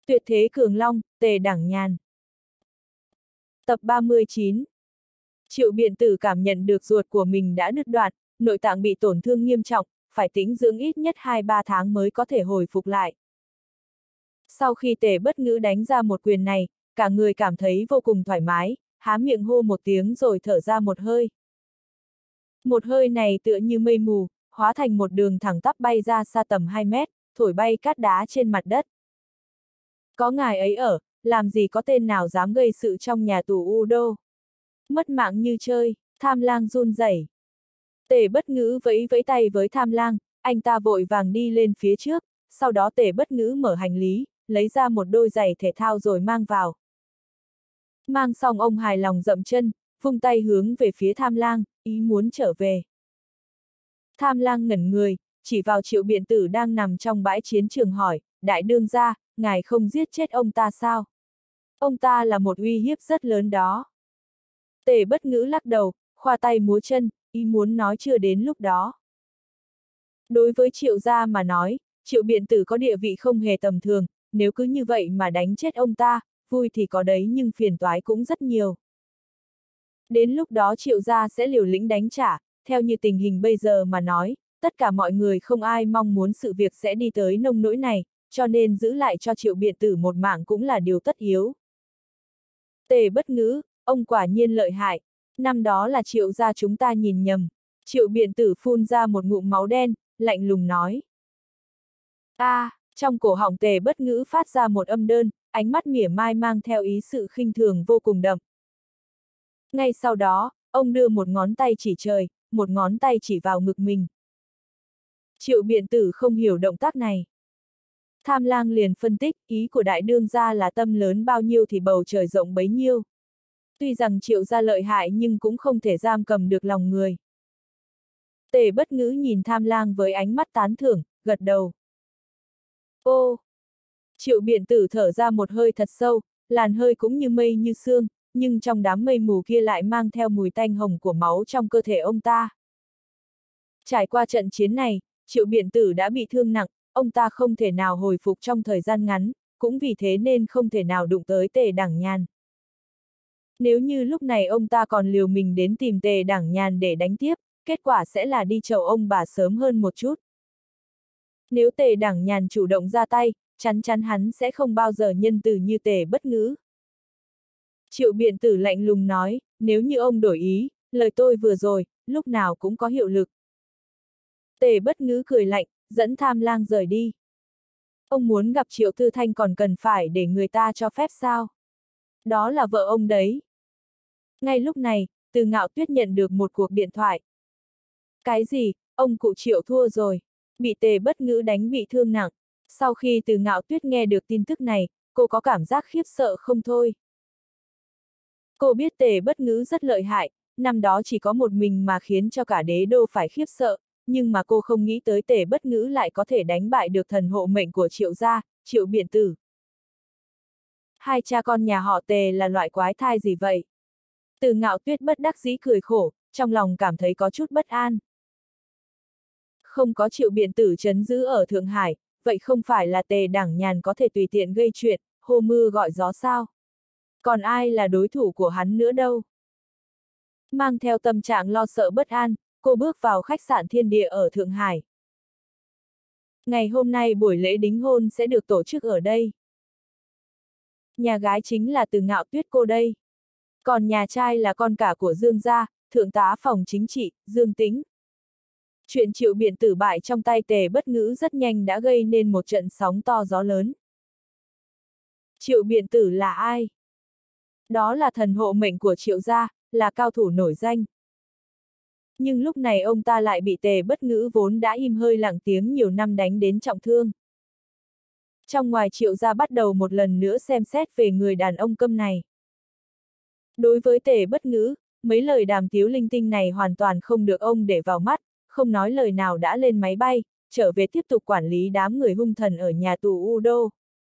Tuyệt thế cường long, Tề Đẳng Nhàn. Tập 39. Triệu Biện Tử cảm nhận được ruột của mình đã đứt đoạn, nội tạng bị tổn thương nghiêm trọng, phải tĩnh dưỡng ít nhất 2-3 tháng mới có thể hồi phục lại. Sau khi Tề Bất Ngữ đánh ra một quyền này, cả người cảm thấy vô cùng thoải mái, há miệng hô một tiếng rồi thở ra một hơi. Một hơi này tựa như mây mù, hóa thành một đường thẳng tắp bay ra xa tầm 2 mét, thổi bay cát đá trên mặt đất. Có ngài ấy ở, làm gì có tên nào dám gây sự trong nhà tù U Đô. Mất mạng như chơi, Tham Lang run rẩy. Tề Bất Ngữ vẫy vẫy tay với Tham Lang, anh ta vội vàng đi lên phía trước, sau đó Tề Bất Ngữ mở hành lý, lấy ra một đôi giày thể thao rồi mang vào. Mang xong ông hài lòng dậm chân, vung tay hướng về phía Tham Lang, ý muốn trở về. Tham Lang ngẩn người, chỉ vào Triệu Biện Tử đang nằm trong bãi chiến trường hỏi, đại đương gia, ngài không giết chết ông ta sao? Ông ta là một uy hiếp rất lớn đó. Tề Bất Ngữ lắc đầu, khoa tay múa chân, ý muốn nói chưa đến lúc đó. Đối với Triệu gia mà nói, Triệu Biện Tử có địa vị không hề tầm thường, nếu cứ như vậy mà đánh chết ông ta, vui thì có đấy nhưng phiền toái cũng rất nhiều. Đến lúc đó Triệu gia sẽ liều lĩnh đánh trả, theo như tình hình bây giờ mà nói, tất cả mọi người không ai mong muốn sự việc sẽ đi tới nông nỗi này, cho nên giữ lại cho Triệu Biện Tử một mạng cũng là điều tất yếu. Tề Bất Ngữ, ông quả nhiên lợi hại, năm đó là Triệu gia chúng ta nhìn nhầm. Triệu Biện Tử phun ra một ngụm máu đen, lạnh lùng nói. Trong cổ họng Tề Bất Ngữ phát ra một âm đơn, ánh mắt mỉa mai mang theo ý sự khinh thường vô cùng đậm. Ngay sau đó, ông đưa một ngón tay chỉ trời, một ngón tay chỉ vào ngực mình. Triệu Biện Tử không hiểu động tác này. Tham Lang liền phân tích, ý của đại đương gia là tâm lớn bao nhiêu thì bầu trời rộng bấy nhiêu. Tuy rằng Triệu gia lợi hại nhưng cũng không thể giam cầm được lòng người. Tề Bất Ngữ nhìn Tham Lang với ánh mắt tán thưởng, gật đầu. Ô! Triệu Biện Tử thở ra một hơi thật sâu, làn hơi cũng như mây như sương, nhưng trong đám mây mù kia lại mang theo mùi tanh hồng của máu trong cơ thể ông ta. Trải qua trận chiến này, Triệu Biện Tử đã bị thương nặng, ông ta không thể nào hồi phục trong thời gian ngắn, cũng vì thế nên không thể nào đụng tới Tề Đẳng Nhàn. Nếu như lúc này ông ta còn liều mình đến tìm Tề Đẳng Nhàn để đánh tiếp, kết quả sẽ là đi chầu ông bà sớm hơn một chút. Nếu Tề Đẳng Nhàn chủ động ra tay, chắn chắn hắn sẽ không bao giờ nhân từ như Tề Bất Ngữ. Triệu Biện Tử lạnh lùng nói, nếu như ông đổi ý, lời tôi vừa rồi, lúc nào cũng có hiệu lực. Tề Bất Ngữ cười lạnh, dẫn Tham Lang rời đi. Ông muốn gặp Triệu Tư Thanh còn cần phải để người ta cho phép sao? Đó là vợ ông đấy. Ngay lúc này, Từ Ngạo Tuyết nhận được một cuộc điện thoại. Cái gì, ông cụ Triệu thua rồi, bị Tề Bất Ngữ đánh bị thương nặng. Sau khi Từ Ngạo Tuyết nghe được tin tức này, cô có cảm giác khiếp sợ không thôi. Cô biết Tề Bất Ngữ rất lợi hại, năm đó chỉ có một mình mà khiến cho cả đế đô phải khiếp sợ, nhưng mà cô không nghĩ tới Tề Bất Ngữ lại có thể đánh bại được thần hộ mệnh của Triệu gia, Triệu Biện Tử. Hai cha con nhà họ Tề là loại quái thai gì vậy? Từ Ngạo Tuyết bất đắc dĩ cười khổ, trong lòng cảm thấy có chút bất an. Không có Triệu Biện Tử trấn giữ ở Thượng Hải, vậy không phải là Tề Đẳng Nhàn có thể tùy tiện gây chuyện, hô mưa gọi gió sao? Còn ai là đối thủ của hắn nữa đâu? Mang theo tâm trạng lo sợ bất an, cô bước vào khách sạn Thiên Địa ở Thượng Hải. Ngày hôm nay buổi lễ đính hôn sẽ được tổ chức ở đây. Nhà gái chính là Từ Ngạo Tuyết cô đây. Còn nhà trai là con cả của Dương gia, thượng tá phòng chính trị, Dương Tĩnh. Chuyện Triệu Biện Tử bại trong tay Tề Bất Ngữ rất nhanh đã gây nên một trận sóng to gió lớn. Triệu Biện Tử là ai? Đó là thần hộ mệnh của Triệu gia, là cao thủ nổi danh. Nhưng lúc này ông ta lại bị Tề Bất Ngữ vốn đã im hơi lặng tiếng nhiều năm đánh đến trọng thương. Trong ngoài Triệu gia bắt đầu một lần nữa xem xét về người đàn ông câm này. Đối với Tề Bất Ngữ, mấy lời đàm tiếu linh tinh này hoàn toàn không được ông để vào mắt, không nói lời nào đã lên máy bay, trở về tiếp tục quản lý đám người hung thần ở nhà tù U Đô.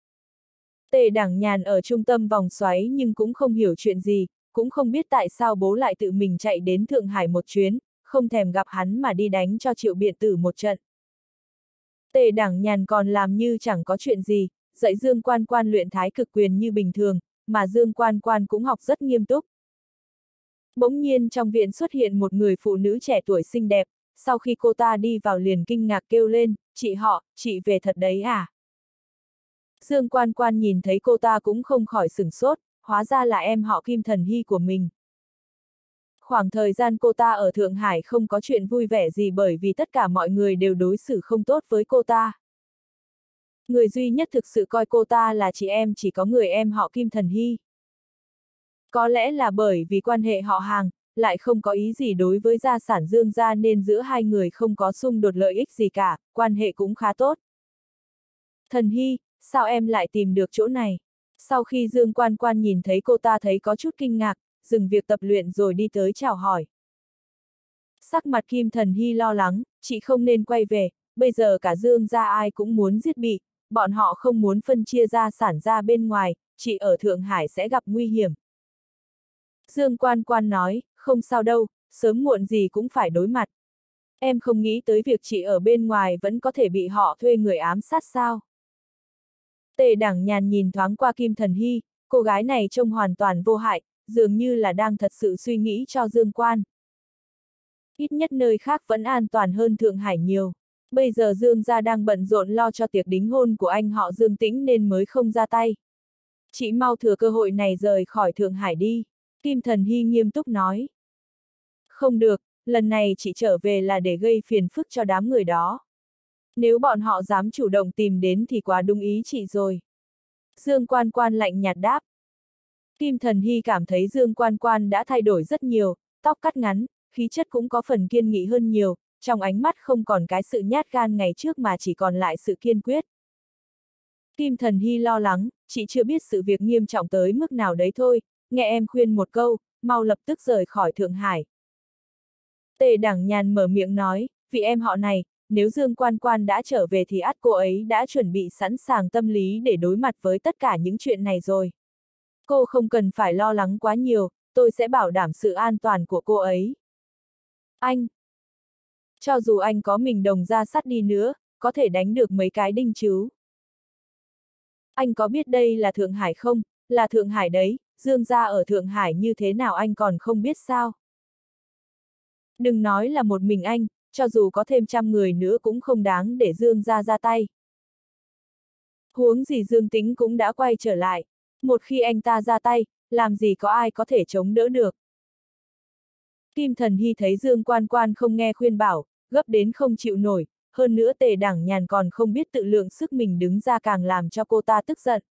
Tề Đẳng Nhàn ở trung tâm vòng xoáy nhưng cũng không hiểu chuyện gì, cũng không biết tại sao bố lại tự mình chạy đến Thượng Hải một chuyến, không thèm gặp hắn mà đi đánh cho Triệu Biện Tử một trận. Tề Đẳng Nhàn còn làm như chẳng có chuyện gì, dạy Dương Quan Quan luyện thái cực quyền như bình thường, mà Dương Quan Quan cũng học rất nghiêm túc. Bỗng nhiên trong viện xuất hiện một người phụ nữ trẻ tuổi xinh đẹp, sau khi cô ta đi vào liền kinh ngạc kêu lên, chị về thật đấy à? Dương Quan Quan nhìn thấy cô ta cũng không khỏi sửng sốt, hóa ra là em họ Kim Thần Hy của mình. Khoảng thời gian cô ta ở Thượng Hải không có chuyện vui vẻ gì bởi vì tất cả mọi người đều đối xử không tốt với cô ta. Người duy nhất thực sự coi cô ta là chị em chỉ có người em họ Kim Thần Hy. Có lẽ là bởi vì quan hệ họ hàng, lại không có ý gì đối với gia sản Dương gia nên giữa hai người không có xung đột lợi ích gì cả, quan hệ cũng khá tốt. Thần Hy, sao em lại tìm được chỗ này? Sau khi Dương Quan Quan nhìn thấy cô ta thấy có chút kinh ngạc, dừng việc tập luyện rồi đi tới chào hỏi. Sắc mặt Kim Thần Hy lo lắng, chị không nên quay về, bây giờ cả Dương gia ai cũng muốn giết bị, bọn họ không muốn phân chia gia sản ra bên ngoài, chị ở Thượng Hải sẽ gặp nguy hiểm. Dương Quan Quan nói, không sao đâu, sớm muộn gì cũng phải đối mặt. Em không nghĩ tới việc chị ở bên ngoài vẫn có thể bị họ thuê người ám sát sao. Tề Đẳng Nhàn nhìn thoáng qua Kim Thần Hy, cô gái này trông hoàn toàn vô hại, dường như là đang thật sự suy nghĩ cho Dương Quan. Ít nhất nơi khác vẫn an toàn hơn Thượng Hải nhiều. Bây giờ Dương gia đang bận rộn lo cho tiệc đính hôn của anh họ Dương Tĩnh nên mới không ra tay. Chị mau thừa cơ hội này rời khỏi Thượng Hải đi. Kim Thần Hy nghiêm túc nói. Không được, lần này chị trở về là để gây phiền phức cho đám người đó. Nếu bọn họ dám chủ động tìm đến thì quá đúng ý chị rồi. Dương Quan Quan lạnh nhạt đáp. Kim Thần Hy cảm thấy Dương Quan Quan đã thay đổi rất nhiều, tóc cắt ngắn, khí chất cũng có phần kiên nghị hơn nhiều, trong ánh mắt không còn cái sự nhát gan ngày trước mà chỉ còn lại sự kiên quyết. Kim Thần Hy lo lắng, chị chưa biết sự việc nghiêm trọng tới mức nào đấy thôi, nghe em khuyên một câu, mau lập tức rời khỏi Thượng Hải. Tề Đẳng Nhàn mở miệng nói, vì em họ này, nếu Dương Quan Quan đã trở về thì ắt cô ấy đã chuẩn bị sẵn sàng tâm lý để đối mặt với tất cả những chuyện này rồi. Cô không cần phải lo lắng quá nhiều, tôi sẽ bảo đảm sự an toàn của cô ấy. Anh! Cho dù anh có mình đồng ra sắt đi nữa, có thể đánh được mấy cái đinh chứ. Anh có biết đây là Thượng Hải không? Là Thượng Hải đấy, Dương gia ở Thượng Hải như thế nào anh còn không biết sao? Đừng nói là một mình anh, cho dù có thêm 100 người nữa cũng không đáng để Dương gia ra tay. Huống gì Dương Tĩnh cũng đã quay trở lại. Một khi anh ta ra tay, làm gì có ai có thể chống đỡ được. Kim Thần Hy thấy Dương Quan Quan không nghe khuyên bảo, gấp đến không chịu nổi, hơn nữa Tề Đẳng Nhàn còn không biết tự lượng sức mình đứng ra càng làm cho cô ta tức giận.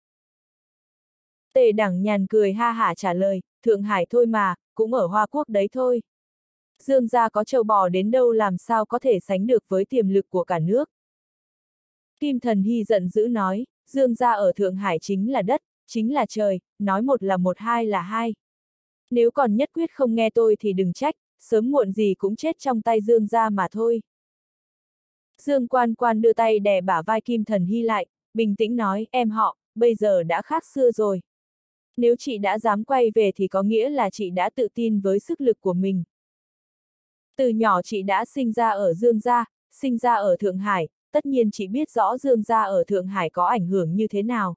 Tề Đẳng Nhàn cười ha hả trả lời, Thượng Hải thôi mà, cũng ở Hoa Quốc đấy thôi. Dương gia có trâu bò đến đâu làm sao có thể sánh được với tiềm lực của cả nước. Kim Thần Hy giận dữ nói, Dương gia ở Thượng Hải chính là đất, chính là trời, nói một là một hai là hai. Nếu còn nhất quyết không nghe tôi thì đừng trách, sớm muộn gì cũng chết trong tay Dương gia mà thôi. Dương Quan Quan đưa tay đè bả vai Kim Thần Hy lại, bình tĩnh nói, em họ, bây giờ đã khác xưa rồi. Nếu chị đã dám quay về thì có nghĩa là chị đã tự tin với sức lực của mình. Từ nhỏ chị đã sinh ra ở Dương gia, sinh ra ở Thượng Hải, tất nhiên chị biết rõ Dương gia ở Thượng Hải có ảnh hưởng như thế nào.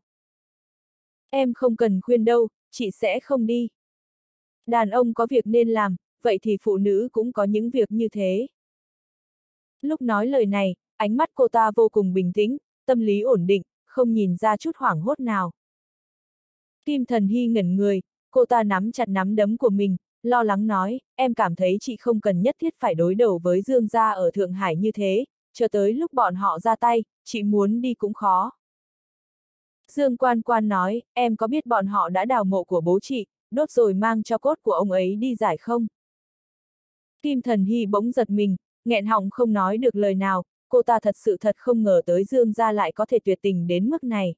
Em không cần khuyên đâu, chị sẽ không đi. Đàn ông có việc nên làm, vậy thì phụ nữ cũng có những việc như thế. Lúc nói lời này, ánh mắt cô ta vô cùng bình tĩnh, tâm lý ổn định, không nhìn ra chút hoảng hốt nào. Kim Thần Hy ngẩn người, cô ta nắm chặt nắm đấm của mình, lo lắng nói, em cảm thấy chị không cần nhất thiết phải đối đầu với Dương gia ở Thượng Hải như thế, cho tới lúc bọn họ ra tay, chị muốn đi cũng khó. Dương Quan Quan nói, em có biết bọn họ đã đào mộ của bố chị, đốt rồi mang cho cốt của ông ấy đi giải không? Kim Thần Hy bỗng giật mình, nghẹn họng không nói được lời nào, cô ta thật không ngờ tới Dương gia lại có thể tuyệt tình đến mức này.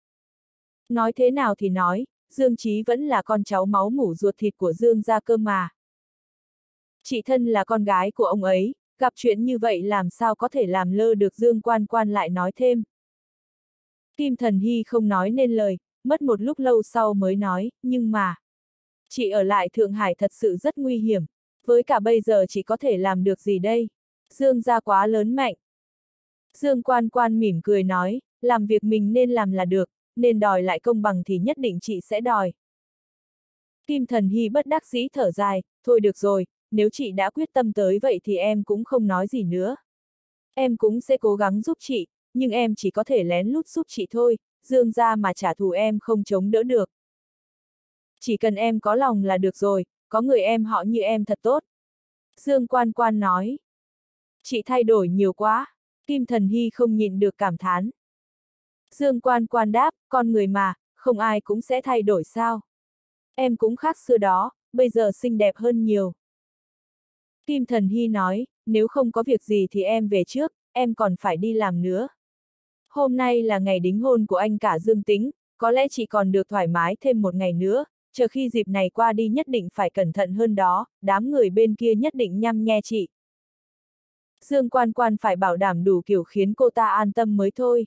Nói thế nào thì nói, Dương Chí vẫn là con cháu máu mủ ruột thịt của Dương gia cơ mà. Chị thân là con gái của ông ấy, gặp chuyện như vậy làm sao có thể làm lơ được. Dương Quan Quan lại nói thêm. Kim Thần Hy không nói nên lời, mất một lúc lâu sau mới nói, nhưng mà, chị ở lại Thượng Hải thật sự rất nguy hiểm, với cả bây giờ chị có thể làm được gì đây? Dương gia quá lớn mạnh. Dương Quan Quan mỉm cười nói, làm việc mình nên làm là được, nên đòi lại công bằng thì nhất định chị sẽ đòi. Kim Thần Hy bất đắc dĩ thở dài, thôi được rồi, nếu chị đã quyết tâm tới vậy thì em cũng không nói gì nữa. Em cũng sẽ cố gắng giúp chị, nhưng em chỉ có thể lén lút giúp chị thôi, Dương gia mà trả thù em không chống đỡ được. Chỉ cần em có lòng là được rồi, có người em họ như em thật tốt. Dương Quan Quan nói. Chị thay đổi nhiều quá, Kim Thần Hy không nhịn được cảm thán. Dương Quan Quan đáp, con người mà, không ai cũng sẽ thay đổi sao. Em cũng khác xưa đó, bây giờ xinh đẹp hơn nhiều. Kim Thần Hy nói, nếu không có việc gì thì em về trước, em còn phải đi làm nữa. Hôm nay là ngày đính hôn của anh cả Dương Tĩnh, có lẽ chị còn được thoải mái thêm một ngày nữa, chờ khi dịp này qua đi nhất định phải cẩn thận hơn đó, đám người bên kia nhất định nhăm nhe chị. Dương Quan Quan phải bảo đảm đủ kiểu khiến cô ta an tâm mới thôi.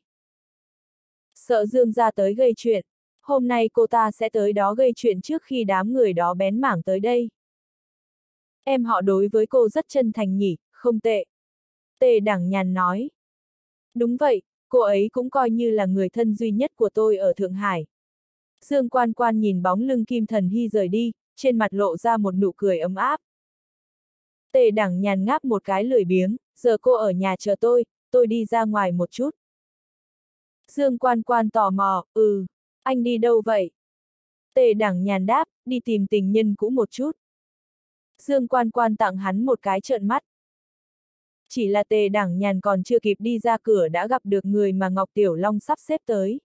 Sợ Dương ra tới gây chuyện, hôm nay cô ta sẽ tới đó gây chuyện trước khi đám người đó bén mảng tới đây. Em họ đối với cô rất chân thành nhỉ, không tệ. Tề Đẳng Nhàn nói. Đúng vậy, cô ấy cũng coi như là người thân duy nhất của tôi ở Thượng Hải. Dương Quan Quan nhìn bóng lưng Kim Thần Hy rời đi, trên mặt lộ ra một nụ cười ấm áp. Tề Đẳng Nhàn ngáp một cái lười biếng, giờ cô ở nhà chờ tôi đi ra ngoài một chút. Dương Quan Quan tò mò, anh đi đâu vậy? Tề Đẳng Nhàn đáp, đi tìm tình nhân cũ một chút. Dương Quan Quan tặng hắn một cái trợn mắt. Chỉ là Tề Đẳng Nhàn còn chưa kịp đi ra cửa đã gặp được người mà Ngọc Tiểu Long sắp xếp tới.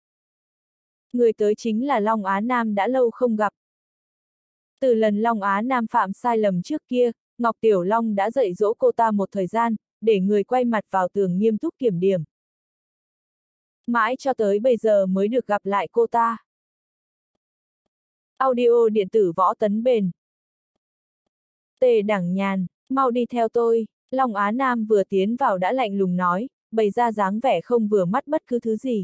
Người tới chính là Long Á Nam đã lâu không gặp. Từ lần Long Á Nam phạm sai lầm trước kia, Ngọc Tiểu Long đã dạy dỗ cô ta một thời gian, để người quay mặt vào tường nghiêm túc kiểm điểm. Mãi cho tới bây giờ mới được gặp lại cô ta. Audio điện tử Võ Tấn Bền. Tề Đẳng Nhàn, mau đi theo tôi. Long Á Nam vừa tiến vào đã lạnh lùng nói, bày ra dáng vẻ không vừa mắt bất cứ thứ gì.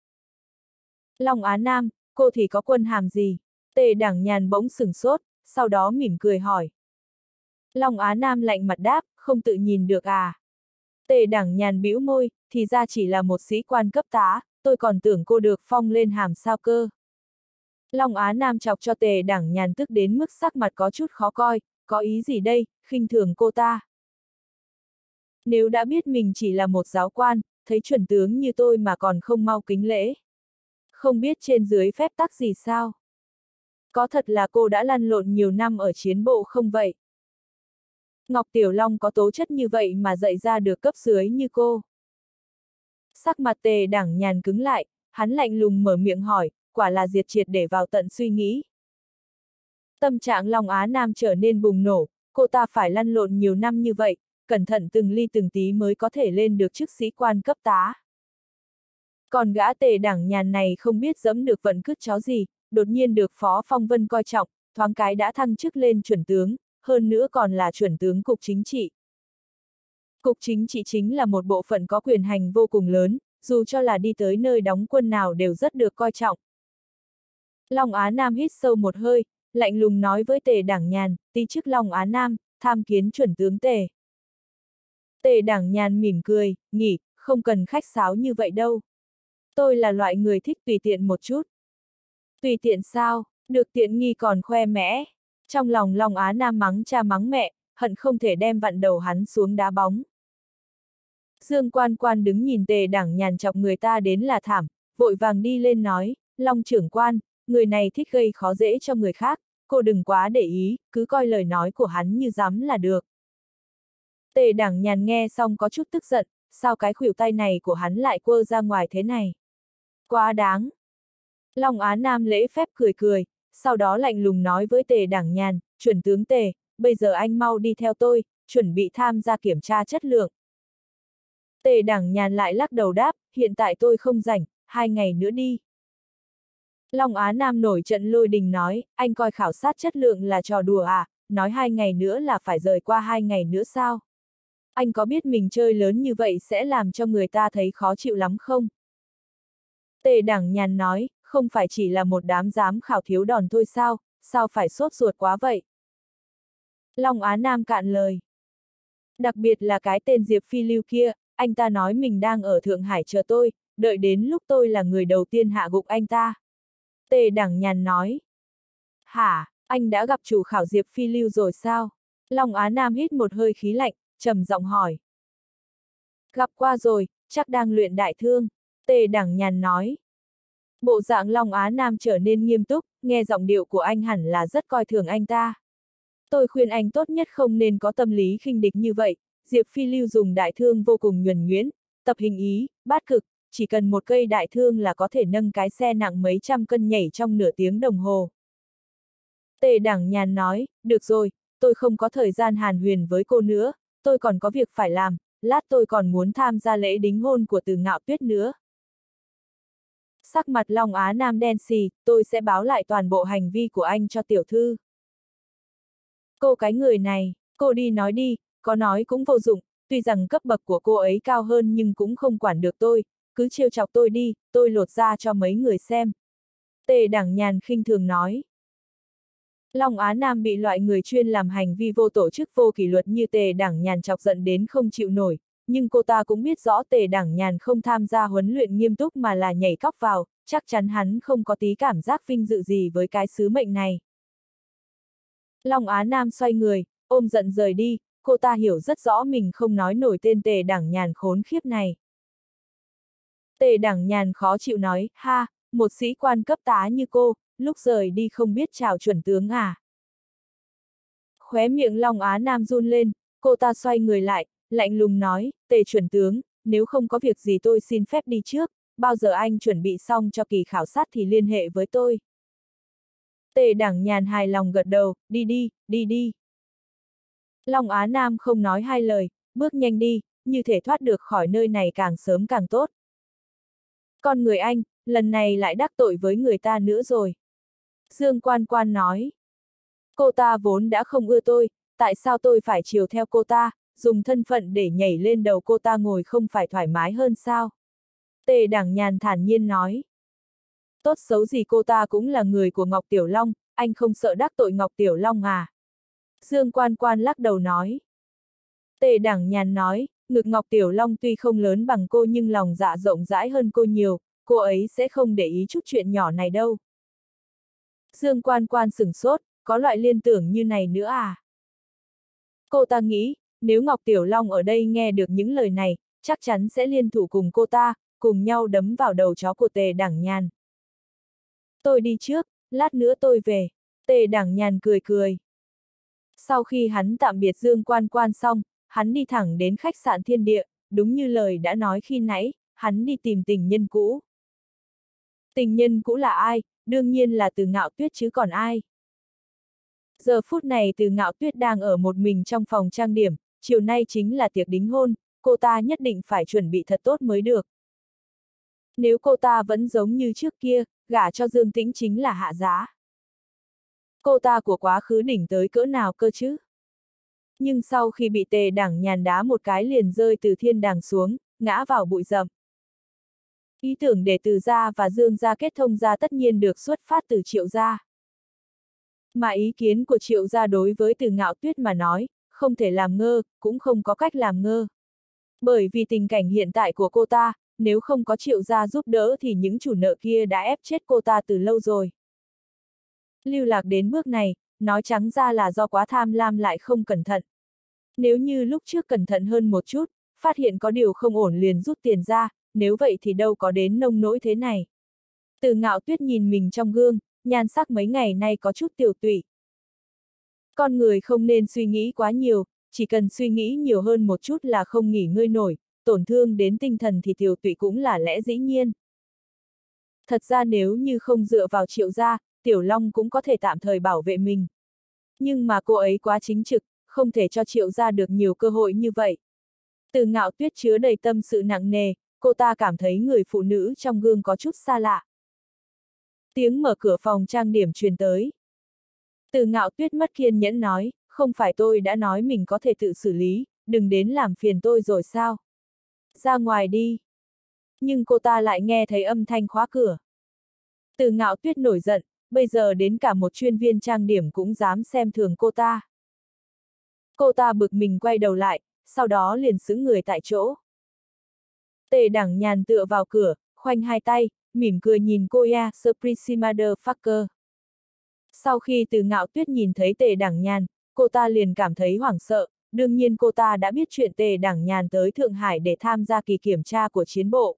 Long Á Nam, cô thì có quân hàm gì? Tề Đẳng Nhàn bỗng sửng sốt, sau đó mỉm cười hỏi. Long Á Nam lạnh mặt đáp, không tự nhìn được à? Tề Đẳng Nhàn bĩu môi, thì ra chỉ là một sĩ quan cấp tá, tôi còn tưởng cô được phong lên hàm sao cơ. Long Á Nam chọc cho Tề Đẳng Nhàn tức đến mức sắc mặt có chút khó coi, có ý gì đây, khinh thường cô ta. Nếu đã biết mình chỉ là một giáo quan, thấy chuẩn tướng như tôi mà còn không mau kính lễ. Không biết trên dưới phép tắc gì sao? Có thật là cô đã lăn lộn nhiều năm ở chiến bộ không vậy? Ngọc Tiểu Long có tố chất như vậy mà dạy ra được cấp dưới như cô. Sắc mặt Tề Đẳng Nhàn cứng lại, hắn lạnh lùng mở miệng hỏi, quả là diệt triệt để vào tận suy nghĩ. Tâm trạng Long Á Nam trở nên bùng nổ, cô ta phải lăn lộn nhiều năm như vậy, cẩn thận từng ly từng tí mới có thể lên được chức sĩ quan cấp tá. Còn gã Tề Đẳng Nhàn này không biết dẫm được vận cứt chó gì, đột nhiên được Phó Phong Vân coi trọng, thoáng cái đã thăng chức lên chuẩn tướng, hơn nữa còn là chuẩn tướng cục chính trị. Cục chính trị chính là một bộ phận có quyền hành vô cùng lớn, dù cho là đi tới nơi đóng quân nào đều rất được coi trọng. Long Á Nam hít sâu một hơi, lạnh lùng nói với Tề Đẳng Nhàn, ti chức Long Á Nam, tham kiến chuẩn tướng Tề. Tề Đẳng Nhàn mỉm cười, nghỉ, không cần khách sáo như vậy đâu. Tôi là loại người thích tùy tiện một chút. Tùy tiện sao, được tiện nghi còn khoe mẽ. Trong lòng Long Á Nam mắng cha mắng mẹ, hận không thể đem vặn đầu hắn xuống đá bóng. Dương Quan Quan đứng nhìn Tề Đẳng Nhàn chọc người ta đến là thảm, vội vàng đi lên nói, Long trưởng quan, người này thích gây khó dễ cho người khác, cô đừng quá để ý, cứ coi lời nói của hắn như dám là được. Tề Đẳng Nhàn nghe xong có chút tức giận, sao cái khuỷu tay này của hắn lại quơ ra ngoài thế này? Quá đáng. Long Á Nam lễ phép cười cười, sau đó lạnh lùng nói với Tề Đẳng Nhàn, chuẩn tướng Tề, bây giờ anh mau đi theo tôi, chuẩn bị tham gia kiểm tra chất lượng. Tề Đẳng Nhàn lại lắc đầu đáp, hiện tại tôi không rảnh, 2 ngày nữa đi. Long Á Nam nổi trận lôi đình nói, anh coi khảo sát chất lượng là trò đùa à, nói 2 ngày nữa là phải rời qua 2 ngày nữa sao? Anh có biết mình chơi lớn như vậy sẽ làm cho người ta thấy khó chịu lắm không? Tề Đẳng Nhàn nói, không phải chỉ là một đám giám khảo thiếu đòn thôi sao phải sốt ruột quá vậy? Long Á Nam cạn lời. Đặc biệt là cái tên Diệp Phi Lưu kia, anh ta nói mình đang ở Thượng Hải chờ tôi, đợi đến lúc tôi là người đầu tiên hạ gục anh ta. Tề Đẳng Nhàn nói. Hả, anh đã gặp chủ khảo Diệp Phi Lưu rồi sao? Long Á Nam hít một hơi khí lạnh, trầm giọng hỏi. Gặp qua rồi, chắc đang luyện đại thương. Tề Đẳng Nhàn nói. Bộ dạng Long Á Nam trở nên nghiêm túc, nghe giọng điệu của anh hẳn là rất coi thường anh ta. Tôi khuyên anh tốt nhất không nên có tâm lý khinh địch như vậy. Diệp Phi Lưu dùng đại thương vô cùng nhuần nhuyễn, tập hình ý, bát cực, chỉ cần một cây đại thương là có thể nâng cái xe nặng mấy trăm cân nhảy trong nửa tiếng đồng hồ. Tề Đẳng Nhàn nói, được rồi, tôi không có thời gian hàn huyền với cô nữa, tôi còn có việc phải làm, lát tôi còn muốn tham gia lễ đính hôn của Từ Ngạo Tuyết nữa. Sắc mặt Long Á Nam đen xì, tôi sẽ báo lại toàn bộ hành vi của anh cho tiểu thư. Cô cái người này, cô đi nói đi, có nói cũng vô dụng, tuy rằng cấp bậc của cô ấy cao hơn nhưng cũng không quản được tôi, cứ trêu chọc tôi đi, tôi lột ra cho mấy người xem. Tề Đẳng Nhàn khinh thường nói. Long Á Nam bị loại người chuyên làm hành vi vô tổ chức vô kỷ luật như Tề Đẳng Nhàn chọc giận đến không chịu nổi, nhưng cô ta cũng biết rõ Tề Đẳng Nhàn không tham gia huấn luyện nghiêm túc mà là nhảy cóc vào, chắc chắn hắn không có tí cảm giác vinh dự gì với cái sứ mệnh này. Long Á Nam xoay người, ôm giận rời đi, cô ta hiểu rất rõ mình không nói nổi tên Tề Đẳng Nhàn khốn khiếp này. Tề Đẳng Nhàn khó chịu nói, ha, một sĩ quan cấp tá như cô, lúc rời đi không biết chào chuẩn tướng à. Khóe miệng Long Á Nam run lên, cô ta xoay người lại, lạnh lùng nói, Tề chuẩn tướng, nếu không có việc gì tôi xin phép đi trước, bao giờ anh chuẩn bị xong cho kỳ khảo sát thì liên hệ với tôi. Tề Đẳng Nhàn hài lòng gật đầu, đi đi, đi đi. Long Á Nam không nói hai lời, bước nhanh đi, như thể thoát được khỏi nơi này càng sớm càng tốt. Con người anh, lần này lại đắc tội với người ta nữa rồi. Dương Quan Quan nói. Cô ta vốn đã không ưa tôi, tại sao tôi phải chiều theo cô ta, dùng thân phận để nhảy lên đầu cô ta ngồi không phải thoải mái hơn sao? Tề Đẳng Nhàn thản nhiên nói. Tốt xấu gì cô ta cũng là người của Ngọc Tiểu Long, anh không sợ đắc tội Ngọc Tiểu Long à? Dương Quan Quan lắc đầu nói. Tề Đẳng Nhàn nói, ngực Ngọc Tiểu Long tuy không lớn bằng cô nhưng lòng dạ rộng rãi hơn cô nhiều, cô ấy sẽ không để ý chút chuyện nhỏ này đâu. Dương Quan Quan sửng sốt, có loại liên tưởng như này nữa à? Cô ta nghĩ, nếu Ngọc Tiểu Long ở đây nghe được những lời này, chắc chắn sẽ liên thủ cùng cô ta, cùng nhau đấm vào đầu chó của Tề Đẳng Nhàn. Tôi đi trước, lát nữa tôi về. Tề Đẳng Nhàn cười cười. Sau khi hắn tạm biệt Dương Quan Quan xong, hắn đi thẳng đến khách sạn Thiên Địa, đúng như lời đã nói khi nãy, hắn đi tìm tình nhân cũ. Tình nhân cũ là ai? Đương nhiên là Từ Ngạo Tuyết chứ còn ai. Giờ phút này Từ Ngạo Tuyết đang ở một mình trong phòng trang điểm, chiều nay chính là tiệc đính hôn, cô ta nhất định phải chuẩn bị thật tốt mới được. Nếu cô ta vẫn giống như trước kia, gả cho Dương Tĩnh chính là hạ giá. Cô ta của quá khứ đỉnh tới cỡ nào cơ chứ? Nhưng sau khi bị Tề Đẳng Nhàn đá một cái liền rơi từ thiên đàng xuống, ngã vào bụi rậm. Ý tưởng để Từ gia và Dương gia kết thông gia tất nhiên được xuất phát từ Triệu gia. Mà ý kiến của Triệu gia đối với Từ Ngạo Tuyết mà nói, không thể làm ngơ, cũng không có cách làm ngơ. Bởi vì tình cảnh hiện tại của cô ta, nếu không có Triệu gia giúp đỡ thì những chủ nợ kia đã ép chết cô ta từ lâu rồi. Lưu lạc đến bước này, nói trắng ra là do quá tham lam lại không cẩn thận. Nếu như lúc trước cẩn thận hơn một chút, phát hiện có điều không ổn liền rút tiền ra, nếu vậy thì đâu có đến nông nỗi thế này. Từ Ngạo Tuyết nhìn mình trong gương, nhan sắc mấy ngày nay có chút tiều tụy. Con người không nên suy nghĩ quá nhiều, chỉ cần suy nghĩ nhiều hơn một chút là không nghỉ ngơi nổi, tổn thương đến tinh thần thì tiều tụy cũng là lẽ dĩ nhiên. Thật ra nếu như không dựa vào Triệu gia, Tiểu Long cũng có thể tạm thời bảo vệ mình. Nhưng mà cô ấy quá chính trực, không thể cho Triệu gia được nhiều cơ hội như vậy. Từ Ngạo Tuyết chứa đầy tâm sự nặng nề, cô ta cảm thấy người phụ nữ trong gương có chút xa lạ. Tiếng mở cửa phòng trang điểm truyền tới. Từ Ngạo Tuyết mất kiên nhẫn nói, không phải tôi đã nói mình có thể tự xử lý, đừng đến làm phiền tôi rồi sao? Ra ngoài đi. Nhưng cô ta lại nghe thấy âm thanh khóa cửa. Từ Ngạo Tuyết nổi giận, bây giờ đến cả một chuyên viên trang điểm cũng dám xem thường cô ta. Cô ta bực mình quay đầu lại, sau đó liền sững người tại chỗ. Tề Đẳng Nhàn tựa vào cửa, khoanh hai tay, mỉm cười nhìn cô ya, surprise motherfucker. Sau khi Từ Ngạo Tuyết nhìn thấy Tề Đảng Nhàn, cô ta liền cảm thấy hoảng sợ, đương nhiên cô ta đã biết chuyện Tề Đảng Nhàn tới Thượng Hải để tham gia kỳ kiểm tra của chiến bộ.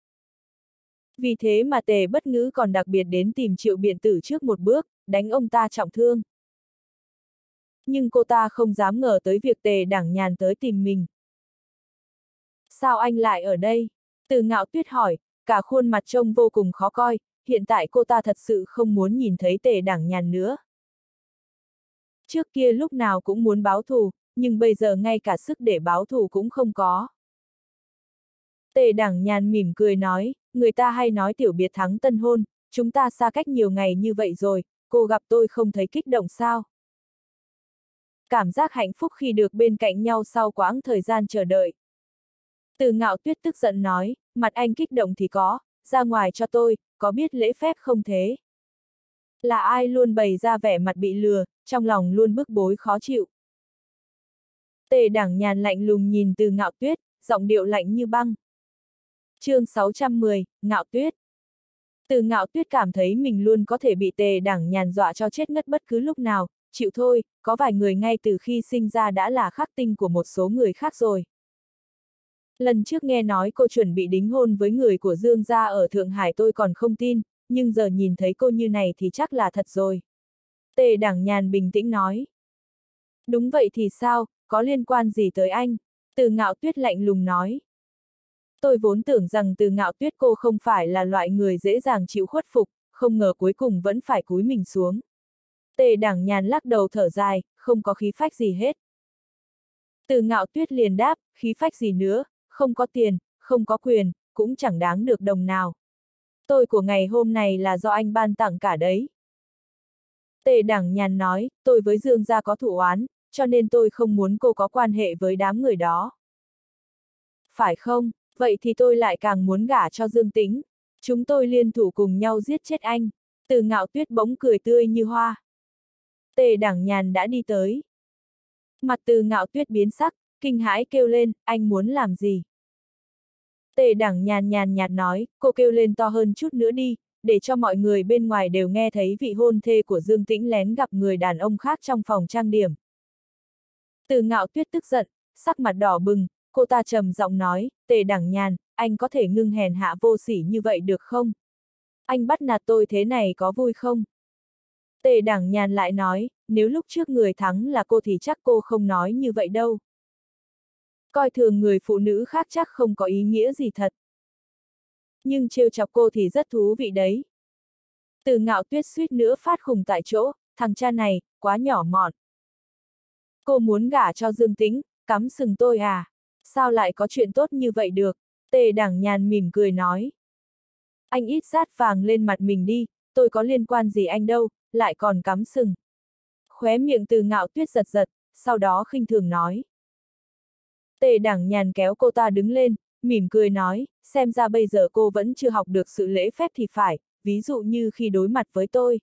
Vì thế mà Tề Bất Ngữ còn đặc biệt đến tìm Triệu Biện Tử trước một bước, đánh ông ta trọng thương. Nhưng cô ta không dám ngờ tới việc Tề Đảng Nhàn tới tìm mình. Sao anh lại ở đây? Từ Ngạo Tuyết hỏi, cả khuôn mặt trông vô cùng khó coi, hiện tại cô ta thật sự không muốn nhìn thấy Tề Đảng Nhàn nữa. Trước kia lúc nào cũng muốn báo thù, nhưng bây giờ ngay cả sức để báo thù cũng không có. Tề Đảng Nhàn mỉm cười nói, người ta hay nói tiểu biệt thắng tân hôn, chúng ta xa cách nhiều ngày như vậy rồi, cô gặp tôi không thấy kích động sao? Cảm giác hạnh phúc khi được bên cạnh nhau sau quãng thời gian chờ đợi. Từ Ngạo Tuyết tức giận nói, mặt anh kích động thì có, ra ngoài cho tôi, có biết lễ phép không thế? Là ai luôn bày ra vẻ mặt bị lừa, trong lòng luôn bức bối khó chịu. Tề Đảng Nhàn lạnh lùng nhìn Từ Ngạo Tuyết, giọng điệu lạnh như băng. Chương 610, Ngạo Tuyết. Từ Ngạo Tuyết cảm thấy mình luôn có thể bị Tề Đảng Nhàn dọa cho chết ngất bất cứ lúc nào, chịu thôi, có vài người ngay từ khi sinh ra đã là khắc tinh của một số người khác rồi. Lần trước nghe nói cô chuẩn bị đính hôn với người của Dương gia ở Thượng Hải tôi còn không tin, nhưng giờ nhìn thấy cô như này thì chắc là thật rồi. Tề Đảng Nhàn bình tĩnh nói. Đúng vậy thì sao, có liên quan gì tới anh? Từ Ngạo Tuyết lạnh lùng nói. Tôi vốn tưởng rằng Từ Ngạo Tuyết cô không phải là loại người dễ dàng chịu khuất phục, không ngờ cuối cùng vẫn phải cúi mình xuống. Tề Đảng Nhàn lắc đầu thở dài, không có khí phách gì hết. Từ Ngạo Tuyết liền đáp, khí phách gì nữa, không có tiền, không có quyền, cũng chẳng đáng được đồng nào. Tôi của ngày hôm này là do anh ban tặng cả đấy. Tề Đảng Nhàn nói, tôi với Dương gia có thù oán, cho nên tôi không muốn cô có quan hệ với đám người đó. Phải không, vậy thì tôi lại càng muốn gả cho Dương Tĩnh. Chúng tôi liên thủ cùng nhau giết chết anh. Từ Ngạo Tuyết bỗng cười tươi như hoa. Tề Đảng Nhàn đã đi tới. Mặt Từ Ngạo Tuyết biến sắc, kinh hãi kêu lên, anh muốn làm gì? Tề Đảng Nhàn nhàn nhạt nói, cô kêu lên to hơn chút nữa đi, để cho mọi người bên ngoài đều nghe thấy vị hôn thê của Dương Tĩnh lén gặp người đàn ông khác trong phòng trang điểm. Từ Ngạo Tuyết tức giận, sắc mặt đỏ bừng, cô ta trầm giọng nói, Tề Đảng Nhàn, anh có thể ngưng hèn hạ vô sỉ như vậy được không? Anh bắt nạt tôi thế này có vui không? Tề Đảng Nhàn lại nói, nếu lúc trước người thắng là cô thì chắc cô không nói như vậy đâu. Coi thường người phụ nữ khác chắc không có ý nghĩa gì thật. Nhưng trêu chọc cô thì rất thú vị đấy. Từ Ngạo Tuyết suýt nữa phát khùng tại chỗ, thằng cha này, quá nhỏ mọn. Cô muốn gả cho Dương Tĩnh, cắm sừng tôi à? Sao lại có chuyện tốt như vậy được? Tề Đảng Nhàn mỉm cười nói. Anh ít rát vàng lên mặt mình đi, tôi có liên quan gì anh đâu, lại còn cắm sừng. Khóe miệng Từ Ngạo Tuyết giật giật, sau đó khinh thường nói. Tề Đảng Nhàn kéo cô ta đứng lên, mỉm cười nói, xem ra bây giờ cô vẫn chưa học được sự lễ phép thì phải, ví dụ như khi đối mặt với tôi.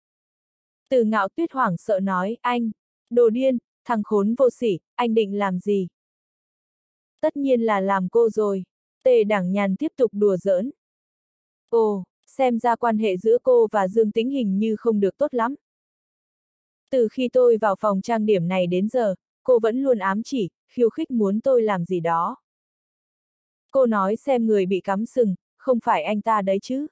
Từ Ngạo Tuyết hoảng sợ nói, anh, đồ điên, thằng khốn vô sỉ, anh định làm gì? Tất nhiên là làm cô rồi. Tề Đảng Nhàn tiếp tục đùa giỡn. Ồ, xem ra quan hệ giữa cô và Dương Tĩnh hình như không được tốt lắm. Từ khi tôi vào phòng trang điểm này đến giờ, cô vẫn luôn ám chỉ, khiêu khích muốn tôi làm gì đó. Cô nói xem người bị cắm sừng, không phải anh ta đấy chứ.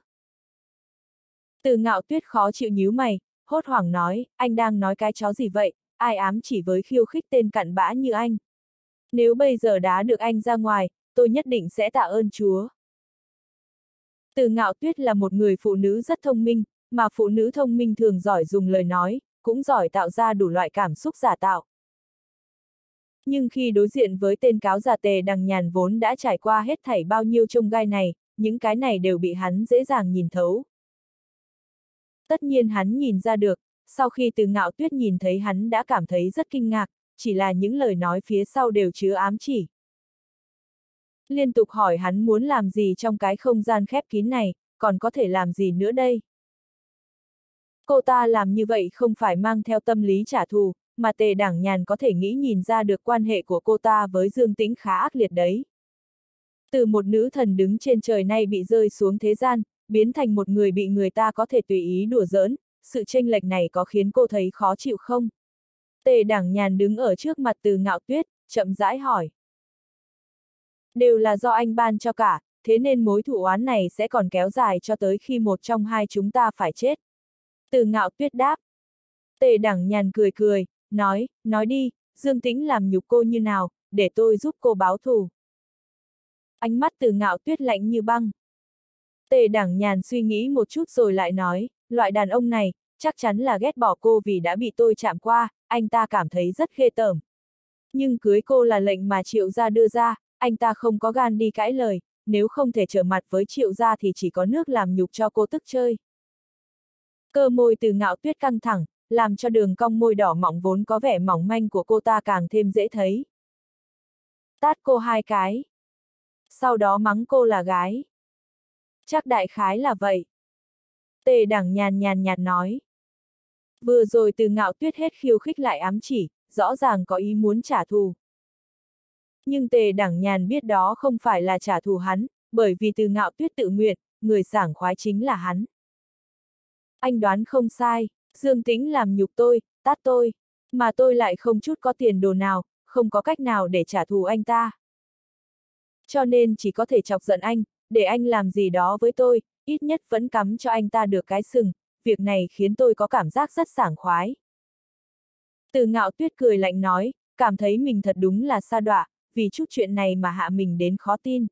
Từ Ngạo Tuyết khó chịu nhíu mày, hốt hoảng nói, anh đang nói cái chó gì vậy, ai ám chỉ với khiêu khích tên cặn bã như anh. Nếu bây giờ đá được anh ra ngoài, tôi nhất định sẽ tạ ơn Chúa. Từ Ngạo Tuyết là một người phụ nữ rất thông minh, mà phụ nữ thông minh thường giỏi dùng lời nói, cũng giỏi tạo ra đủ loại cảm xúc giả tạo. Nhưng khi đối diện với tên cáo già Tề Đằng Nhàn vốn đã trải qua hết thảy bao nhiêu chông gai này, những cái này đều bị hắn dễ dàng nhìn thấu. Tất nhiên hắn nhìn ra được, sau khi Từ Ngạo Tuyết nhìn thấy hắn đã cảm thấy rất kinh ngạc, chỉ là những lời nói phía sau đều chứa ám chỉ. Liên tục hỏi hắn muốn làm gì trong cái không gian khép kín này, còn có thể làm gì nữa đây? Cô ta làm như vậy không phải mang theo tâm lý trả thù, mà Tề Đảng Nhàn có thể nghĩ nhìn ra được quan hệ của cô ta với Dương Tĩnh khá ác liệt đấy. Từ một nữ thần đứng trên trời nay bị rơi xuống thế gian, biến thành một người bị người ta có thể tùy ý đùa giỡn, sự chênh lệch này có khiến cô thấy khó chịu không? Tề Đẳng Nhàn đứng ở trước mặt Từ Ngạo Tuyết, chậm rãi hỏi. Đều là do anh ban cho cả, thế nên mối thù oán này sẽ còn kéo dài cho tới khi một trong hai chúng ta phải chết. Từ Ngạo Tuyết đáp. Tề Đẳng Nhàn cười cười, nói đi, Dương Tĩnh làm nhục cô như nào, để tôi giúp cô báo thù. Ánh mắt Từ Ngạo Tuyết lạnh như băng. Tề Đẳng Nhàn suy nghĩ một chút rồi lại nói, loại đàn ông này, chắc chắn là ghét bỏ cô vì đã bị tôi chạm qua, anh ta cảm thấy rất ghê tởm. Nhưng cưới cô là lệnh mà Triệu gia đưa ra, anh ta không có gan đi cãi lời, nếu không thể trở mặt với Triệu gia thì chỉ có nước làm nhục cho cô tức chơi. Cơ môi Từ Ngạo Tuyết căng thẳng, làm cho đường cong môi đỏ mọng vốn có vẻ mỏng manh của cô ta càng thêm dễ thấy. Tát cô 2 cái. Sau đó mắng cô là gái. Chắc đại khái là vậy. Tề Đẳng Nhàn nhàn nhạt nói. Vừa rồi Từ Ngạo Tuyết hết khiêu khích lại ám chỉ, rõ ràng có ý muốn trả thù. Nhưng Tề Đẳng Nhàn biết đó không phải là trả thù hắn, bởi vì Từ Ngạo Tuyết tự nguyện, người sảng khoái chính là hắn. Anh đoán không sai, Dương Tĩnh làm nhục tôi, tát tôi, mà tôi lại không chút có tiền đồ nào, không có cách nào để trả thù anh ta. Cho nên chỉ có thể chọc giận anh, để anh làm gì đó với tôi, ít nhất vẫn cắm cho anh ta được cái sừng, việc này khiến tôi có cảm giác rất sảng khoái. Từ Ngạo Tuyết cười lạnh nói, cảm thấy mình thật đúng là sa đọa, vì chút chuyện này mà hạ mình đến khó tin.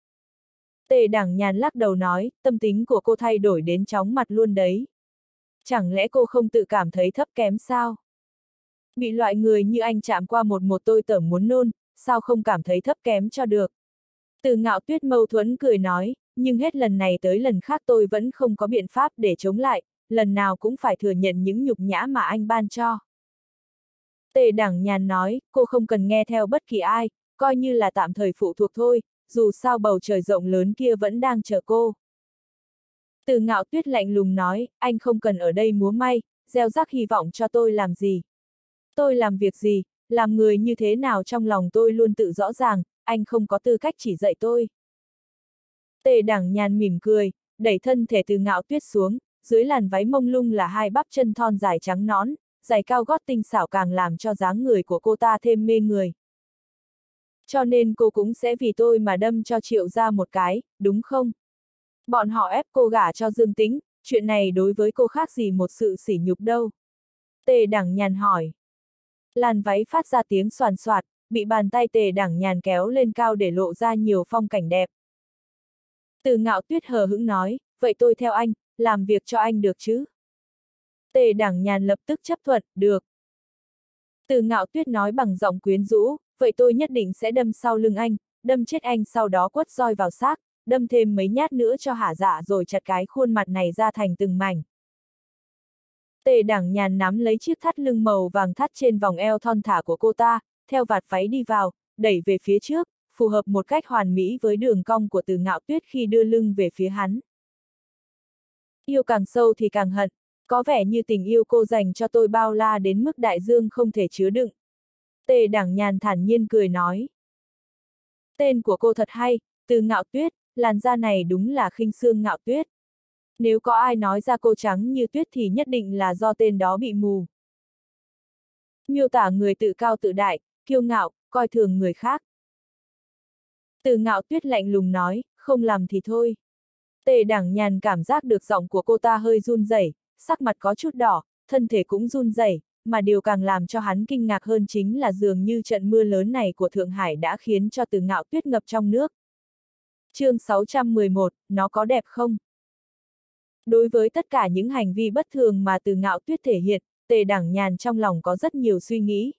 Tề Đẳng Nhàn lắc đầu nói, tâm tính của cô thay đổi đến chóng mặt luôn đấy. Chẳng lẽ cô không tự cảm thấy thấp kém sao? Bị loại người như anh chạm qua một tôi tởm muốn nôn, sao không cảm thấy thấp kém cho được? Từ Ngạo Tuyết mâu thuẫn cười nói, nhưng hết lần này tới lần khác tôi vẫn không có biện pháp để chống lại, lần nào cũng phải thừa nhận những nhục nhã mà anh ban cho. Tề Đẳng Nhàn nói, cô không cần nghe theo bất kỳ ai, coi như là tạm thời phụ thuộc thôi, dù sao bầu trời rộng lớn kia vẫn đang chờ cô. Từ Ngạo Tuyết lạnh lùng nói, anh không cần ở đây múa may, gieo rắc hy vọng cho tôi làm gì. Tôi làm việc gì, làm người như thế nào trong lòng tôi luôn tự rõ ràng, anh không có tư cách chỉ dạy tôi. Tề Đẳng Nhàn mỉm cười, đẩy thân thể Từ Ngạo Tuyết xuống, dưới làn váy mông lung là hai bắp chân thon dài trắng nõn, giày cao gót tinh xảo càng làm cho dáng người của cô ta thêm mê người. Cho nên cô cũng sẽ vì tôi mà đâm cho Triệu gia một cái, đúng không? Bọn họ ép cô gả cho Dương Tĩnh, chuyện này đối với cô khác gì một sự sỉ nhục đâu. Tề Đẳng Nhàn hỏi. Làn váy phát ra tiếng xoàn xoạt, bị bàn tay Tề Đẳng Nhàn kéo lên cao để lộ ra nhiều phong cảnh đẹp. Từ Ngạo Tuyết hờ hững nói, vậy tôi theo anh, làm việc cho anh được chứ? Tề Đẳng Nhàn lập tức chấp thuận, được. Từ Ngạo Tuyết nói bằng giọng quyến rũ, vậy tôi nhất định sẽ đâm sau lưng anh, đâm chết anh sau đó quất roi vào xác, đâm thêm mấy nhát nữa cho hả dạ rồi chặt cái khuôn mặt này ra thành từng mảnh. Tề Đẳng Nhàn nắm lấy chiếc thắt lưng màu vàng thắt trên vòng eo thon thả của cô ta, theo vạt váy đi vào, đẩy về phía trước, phù hợp một cách hoàn mỹ với đường cong của Từ Ngạo Tuyết khi đưa lưng về phía hắn. Yêu càng sâu thì càng hận, có vẻ như tình yêu cô dành cho tôi bao la đến mức đại dương không thể chứa đựng. Tề Đẳng Nhàn thản nhiên cười nói. Tên của cô thật hay, Từ Ngạo Tuyết, làn da này đúng là khinh xương Ngạo Tuyết. Nếu có ai nói ra cô trắng như tuyết thì nhất định là do tên đó bị mù. Miêu tả người tự cao tự đại, kiêu ngạo, coi thường người khác. Từ Ngạo Tuyết lạnh lùng nói, không làm thì thôi. Tề Đẳng Nhàn cảm giác được giọng của cô ta hơi run rẩy, sắc mặt có chút đỏ, thân thể cũng run rẩy, mà điều càng làm cho hắn kinh ngạc hơn chính là dường như trận mưa lớn này của Thượng Hải đã khiến cho Từ Ngạo Tuyết ngập trong nước. Chương 611, nó có đẹp không? Đối với tất cả những hành vi bất thường mà Từ Ngạo Tuyết thể hiện, Tề Đẳng Nhàn trong lòng có rất nhiều suy nghĩ.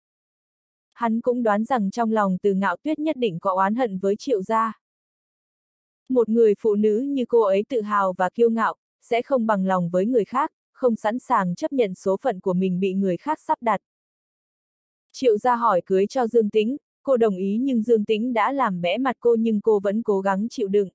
Hắn cũng đoán rằng trong lòng Từ Ngạo Tuyết nhất định có oán hận với Triệu gia. Một người phụ nữ như cô ấy tự hào và kiêu ngạo, sẽ không bằng lòng với người khác, không sẵn sàng chấp nhận số phận của mình bị người khác sắp đặt. Triệu gia hỏi cưới cho Dương Tĩnh, cô đồng ý nhưng Dương Tĩnh đã làm bẽ mặt cô nhưng cô vẫn cố gắng chịu đựng.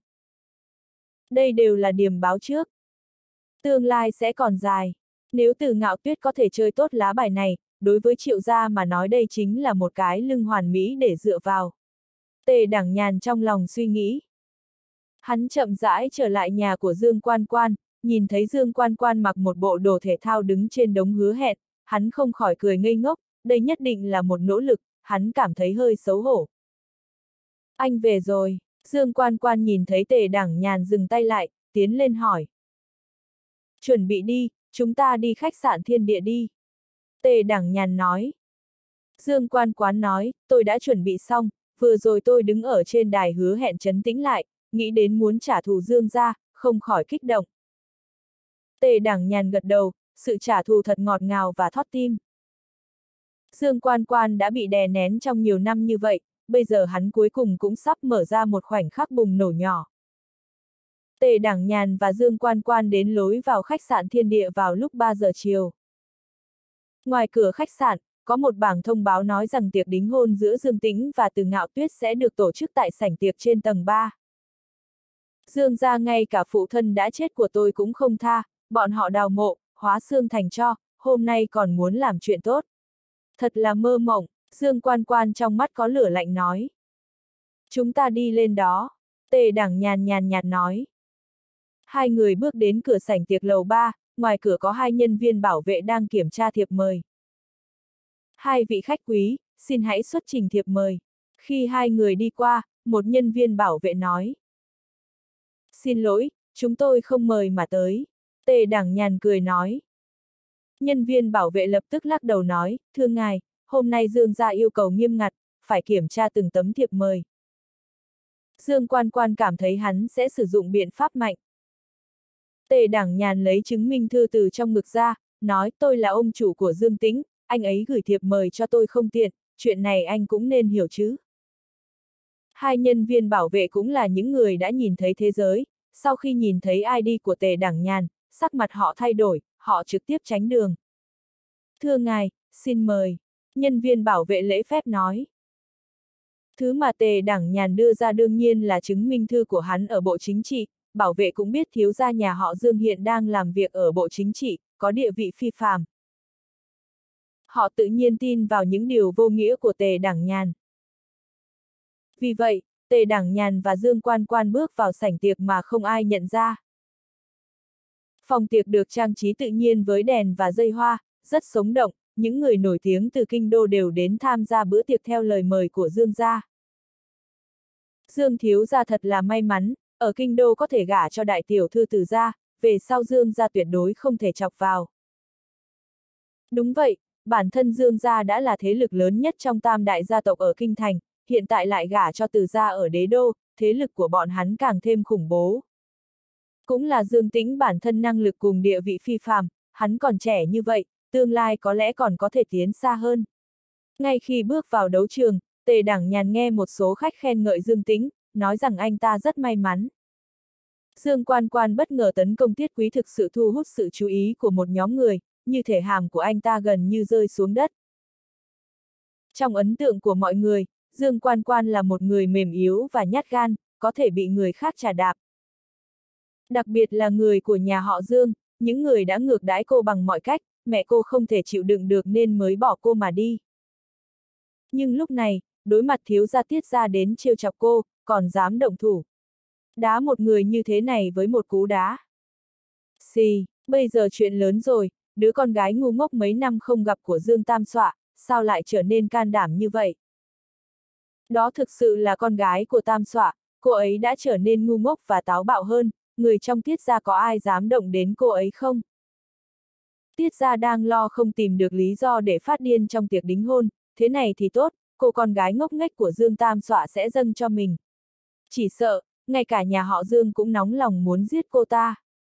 Đây đều là điểm báo trước. Tương lai sẽ còn dài. Nếu Từ Ngạo Tuyết có thể chơi tốt lá bài này, đối với Triệu gia mà nói đây chính là một cái lưng hoàn mỹ để dựa vào. Tề Đẳng Nhàn trong lòng suy nghĩ. Hắn chậm rãi trở lại nhà của Dương Quan Quan, nhìn thấy Dương Quan Quan mặc một bộ đồ thể thao đứng trên đống hứa hẹn, hắn không khỏi cười ngây ngốc, đây nhất định là một nỗ lực, hắn cảm thấy hơi xấu hổ. Anh về rồi, Dương Quan Quan nhìn thấy Tề Đẳng Nhàn dừng tay lại, tiến lên hỏi. Chuẩn bị đi, chúng ta đi khách sạn Thiên Địa đi. Tề Đẳng Nhàn nói. Dương Quan Quan nói, tôi đã chuẩn bị xong, vừa rồi tôi đứng ở trên đài hứa hẹn trấn tĩnh lại, nghĩ đến muốn trả thù Dương gia, không khỏi kích động. Tề Đẳng Nhàn gật đầu, sự trả thù thật ngọt ngào và thót tim. Dương Quan Quan đã bị đè nén trong nhiều năm như vậy, bây giờ hắn cuối cùng cũng sắp mở ra một khoảnh khắc bùng nổ nhỏ. Tề Đẳng Nhàn và Dương Quan Quan đến lối vào khách sạn Thiên Địa vào lúc 3 giờ chiều. Ngoài cửa khách sạn, có một bảng thông báo nói rằng tiệc đính hôn giữa Dương Tĩnh và Từ Ngạo Tuyết sẽ được tổ chức tại sảnh tiệc trên tầng 3. Dương gia ngay cả phụ thân đã chết của tôi cũng không tha, bọn họ đào mộ, hóa xương thành tro, hôm nay còn muốn làm chuyện tốt. Thật là mơ mộng, Dương Quan Quan trong mắt có lửa lạnh nói. Chúng ta đi lên đó, Tề Đẳng Nhàn nhàn nhạt nói. Hai người bước đến cửa sảnh tiệc lầu 3, ngoài cửa có hai nhân viên bảo vệ đang kiểm tra thiệp mời. Hai vị khách quý, xin hãy xuất trình thiệp mời. Khi hai người đi qua, một nhân viên bảo vệ nói. Xin lỗi, chúng tôi không mời mà tới. Tề Đẳng Nhàn cười nói. Nhân viên bảo vệ lập tức lắc đầu nói, thưa ngài, hôm nay Dương gia yêu cầu nghiêm ngặt, phải kiểm tra từng tấm thiệp mời. Dương Quan Quan cảm thấy hắn sẽ sử dụng biện pháp mạnh. Tề Đẳng Nhàn lấy chứng minh thư từ trong ngực ra, nói tôi là ông chủ của Dương Tĩnh, anh ấy gửi thiệp mời cho tôi không tiện, chuyện này anh cũng nên hiểu chứ. Hai nhân viên bảo vệ cũng là những người đã nhìn thấy thế giới, sau khi nhìn thấy ID của Tề Đẳng Nhàn, sắc mặt họ thay đổi, họ trực tiếp tránh đường. Thưa ngài, xin mời. Nhân viên bảo vệ lễ phép nói. Thứ mà Tề Đẳng Nhàn đưa ra đương nhiên là chứng minh thư của hắn ở Bộ Chính trị, bảo vệ cũng biết thiếu gia nhà họ Dương hiện đang làm việc ở Bộ Chính trị, có địa vị phi phàm. Họ tự nhiên tin vào những điều vô nghĩa của Tề Đẳng Nhàn. Vì vậy, Tề Đẳng Nhàn và Dương Quan Quan bước vào sảnh tiệc mà không ai nhận ra. Phòng tiệc được trang trí tự nhiên với đèn và dây hoa, rất sống động, những người nổi tiếng từ kinh đô đều đến tham gia bữa tiệc theo lời mời của Dương gia. Dương thiếu gia thật là may mắn, ở kinh đô có thể gả cho đại tiểu thư Từ gia, về sau Dương gia tuyệt đối không thể chọc vào. Đúng vậy, bản thân Dương gia đã là thế lực lớn nhất trong tam đại gia tộc ở kinh thành, hiện tại lại gả cho Từ gia ở đế đô, thế lực của bọn hắn càng thêm khủng bố. Cũng là Dương Tĩnh bản thân năng lực cùng địa vị phi phàm, hắn còn trẻ như vậy, tương lai có lẽ còn có thể tiến xa hơn. Ngay khi bước vào đấu trường, Tề Đẳng Nhàn nghe một số khách khen ngợi Dương Tĩnh, nói rằng anh ta rất may mắn. Dương Quan Quan bất ngờ tấn công Tiết Quý thực sự thu hút sự chú ý của một nhóm người, như thể hàm của anh ta gần như rơi xuống đất. Trong ấn tượng của mọi người, Dương Quan Quan là một người mềm yếu và nhát gan, có thể bị người khác trà đạp. Đặc biệt là người của nhà họ Dương, những người đã ngược đãi cô bằng mọi cách, mẹ cô không thể chịu đựng được nên mới bỏ cô mà đi. Nhưng lúc này, đối mặt thiếu gia Tiết gia đến trêu chọc cô, còn dám động thủ. Đá một người như thế này với một cú đá. Xì, bây giờ chuyện lớn rồi, đứa con gái ngu ngốc mấy năm không gặp của Dương Tam Xoạ, sao lại trở nên can đảm như vậy? Đó thực sự là con gái của Tam Xoạ, cô ấy đã trở nên ngu ngốc và táo bạo hơn, người trong Tiết gia có ai dám động đến cô ấy không? Tiết gia đang lo không tìm được lý do để phát điên trong tiệc đính hôn, thế này thì tốt, cô con gái ngốc nghếch của Dương Tam Xoạ sẽ dâng cho mình. Chỉ sợ, ngay cả nhà họ Dương cũng nóng lòng muốn giết cô ta.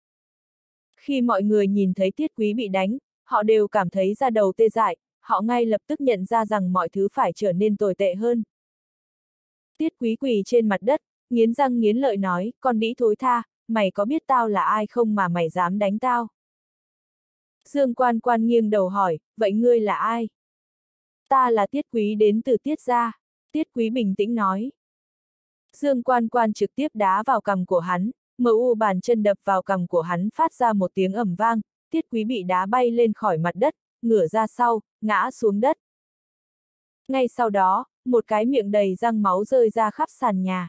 Khi mọi người nhìn thấy Tiết Quý bị đánh, họ đều cảm thấy da đầu tê dại, họ ngay lập tức nhận ra rằng mọi thứ phải trở nên tồi tệ hơn. Tiết Quý quỳ trên mặt đất, nghiến răng nghiến lợi nói, con đĩ thối tha, mày có biết tao là ai không mà mày dám đánh tao? Dương Quan Quan nghiêng đầu hỏi, vậy ngươi là ai? Ta là Tiết Quý đến từ Tiết gia. Tiết Quý bình tĩnh nói. Dương Quan Quan trực tiếp đá vào cằm của hắn, bàn chân đập vào cằm của hắn phát ra một tiếng ầm vang, Tiết Quý bị đá bay lên khỏi mặt đất, ngửa ra sau, ngã xuống đất. Ngay sau đó, một cái miệng đầy răng máu rơi ra khắp sàn nhà.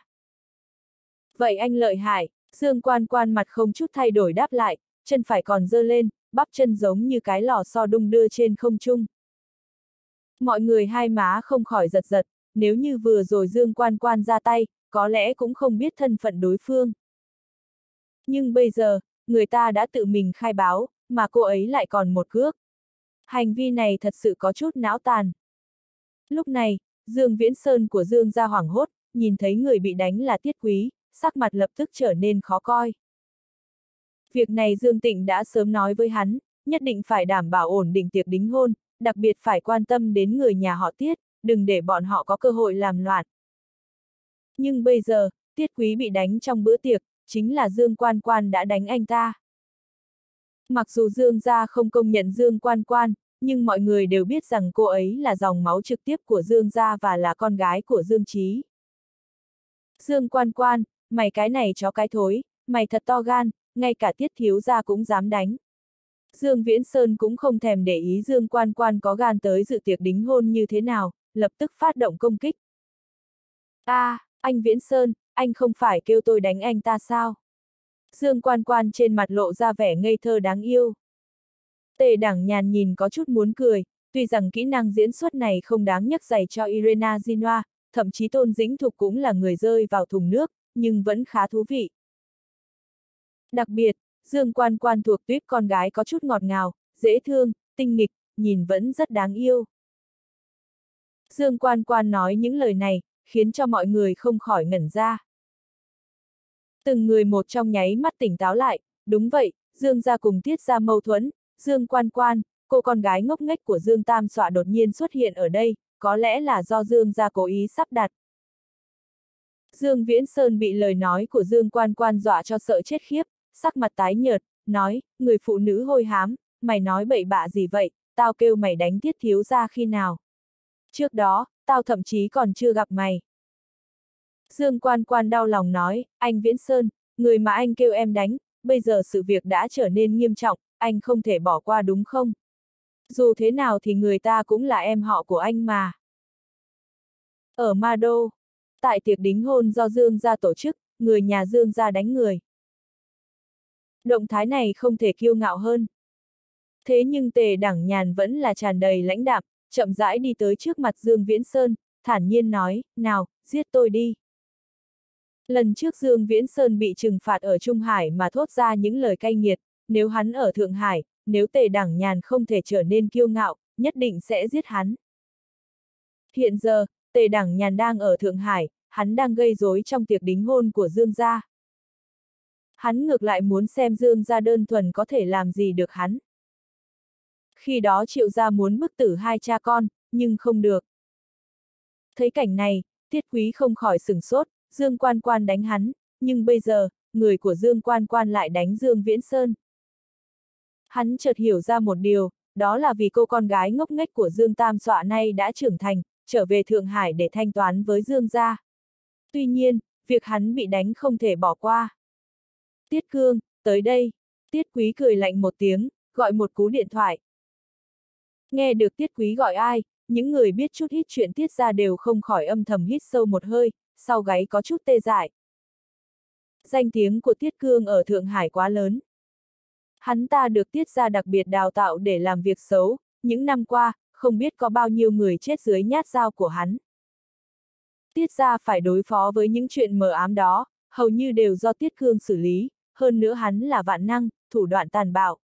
Vậy anh lợi hại, Dương Quan Quan mặt không chút thay đổi đáp lại, chân phải còn giơ lên, bắp chân giống như cái lò xo đung đưa trên không trung. Mọi người hai má không khỏi giật giật, nếu như vừa rồi Dương Quan Quan ra tay, có lẽ cũng không biết thân phận đối phương. Nhưng bây giờ, người ta đã tự mình khai báo, mà cô ấy lại còn một cước. Hành vi này thật sự có chút não tàn. Lúc này, Dương Viễn Sơn của Dương gia hoảng hốt, nhìn thấy người bị đánh là Tiết Quý, sắc mặt lập tức trở nên khó coi. Việc này Dương Tịnh đã sớm nói với hắn, nhất định phải đảm bảo ổn định tiệc đính hôn, đặc biệt phải quan tâm đến người nhà họ Tiết, đừng để bọn họ có cơ hội làm loạn. Nhưng bây giờ, Tiết Quý bị đánh trong bữa tiệc, chính là Dương Quan Quan đã đánh anh ta. Mặc dù Dương gia không công nhận Dương Quan Quan, nhưng mọi người đều biết rằng cô ấy là dòng máu trực tiếp của Dương gia và là con gái của Dương Chí. Dương Quan Quan, mày cái này chó cái thối, mày thật to gan, ngay cả Tiết thiếu gia cũng dám đánh. Dương Viễn Sơn cũng không thèm để ý Dương Quan Quan có gan tới dự tiệc đính hôn như thế nào, lập tức phát động công kích. Anh Viễn Sơn, anh không phải kêu tôi đánh anh ta sao? Dương Quan Quan trên mặt lộ ra vẻ ngây thơ đáng yêu. Tề Đẳng Nhàn nhìn có chút muốn cười, tuy rằng kỹ năng diễn xuất này không đáng nhắc giày cho Irena Jinwa, thậm chí Tôn Dĩnh Thục cũng là người rơi vào thùng nước, nhưng vẫn khá thú vị. Đặc biệt, Dương Quan Quan thuộc tuýp con gái có chút ngọt ngào, dễ thương, tinh nghịch, nhìn vẫn rất đáng yêu. Dương Quan Quan nói những lời này, khiến cho mọi người không khỏi ngẩn ra. Từng người một trong nháy mắt tỉnh táo lại, đúng vậy, Dương gia cùng Tiết gia mâu thuẫn, Dương Quan Quan, cô con gái ngốc nghếch của Dương Tam Xoạ đột nhiên xuất hiện ở đây, có lẽ là do Dương gia cố ý sắp đặt. Dương Viễn Sơn bị lời nói của Dương Quan Quan dọa cho sợ chết khiếp, sắc mặt tái nhợt, nói, người phụ nữ hôi hám, mày nói bậy bạ gì vậy, tao kêu mày đánh Tiết thiếu gia khi nào. Trước đó, tao thậm chí còn chưa gặp mày. Dương Quan Quan đau lòng nói, anh Viễn Sơn, người mà anh kêu em đánh, bây giờ sự việc đã trở nên nghiêm trọng, anh không thể bỏ qua đúng không? Dù thế nào thì người ta cũng là em họ của anh mà. Ở Ma Đô, tại tiệc đính hôn do Dương gia tổ chức, người nhà Dương gia đánh người. Động thái này không thể kiêu ngạo hơn. Thế nhưng Tề Đẳng Nhàn vẫn là tràn đầy lãnh đạm, chậm rãi đi tới trước mặt Dương Viễn Sơn, thản nhiên nói, nào, giết tôi đi. Lần trước Dương Viễn Sơn bị trừng phạt ở Trung Hải mà thốt ra những lời cay nghiệt, nếu hắn ở Thượng Hải, nếu Tề Đẳng Nhàn không thể trở nên kiêu ngạo, nhất định sẽ giết hắn. Hiện giờ, Tề Đẳng Nhàn đang ở Thượng Hải, hắn đang gây rối trong tiệc đính hôn của Dương gia. Hắn ngược lại muốn xem Dương gia đơn thuần có thể làm gì được hắn. Khi đó Triệu gia muốn bức tử hai cha con, nhưng không được. Thấy cảnh này, Tiết Quý không khỏi sửng sốt, Dương Quan Quan đánh hắn, nhưng bây giờ, người của Dương Quan Quan lại đánh Dương Viễn Sơn. Hắn chợt hiểu ra một điều, đó là vì cô con gái ngốc nghếch của Dương Tam Xoạ nay đã trưởng thành, trở về Thượng Hải để thanh toán với Dương gia. Tuy nhiên, việc hắn bị đánh không thể bỏ qua. Tiết Cương, tới đây. Tiết Quý cười lạnh một tiếng, gọi một cú điện thoại. Nghe được Tiết Quý gọi ai, những người biết chút ít chuyện Tiết gia đều không khỏi âm thầm hít sâu một hơi, sau gáy có chút tê dại. Danh tiếng của Tiết Cương ở Thượng Hải quá lớn. Hắn ta được Tiết gia đặc biệt đào tạo để làm việc xấu, những năm qua, không biết có bao nhiêu người chết dưới nhát dao của hắn. Tiết gia phải đối phó với những chuyện mờ ám đó, hầu như đều do Tiết Cương xử lý, hơn nữa hắn là vạn năng, thủ đoạn tàn bạo.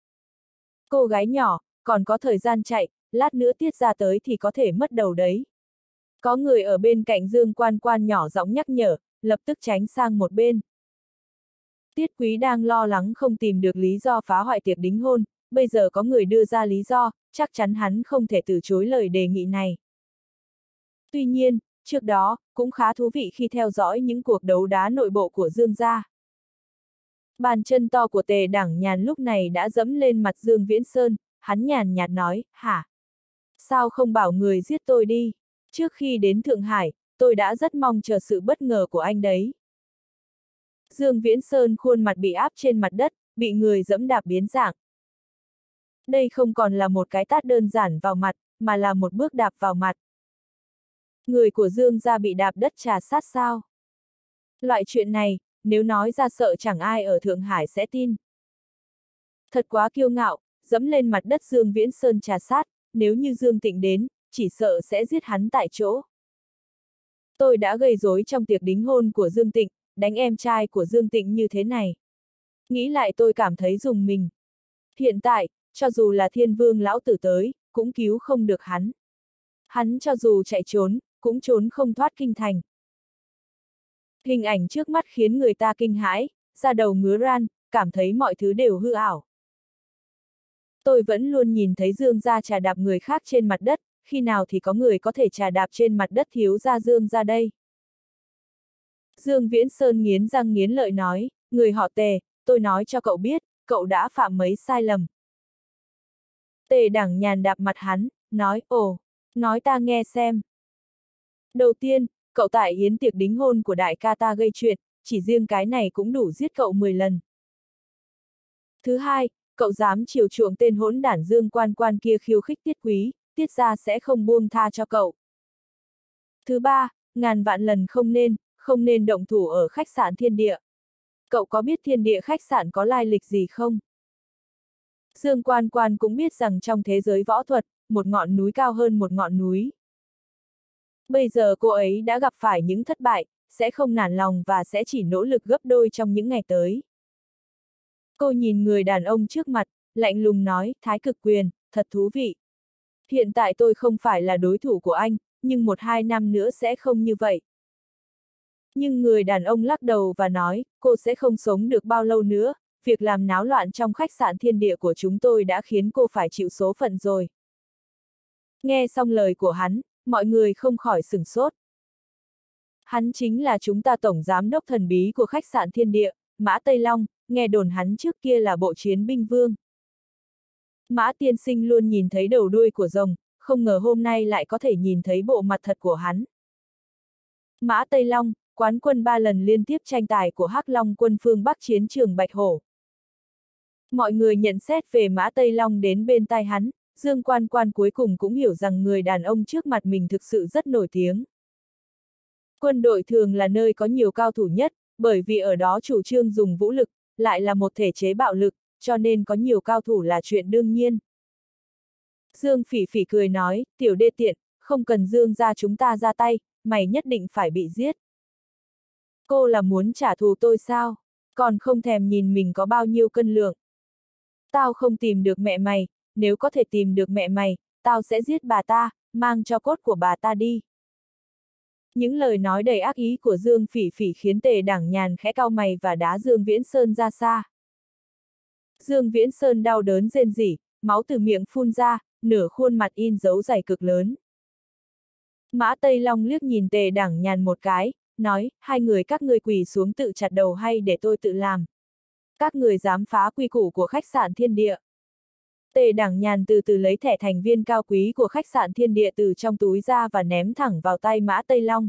Cô gái nhỏ, còn có thời gian chạy, lát nữa Tiết gia tới thì có thể mất đầu đấy. Có người ở bên cạnh Dương Quan Quan nhỏ giọng nhắc nhở, lập tức tránh sang một bên. Tiết Quý đang lo lắng không tìm được lý do phá hoại tiệc đính hôn, bây giờ có người đưa ra lý do, chắc chắn hắn không thể từ chối lời đề nghị này. Tuy nhiên, trước đó, cũng khá thú vị khi theo dõi những cuộc đấu đá nội bộ của Dương gia. Bàn chân to của Tề Đẳng Nhàn lúc này đã dẫm lên mặt Dương Viễn Sơn, hắn nhàn nhạt nói, hả? Sao không bảo người giết tôi đi? Trước khi đến Thượng Hải, tôi đã rất mong chờ sự bất ngờ của anh đấy. Dương Viễn Sơn khuôn mặt bị áp trên mặt đất, bị người dẫm đạp biến dạng. Đây không còn là một cái tát đơn giản vào mặt, mà là một bước đạp vào mặt. Người của Dương gia bị đạp đất trà sát sao? Loại chuyện này, nếu nói ra sợ chẳng ai ở Thượng Hải sẽ tin. Thật quá kiêu ngạo, dẫm lên mặt đất Dương Viễn Sơn trà sát, nếu như Dương Tịnh đến, chỉ sợ sẽ giết hắn tại chỗ. Tôi đã gây rối trong tiệc đính hôn của Dương Tịnh, đánh em trai của Dương Tịnh như thế này. Nghĩ lại tôi cảm thấy rùng mình. Hiện tại, cho dù là Thiên Vương lão tử tới, cũng cứu không được hắn. Hắn cho dù chạy trốn, cũng trốn không thoát kinh thành. Hình ảnh trước mắt khiến người ta kinh hãi, da đầu ngứa ran, cảm thấy mọi thứ đều hư ảo. Tôi vẫn luôn nhìn thấy Dương gia trà đạp người khác trên mặt đất, khi nào thì có người có thể trà đạp trên mặt đất thiếu gia Dương gia đây. Dương Viễn Sơn nghiến răng nghiến lợi nói, người họ Tề, tôi nói cho cậu biết, cậu đã phạm mấy sai lầm. Tề Đẳng Nhàn đạp mặt hắn, nói, ồ, nói ta nghe xem. Đầu tiên, cậu tại yến tiệc đính hôn của đại ca ta gây chuyện, chỉ riêng cái này cũng đủ giết cậu 10 lần. Thứ hai, cậu dám chiều chuộng tên hỗn đản Dương Quan Quan kia khiêu khích Tiết Quý, Tiết gia sẽ không buông tha cho cậu. Thứ ba, ngàn vạn lần không nên động thủ ở khách sạn Thiên Địa. Cậu có biết Thiên Địa khách sạn có lai lịch gì không? Dương Quan Quan cũng biết rằng trong thế giới võ thuật, một ngọn núi cao hơn một ngọn núi. Bây giờ cô ấy đã gặp phải những thất bại, sẽ không nản lòng và sẽ chỉ nỗ lực gấp đôi trong những ngày tới. Cô nhìn người đàn ông trước mặt, lạnh lùng nói, Thái Cực Quyền, thật thú vị. Hiện tại tôi không phải là đối thủ của anh, nhưng 1-2 năm nữa sẽ không như vậy. Nhưng người đàn ông lắc đầu và nói, cô sẽ không sống được bao lâu nữa, việc làm náo loạn trong khách sạn Thiên Địa của chúng tôi đã khiến cô phải chịu số phận rồi. Nghe xong lời của hắn, mọi người không khỏi sửng sốt. Hắn chính là chúng ta tổng giám đốc thần bí của khách sạn Thiên Địa, Mã Tây Long, nghe đồn hắn trước kia là bộ chiến binh vương. Mã tiên sinh luôn nhìn thấy đầu đuôi của rồng, không ngờ hôm nay lại có thể nhìn thấy bộ mặt thật của hắn. Mã Tây Long, quán quân 3 lần liên tiếp tranh tài của Hắc Long quân phương Bắc chiến trường Bạch Hổ. Mọi người nhận xét về Mã Tây Long đến bên tai hắn, Dương Quan Quan cuối cùng cũng hiểu rằng người đàn ông trước mặt mình thực sự rất nổi tiếng. Quân đội thường là nơi có nhiều cao thủ nhất, bởi vì ở đó chủ trương dùng vũ lực, lại là một thể chế bạo lực, cho nên có nhiều cao thủ là chuyện đương nhiên. Dương Phỉ Phỉ cười nói, tiểu đê tiện, không cần Dương gia chúng ta ra tay, mày nhất định phải bị giết. Cô là muốn trả thù tôi sao? Còn không thèm nhìn mình có bao nhiêu cân lượng. Tao không tìm được mẹ mày, nếu có thể tìm được mẹ mày, tao sẽ giết bà ta, mang cho cốt của bà ta đi. Những lời nói đầy ác ý của Dương Phỉ Phỉ khiến Tề Đẳng Nhàn khẽ cau mày và đá Dương Viễn Sơn ra xa. Dương Viễn Sơn đau đớn rên rỉ, máu từ miệng phun ra, nửa khuôn mặt in dấu dày cực lớn. Mã Tây Long liếc nhìn Tề Đẳng Nhàn một cái, nói, hai người các ngươi quỳ xuống tự chặt đầu hay để tôi tự làm. Các người dám phá quy củ của khách sạn Thiên Địa. Tề Đẳng Nhàn từ từ lấy thẻ thành viên cao quý của khách sạn Thiên Địa từ trong túi ra và ném thẳng vào tay Mã Tây Long.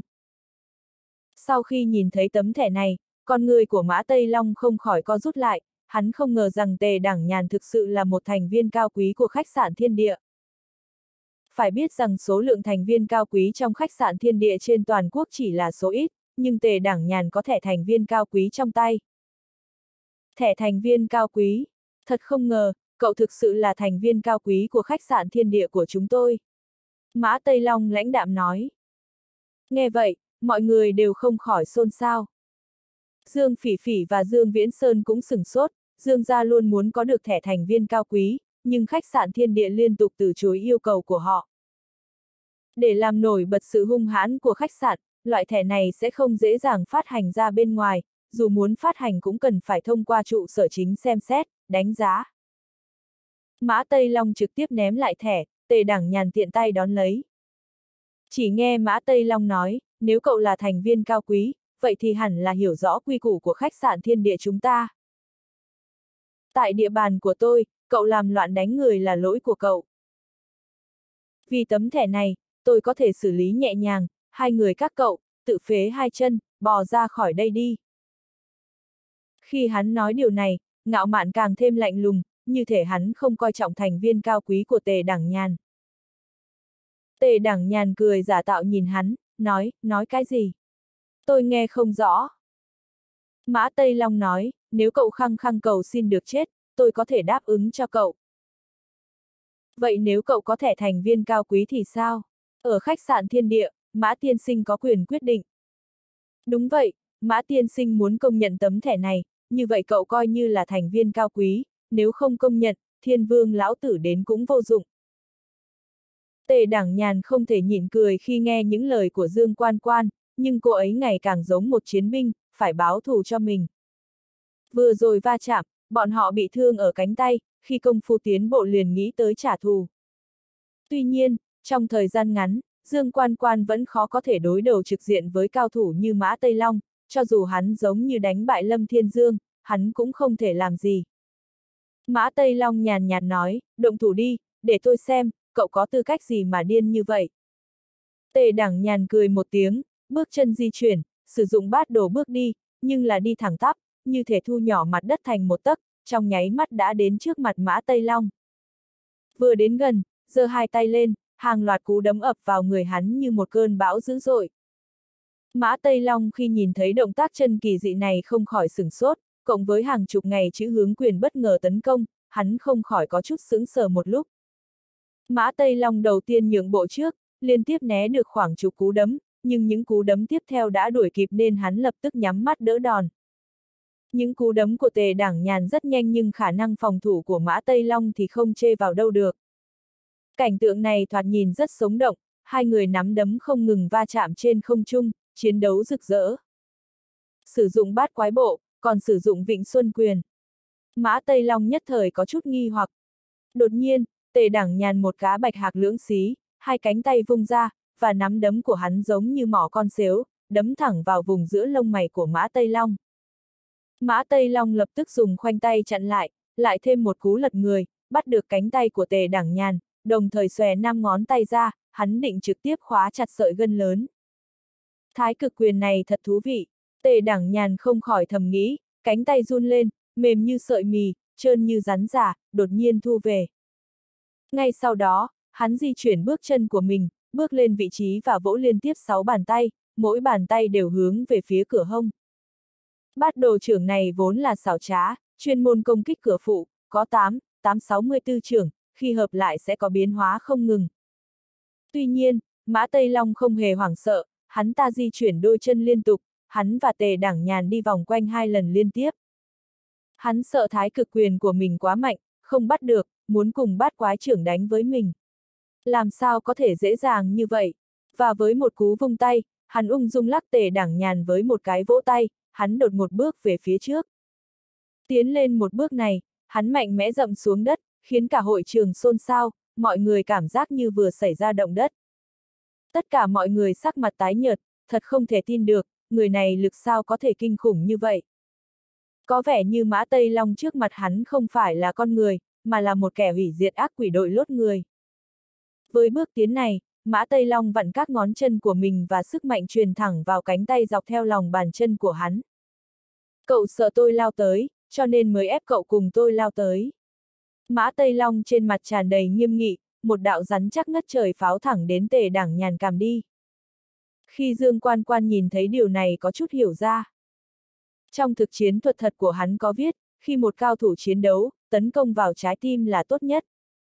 Sau khi nhìn thấy tấm thẻ này, con người của Mã Tây Long không khỏi co rút lại, hắn không ngờ rằng Tề Đẳng Nhàn thực sự là một thành viên cao quý của khách sạn Thiên Địa. Phải biết rằng số lượng thành viên cao quý trong khách sạn Thiên Địa trên toàn quốc chỉ là số ít, nhưng Tề Đẳng Nhàn có thẻ thành viên cao quý trong tay. Thẻ thành viên cao quý, thật không ngờ, cậu thực sự là thành viên cao quý của khách sạn Thiên Địa của chúng tôi. Mã Tây Long lãnh đạm nói. Nghe vậy, mọi người đều không khỏi xôn xao. Dương Phỉ Phỉ và Dương Viễn Sơn cũng sửng sốt, Dương gia luôn muốn có được thẻ thành viên cao quý, nhưng khách sạn Thiên Địa liên tục từ chối yêu cầu của họ. Để làm nổi bật sự hung hãn của khách sạn, loại thẻ này sẽ không dễ dàng phát hành ra bên ngoài, dù muốn phát hành cũng cần phải thông qua trụ sở chính xem xét, đánh giá. Mã Tây Long trực tiếp ném lại thẻ, Tề Đẳng Nhàn tiện tay đón lấy. Chỉ nghe Mã Tây Long nói, nếu cậu là thành viên cao quý, vậy thì hẳn là hiểu rõ quy củ của khách sạn Thiên Địa chúng ta. Tại địa bàn của tôi, cậu làm loạn đánh người là lỗi của cậu. Vì tấm thẻ này, tôi có thể xử lý nhẹ nhàng, hai người các cậu, tự phế hai chân, bò ra khỏi đây đi. Khi hắn nói điều này, Ngạo Mạn càng thêm lạnh lùng, như thể hắn không coi trọng thành viên cao quý của Tề Đẳng Nhàn. Tề Đẳng Nhàn cười giả tạo nhìn hắn, nói cái gì? Tôi nghe không rõ. Mã Tây Long nói, nếu cậu khăng khăng cầu xin được chết, tôi có thể đáp ứng cho cậu. Vậy nếu cậu có thẻ thành viên cao quý thì sao? Ở khách sạn Thiên Địa, Mã tiên sinh có quyền quyết định. Đúng vậy, Mã tiên sinh muốn công nhận tấm thẻ này, như vậy cậu coi như là thành viên cao quý, nếu không công nhận, Thiên Vương lão tử đến cũng vô dụng. Tề Đảng Nhàn không thể nhịn cười khi nghe những lời của Dương Quan Quan, nhưng cô ấy ngày càng giống một chiến binh, phải báo thù cho mình. Vừa rồi va chạm, bọn họ bị thương ở cánh tay, khi công phu tiến bộ liền nghĩ tới trả thù. Tuy nhiên, trong thời gian ngắn, Dương Quan Quan vẫn khó có thể đối đầu trực diện với cao thủ như Mã Tây Long, cho dù hắn giống như đánh bại Lâm Thiên Dương, hắn cũng không thể làm gì. Mã Tây Long nhàn nhạt nói, động thủ đi, để tôi xem, cậu có tư cách gì mà điên như vậy. Tề Đảng Nhàn cười một tiếng, bước chân di chuyển, sử dụng bát đồ bước đi, nhưng là đi thẳng tắp, như thể thu nhỏ mặt đất thành một tấc, trong nháy mắt đã đến trước mặt Mã Tây Long. Vừa đến gần, giơ hai tay lên, hàng loạt cú đấm ập vào người hắn như một cơn bão dữ dội. Mã Tây Long khi nhìn thấy động tác chân kỳ dị này không khỏi sửng sốt, cộng với hàng chục ngày chữ hướng quyền bất ngờ tấn công, hắn không khỏi có chút sững sờ một lúc. Mã Tây Long đầu tiên nhượng bộ trước, liên tiếp né được khoảng chục cú đấm, nhưng những cú đấm tiếp theo đã đuổi kịp nên hắn lập tức nhắm mắt đỡ đòn. Những cú đấm của Tề Đảng Nhàn rất nhanh nhưng khả năng phòng thủ của Mã Tây Long thì không chê vào đâu được. Cảnh tượng này thoạt nhìn rất sống động, hai người nắm đấm không ngừng va chạm trên không trung, chiến đấu rực rỡ. Sử dụng bát quái bộ, còn sử dụng Vịnh Xuân Quyền. Mã Tây Long nhất thời có chút nghi hoặc. Đột nhiên, Tề Đảng Nhàn một cá bạch hạc lưỡng xí, hai cánh tay vung ra, và nắm đấm của hắn giống như mỏ con sếu, đấm thẳng vào vùng giữa lông mày của Mã Tây Long. Mã Tây Long lập tức dùng khoanh tay chặn lại thêm một cú lật người, bắt được cánh tay của Tề Đảng Nhàn, đồng thời xòe 5 ngón tay ra, hắn định trực tiếp khóa chặt sợi gân lớn. Thái cực quyền này thật thú vị, Tề Đảng Nhàn không khỏi thầm nghĩ, cánh tay run lên, mềm như sợi mì, trơn như rắn giả, đột nhiên thu về. Ngay sau đó, hắn di chuyển bước chân của mình, bước lên vị trí và vỗ liên tiếp 6 bàn tay, mỗi bàn tay đều hướng về phía cửa hông. Bát đồ trưởng này vốn là xảo trá, chuyên môn công kích cửa phụ, có 864 trưởng, khi hợp lại sẽ có biến hóa không ngừng. Tuy nhiên, Mã Tây Long không hề hoảng sợ, hắn ta di chuyển đôi chân liên tục, hắn và Tề Đảng Nhàn đi vòng quanh 2 lần liên tiếp. Hắn sợ thái cực quyền của mình quá mạnh, không bắt được, muốn cùng bát quái trưởng đánh với mình. Làm sao có thể dễ dàng như vậy? Và với một cú vung tay, hắn ung dung lắc Tề Đảng Nhàn với một cái vỗ tay, hắn đột một bước về phía trước. Tiến lên một bước này, hắn mạnh mẽ dậm xuống đất, khiến cả hội trường xôn xao, mọi người cảm giác như vừa xảy ra động đất. Tất cả mọi người sắc mặt tái nhợt, thật không thể tin được, người này lực sao có thể kinh khủng như vậy. Có vẻ như Mã Tây Long trước mặt hắn không phải là con người, mà là một kẻ hủy diệt ác quỷ đội lốt người. Với bước tiến này, Mã Tây Long vặn các ngón chân của mình và sức mạnh truyền thẳng vào cánh tay dọc theo lòng bàn chân của hắn. Cậu sợ tôi lao tới, cho nên mới ép cậu cùng tôi lao tới. Mã Tây Long trên mặt tràn đầy nghiêm nghị, một đạo rắn chắc ngất trời pháo thẳng đến Tề Đảng Nhàn cằm đi. Khi Dương Quan Quan nhìn thấy điều này có chút hiểu ra. Trong thực chiến thuật thật của hắn có viết, khi một cao thủ chiến đấu, tấn công vào trái tim là tốt nhất.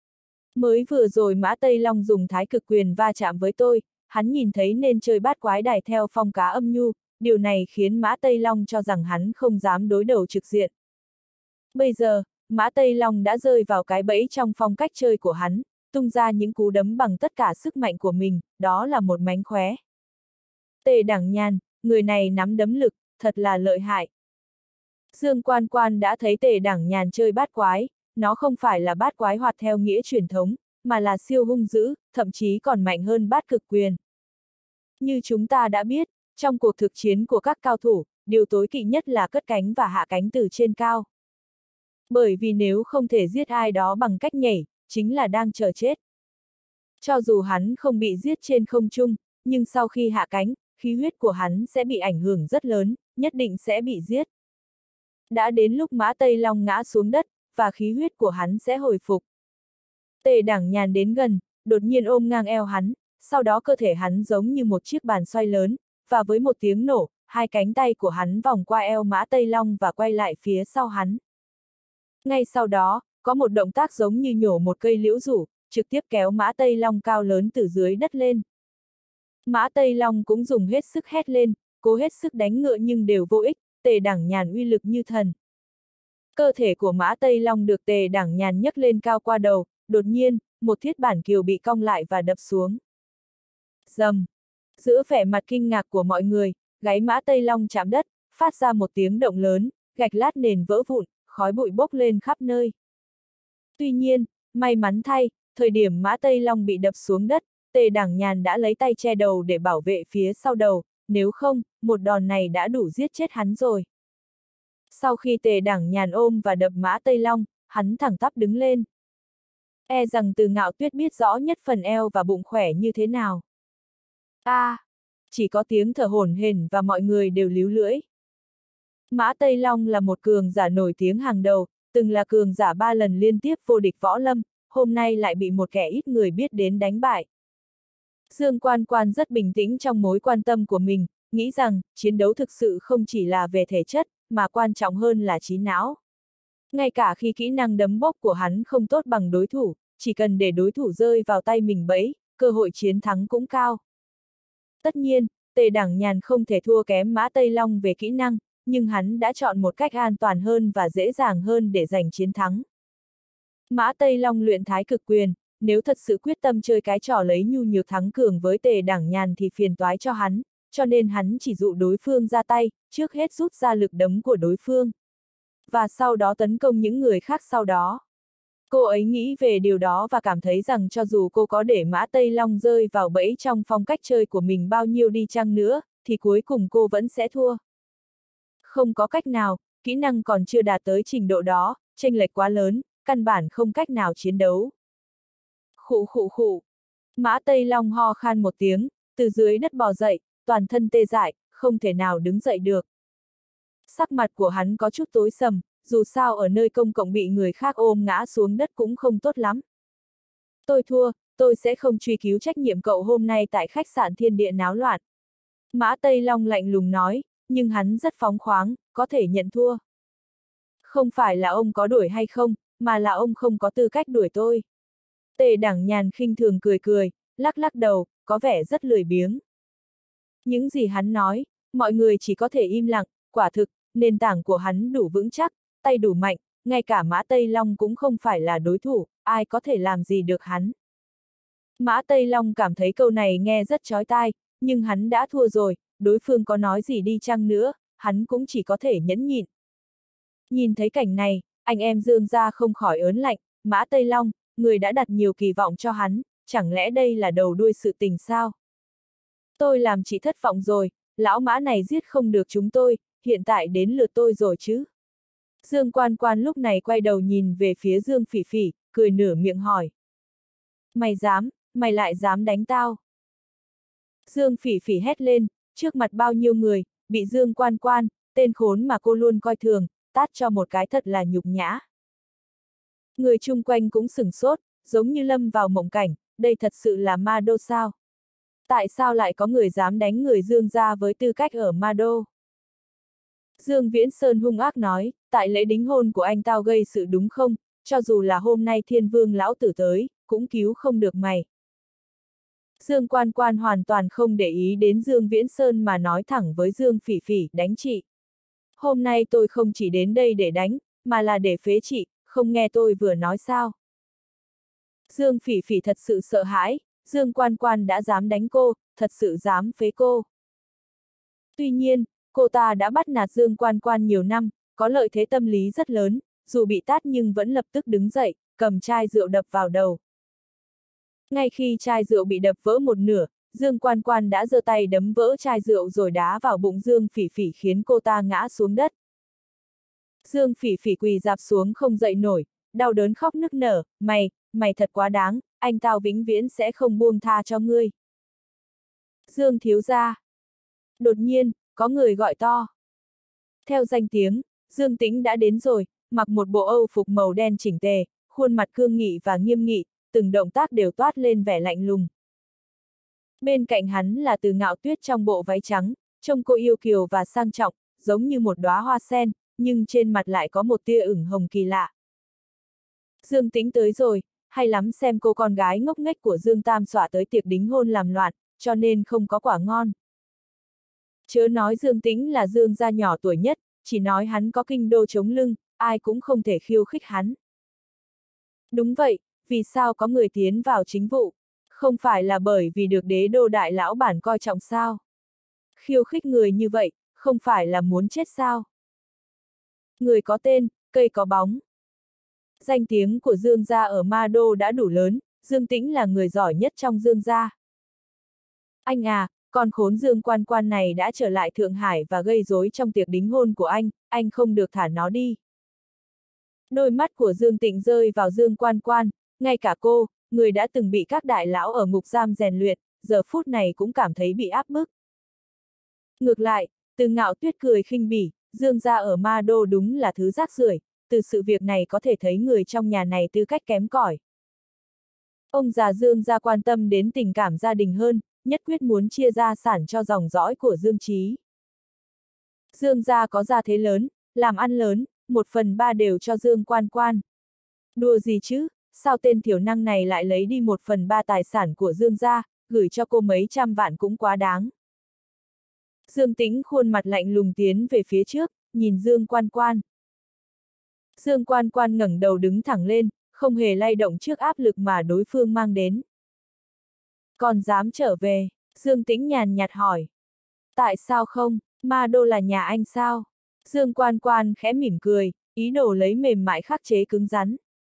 Mới vừa rồi Mã Tây Long dùng thái cực quyền va chạm với tôi, hắn nhìn thấy nên chơi bát quái đài theo phong cá âm nhu, điều này khiến Mã Tây Long cho rằng hắn không dám đối đầu trực diện. Bây giờ, Mã Tây Long đã rơi vào cái bẫy trong phong cách chơi của hắn, tung ra những cú đấm bằng tất cả sức mạnh của mình, đó là một mánh khóe. Tề Đảng Nhàn, người này nắm đấm lực, thật là lợi hại. Dương Quan Quan đã thấy Tề Đảng Nhàn chơi bát quái, nó không phải là bát quái hoạt theo nghĩa truyền thống, mà là siêu hung dữ, thậm chí còn mạnh hơn bát cực quyền. Như chúng ta đã biết, trong cuộc thực chiến của các cao thủ, điều tối kỵ nhất là cất cánh và hạ cánh từ trên cao. Bởi vì nếu không thể giết ai đó bằng cách nhảy, chính là đang chờ chết. Cho dù hắn không bị giết trên không trung, nhưng sau khi hạ cánh, khí huyết của hắn sẽ bị ảnh hưởng rất lớn, nhất định sẽ bị giết. Đã đến lúc Mã Tây Long ngã xuống đất, và khí huyết của hắn sẽ hồi phục. Tề Đảng Nhàn đến gần, đột nhiên ôm ngang eo hắn, sau đó cơ thể hắn giống như một chiếc bàn xoay lớn, và với một tiếng nổ, hai cánh tay của hắn vòng qua eo Mã Tây Long và quay lại phía sau hắn. Ngay sau đó, có một động tác giống như nhổ một cây liễu rủ, trực tiếp kéo Mã Tây Long cao lớn từ dưới đất lên. Mã Tây Long cũng dùng hết sức hét lên, cố hết sức đánh ngựa nhưng đều vô ích, Tề Đảng Nhàn uy lực như thần. Cơ thể của Mã Tây Long được Tề Đảng Nhàn nhấc lên cao qua đầu, đột nhiên, một thiết bản kiều bị cong lại và đập xuống. Rầm! Giữa vẻ mặt kinh ngạc của mọi người, gáy Mã Tây Long chạm đất, phát ra một tiếng động lớn, gạch lát nền vỡ vụn, khói bụi bốc lên khắp nơi. Tuy nhiên, may mắn thay, thời điểm Mã Tây Long bị đập xuống đất, Tề Đảng Nhàn đã lấy tay che đầu để bảo vệ phía sau đầu, nếu không, một đòn này đã đủ giết chết hắn rồi. Sau khi Tề Đảng Nhàn ôm và đập Mã Tây Long, hắn thẳng tắp đứng lên. E rằng Từ Ngạo Tuyết biết rõ nhất phần eo và bụng khỏe như thế nào. Chỉ có tiếng thở hổn hển và mọi người đều líu lưỡi. Mã Tây Long là một cường giả nổi tiếng hàng đầu, từng là cường giả 3 lần liên tiếp vô địch võ lâm, hôm nay lại bị một kẻ ít người biết đến đánh bại. Dương Quan Quan rất bình tĩnh trong mối quan tâm của mình, nghĩ rằng, chiến đấu thực sự không chỉ là về thể chất, mà quan trọng hơn là trí não. Ngay cả khi kỹ năng đấm bốc của hắn không tốt bằng đối thủ, chỉ cần để đối thủ rơi vào tay mình bẫy, cơ hội chiến thắng cũng cao. Tất nhiên, Tề Đảng Nhàn không thể thua kém Mã Tây Long về kỹ năng, nhưng hắn đã chọn một cách an toàn hơn và dễ dàng hơn để giành chiến thắng. Mã Tây Long luyện Thái Cực Quyền, nếu thật sự quyết tâm chơi cái trò lấy nhu nhược thắng cường với Tề Đảng Nhàn thì phiền toái cho hắn, cho nên hắn chỉ dụ đối phương ra tay, trước hết rút ra lực đấm của đối phương. Và sau đó tấn công những người khác sau đó. Cô ấy nghĩ về điều đó và cảm thấy rằng cho dù cô có để Mã Tây Long rơi vào bẫy trong phong cách chơi của mình bao nhiêu đi chăng nữa, thì cuối cùng cô vẫn sẽ thua. Không có cách nào, kỹ năng còn chưa đạt tới trình độ đó, chênh lệch quá lớn, căn bản không cách nào chiến đấu. Khụ khụ khụ. Mã Tây Long ho khan một tiếng, từ dưới đất bò dậy, toàn thân tê dại, không thể nào đứng dậy được. Sắc mặt của hắn có chút tối sầm, dù sao ở nơi công cộng bị người khác ôm ngã xuống đất cũng không tốt lắm. Tôi thua, tôi sẽ không truy cứu trách nhiệm cậu hôm nay tại khách sạn Thiên Địa náo loạn. Mã Tây Long lạnh lùng nói, nhưng hắn rất phóng khoáng, có thể nhận thua. Không phải là ông có đuổi hay không, mà là ông không có tư cách đuổi tôi. Tề Đảng Nhàn khinh thường cười cười, lắc lắc đầu, có vẻ rất lười biếng. Những gì hắn nói, mọi người chỉ có thể im lặng, quả thực, nền tảng của hắn đủ vững chắc, tay đủ mạnh, ngay cả Mã Tây Long cũng không phải là đối thủ, ai có thể làm gì được hắn. Mã Tây Long cảm thấy câu này nghe rất chói tai, nhưng hắn đã thua rồi, đối phương có nói gì đi chăng nữa, hắn cũng chỉ có thể nhẫn nhịn. Nhìn thấy cảnh này, anh em Dương gia không khỏi ớn lạnh, Mã Tây Long, người đã đặt nhiều kỳ vọng cho hắn, chẳng lẽ đây là đầu đuôi sự tình sao? Tôi làm chị thất vọng rồi, lão Mã này giết không được chúng tôi, hiện tại đến lượt tôi rồi chứ? Dương Quan Quan lúc này quay đầu nhìn về phía Dương Phỉ Phỉ, cười nửa miệng hỏi. Mày lại dám đánh tao? Dương Phỉ Phỉ hét lên, trước mặt bao nhiêu người, bị Dương Quan Quan, tên khốn mà cô luôn coi thường, tát cho một cái thật là nhục nhã. Người chung quanh cũng sửng sốt, giống như lâm vào mộng cảnh, đây thật sự là ma đô sao? Tại sao lại có người dám đánh người Dương gia với tư cách ở ma đô? Dương Viễn Sơn hung ác nói, tại lễ đính hôn của anh tao gây sự đúng không, cho dù là hôm nay Thiên Vương lão tử tới, cũng cứu không được mày. Dương Quan Quan hoàn toàn không để ý đến Dương Viễn Sơn mà nói thẳng với Dương Phỉ Phỉ, đánh chị. Hôm nay tôi không chỉ đến đây để đánh, mà là để phế chị, không nghe tôi vừa nói sao. Dương Phỉ Phỉ thật sự sợ hãi, Dương Quan Quan đã dám đánh cô, thật sự dám phế cô. Tuy nhiên, cô ta đã bắt nạt Dương Quan Quan nhiều năm, có lợi thế tâm lý rất lớn, dù bị tát nhưng vẫn lập tức đứng dậy, cầm chai rượu đập vào đầu. Ngay khi chai rượu bị đập vỡ một nửa, Dương Quan Quan đã giơ tay đấm vỡ chai rượu rồi đá vào bụng Dương Phỉ Phỉ khiến cô ta ngã xuống đất. Dương Phỉ Phỉ quỳ rạp xuống không dậy nổi, đau đớn khóc nức nở, mày thật quá đáng, anh tao vĩnh viễn sẽ không buông tha cho ngươi. Dương thiếu gia. Đột nhiên, có người gọi to. Theo danh tiếng, Dương Tĩnh đã đến rồi, mặc một bộ âu phục màu đen chỉnh tề, khuôn mặt cương nghị và nghiêm nghị, từng động tác đều toát lên vẻ lạnh lùng. Bên cạnh hắn là Từ Ngạo Tuyết trong bộ váy trắng, trông cô yêu kiều và sang trọng, giống như một đóa hoa sen, nhưng trên mặt lại có một tia ửng hồng kỳ lạ. Dương Tĩnh tới rồi, hay lắm xem cô con gái ngốc nghếch của Dương Tam xõa tới tiệc đính hôn làm loạn, cho nên không có quả ngon. Chớ nói Dương Tĩnh là Dương gia nhỏ tuổi nhất, chỉ nói hắn có kinh đô chống lưng, ai cũng không thể khiêu khích hắn. Đúng vậy, vì sao có người tiến vào chính vụ? Không phải là bởi vì được đế đô đại lão bản coi trọng sao? Khiêu khích người như vậy, không phải là muốn chết sao? Người có tên, cây có bóng. Danh tiếng của Dương gia ở Ma Đô đã đủ lớn, Dương Tĩnh là người giỏi nhất trong Dương gia. Anh à, con khốn Dương Quan Quan này đã trở lại Thượng Hải và gây rối trong tiệc đính hôn của anh không được thả nó đi. Đôi mắt của Dương Tĩnh rơi vào Dương Quan Quan, ngay cả cô, người đã từng bị các đại lão ở ngục giam rèn luyện, giờ phút này cũng cảm thấy bị áp bức. Ngược lại, Từ Ngạo Tuyết cười khinh bỉ, Dương gia ở Ma Đô đúng là thứ rác rưởi, từ sự việc này có thể thấy người trong nhà này tư cách kém cỏi. Ông già Dương gia quan tâm đến tình cảm gia đình hơn, nhất quyết muốn chia gia sản cho dòng dõi của Dương Chí. Dương gia có gia thế lớn, làm ăn lớn, 1/3 đều cho Dương Quan Quan. Đùa gì chứ, sao tên thiểu năng này lại lấy đi 1/3 tài sản của Dương gia, gửi cho cô mấy trăm vạn cũng quá đáng. Dương Tĩnh khuôn mặt lạnh lùng tiến về phía trước, nhìn Dương Quan Quan. Dương Quan Quan ngẩng đầu đứng thẳng lên, không hề lay động trước áp lực mà đối phương mang đến. Còn dám trở về? Dương Tĩnh nhàn nhạt hỏi. Tại sao không, Ma Đô là nhà anh sao? Dương Quan Quan khẽ mỉm cười, ý đồ lấy mềm mại khắc chế cứng rắn.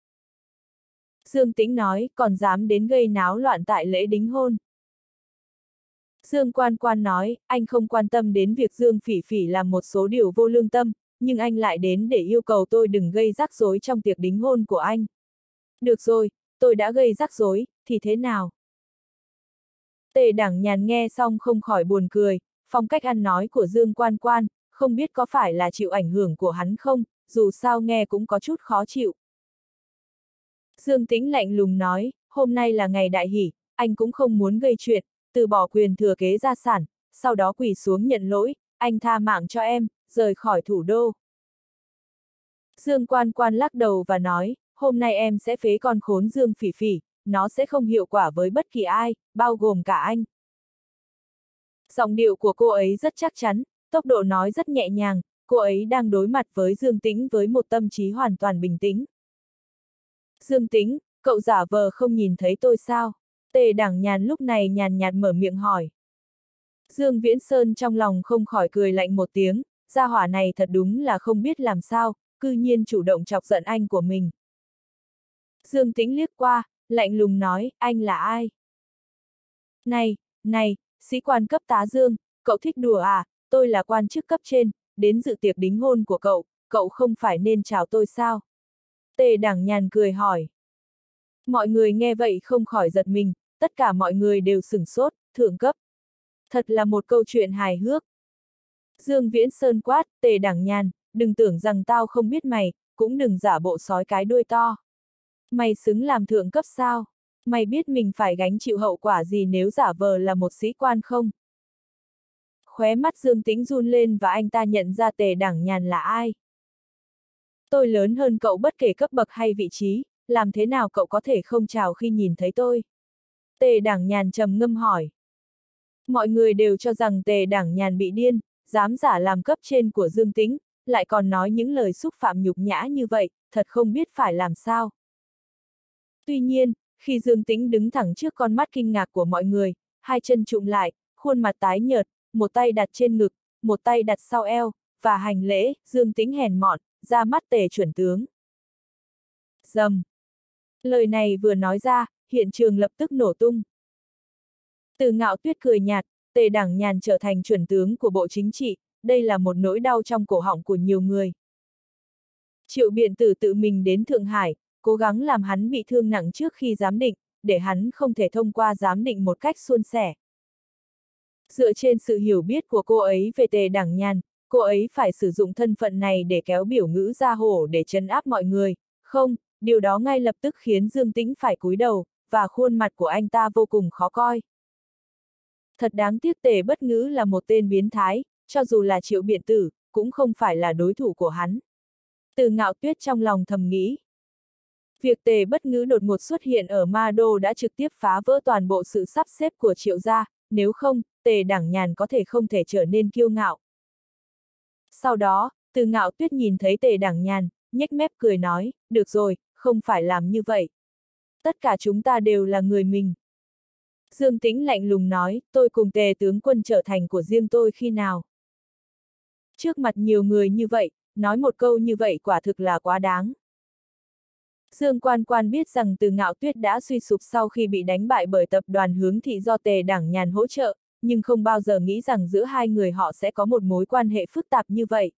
Dương Tĩnh nói, còn dám đến gây náo loạn tại lễ đính hôn. Dương Quan Quan nói, anh không quan tâm đến việc Dương Phỉ Phỉ làm một số điều vô lương tâm, nhưng anh lại đến để yêu cầu tôi đừng gây rắc rối trong tiệc đính hôn của anh. Được rồi, tôi đã gây rắc rối, thì thế nào? Tề Đẳng Nhàn nghe xong không khỏi buồn cười, phong cách ăn nói của Dương Quan Quan, không biết có phải là chịu ảnh hưởng của hắn không, dù sao nghe cũng có chút khó chịu. Dương Tĩnh lạnh lùng nói, hôm nay là ngày đại hỷ, anh cũng không muốn gây chuyện, từ bỏ quyền thừa kế gia sản, sau đó quỳ xuống nhận lỗi, anh tha mạng cho em, rời khỏi thủ đô. Dương Quan Quan lắc đầu và nói, hôm nay em sẽ phế con khốn Dương Phỉ Phỉ, nó sẽ không hiệu quả với bất kỳ ai, bao gồm cả anh. Giọng điệu của cô ấy rất chắc chắn, tốc độ nói rất nhẹ nhàng, cô ấy đang đối mặt với Dương Tĩnh với một tâm trí hoàn toàn bình tĩnh. Dương Tĩnh, cậu giả vờ không nhìn thấy tôi sao? Tề Đẳng Nhàn lúc này nhàn nhạt mở miệng hỏi. Dương Viễn Sơn trong lòng không khỏi cười lạnh một tiếng, gia hỏa này thật đúng là không biết làm sao, cư nhiên chủ động chọc giận anh của mình. Dương Tĩnh liếc qua, lạnh lùng nói, anh là ai? Này, sĩ quan cấp tá Dương, cậu thích đùa à, tôi là quan chức cấp trên, đến dự tiệc đính hôn của cậu không phải nên chào tôi sao? Tề Đẳng Nhàn cười hỏi. Mọi người nghe vậy không khỏi giật mình, tất cả mọi người đều sửng sốt, thượng cấp. Thật là một câu chuyện hài hước. Dương Viễn Sơn quát, Tề Đẳng Nhàn, đừng tưởng rằng tao không biết mày, cũng đừng giả bộ sói cái đuôi to. Mày xứng làm thượng cấp sao? Mày biết mình phải gánh chịu hậu quả gì nếu giả vờ là một sĩ quan không? Khóe mắt Dương Tĩnh run lên và anh ta nhận ra Tề Đẳng Nhàn là ai. Tôi lớn hơn cậu bất kể cấp bậc hay vị trí, làm thế nào cậu có thể không chào khi nhìn thấy tôi? Tề Đẳng Nhàn trầm ngâm hỏi. Mọi người đều cho rằng Tề Đẳng Nhàn bị điên, dám giả làm cấp trên của Dương Tĩnh, lại còn nói những lời xúc phạm nhục nhã như vậy, thật không biết phải làm sao. Tuy nhiên, khi Dương Tĩnh đứng thẳng trước con mắt kinh ngạc của mọi người, hai chân trụm lại, khuôn mặt tái nhợt, một tay đặt trên ngực, một tay đặt sau eo, và hành lễ, Dương Tĩnh hèn mọn, ra mắt Tề chuẩn tướng. Rầm. Lời này vừa nói ra, hiện trường lập tức nổ tung. Từ Ngạo Tuyết cười nhạt, Tề Đẳng Nhàn trở thành chuẩn tướng của Bộ Chính trị, đây là một nỗi đau trong cổ họng của nhiều người. Triệu Biện Tử tự mình đến Thượng Hải, cố gắng làm hắn bị thương nặng trước khi giám định, để hắn không thể thông qua giám định một cách suôn sẻ. Dựa trên sự hiểu biết của cô ấy về Tề Đẳng Nhàn, cô ấy phải sử dụng thân phận này để kéo biểu ngữ ra hổ để trấn áp mọi người, không, điều đó ngay lập tức khiến Dương Tĩnh phải cúi đầu, và khuôn mặt của anh ta vô cùng khó coi. Thật đáng tiếc Tề Bất Ngữ là một tên biến thái, cho dù là Triệu Biện Tử, cũng không phải là đối thủ của hắn. Từ Ngạo Tuyết trong lòng thầm nghĩ. Việc Tề Bất Ngữ đột ngột xuất hiện ở Ma Đô đã trực tiếp phá vỡ toàn bộ sự sắp xếp của Triệu gia, nếu không, Tề Đẳng Nhàn có thể không thể trở nên kiêu ngạo. Sau đó, Từ Ngạo Tuyết nhìn thấy Tề Đẳng Nhàn, nhếch mép cười nói, được rồi, không phải làm như vậy. Tất cả chúng ta đều là người mình. Dương Tĩnh lạnh lùng nói, tôi cùng Tề tướng quân trở thành của riêng tôi khi nào. Trước mặt nhiều người như vậy, nói một câu như vậy quả thực là quá đáng. Dương Quan Quan biết rằng Từ Ngạo Tuyết đã suy sụp sau khi bị đánh bại bởi tập đoàn Hướng Thị do Tề Đẳng Nhàn hỗ trợ, nhưng không bao giờ nghĩ rằng giữa hai người họ sẽ có một mối quan hệ phức tạp như vậy.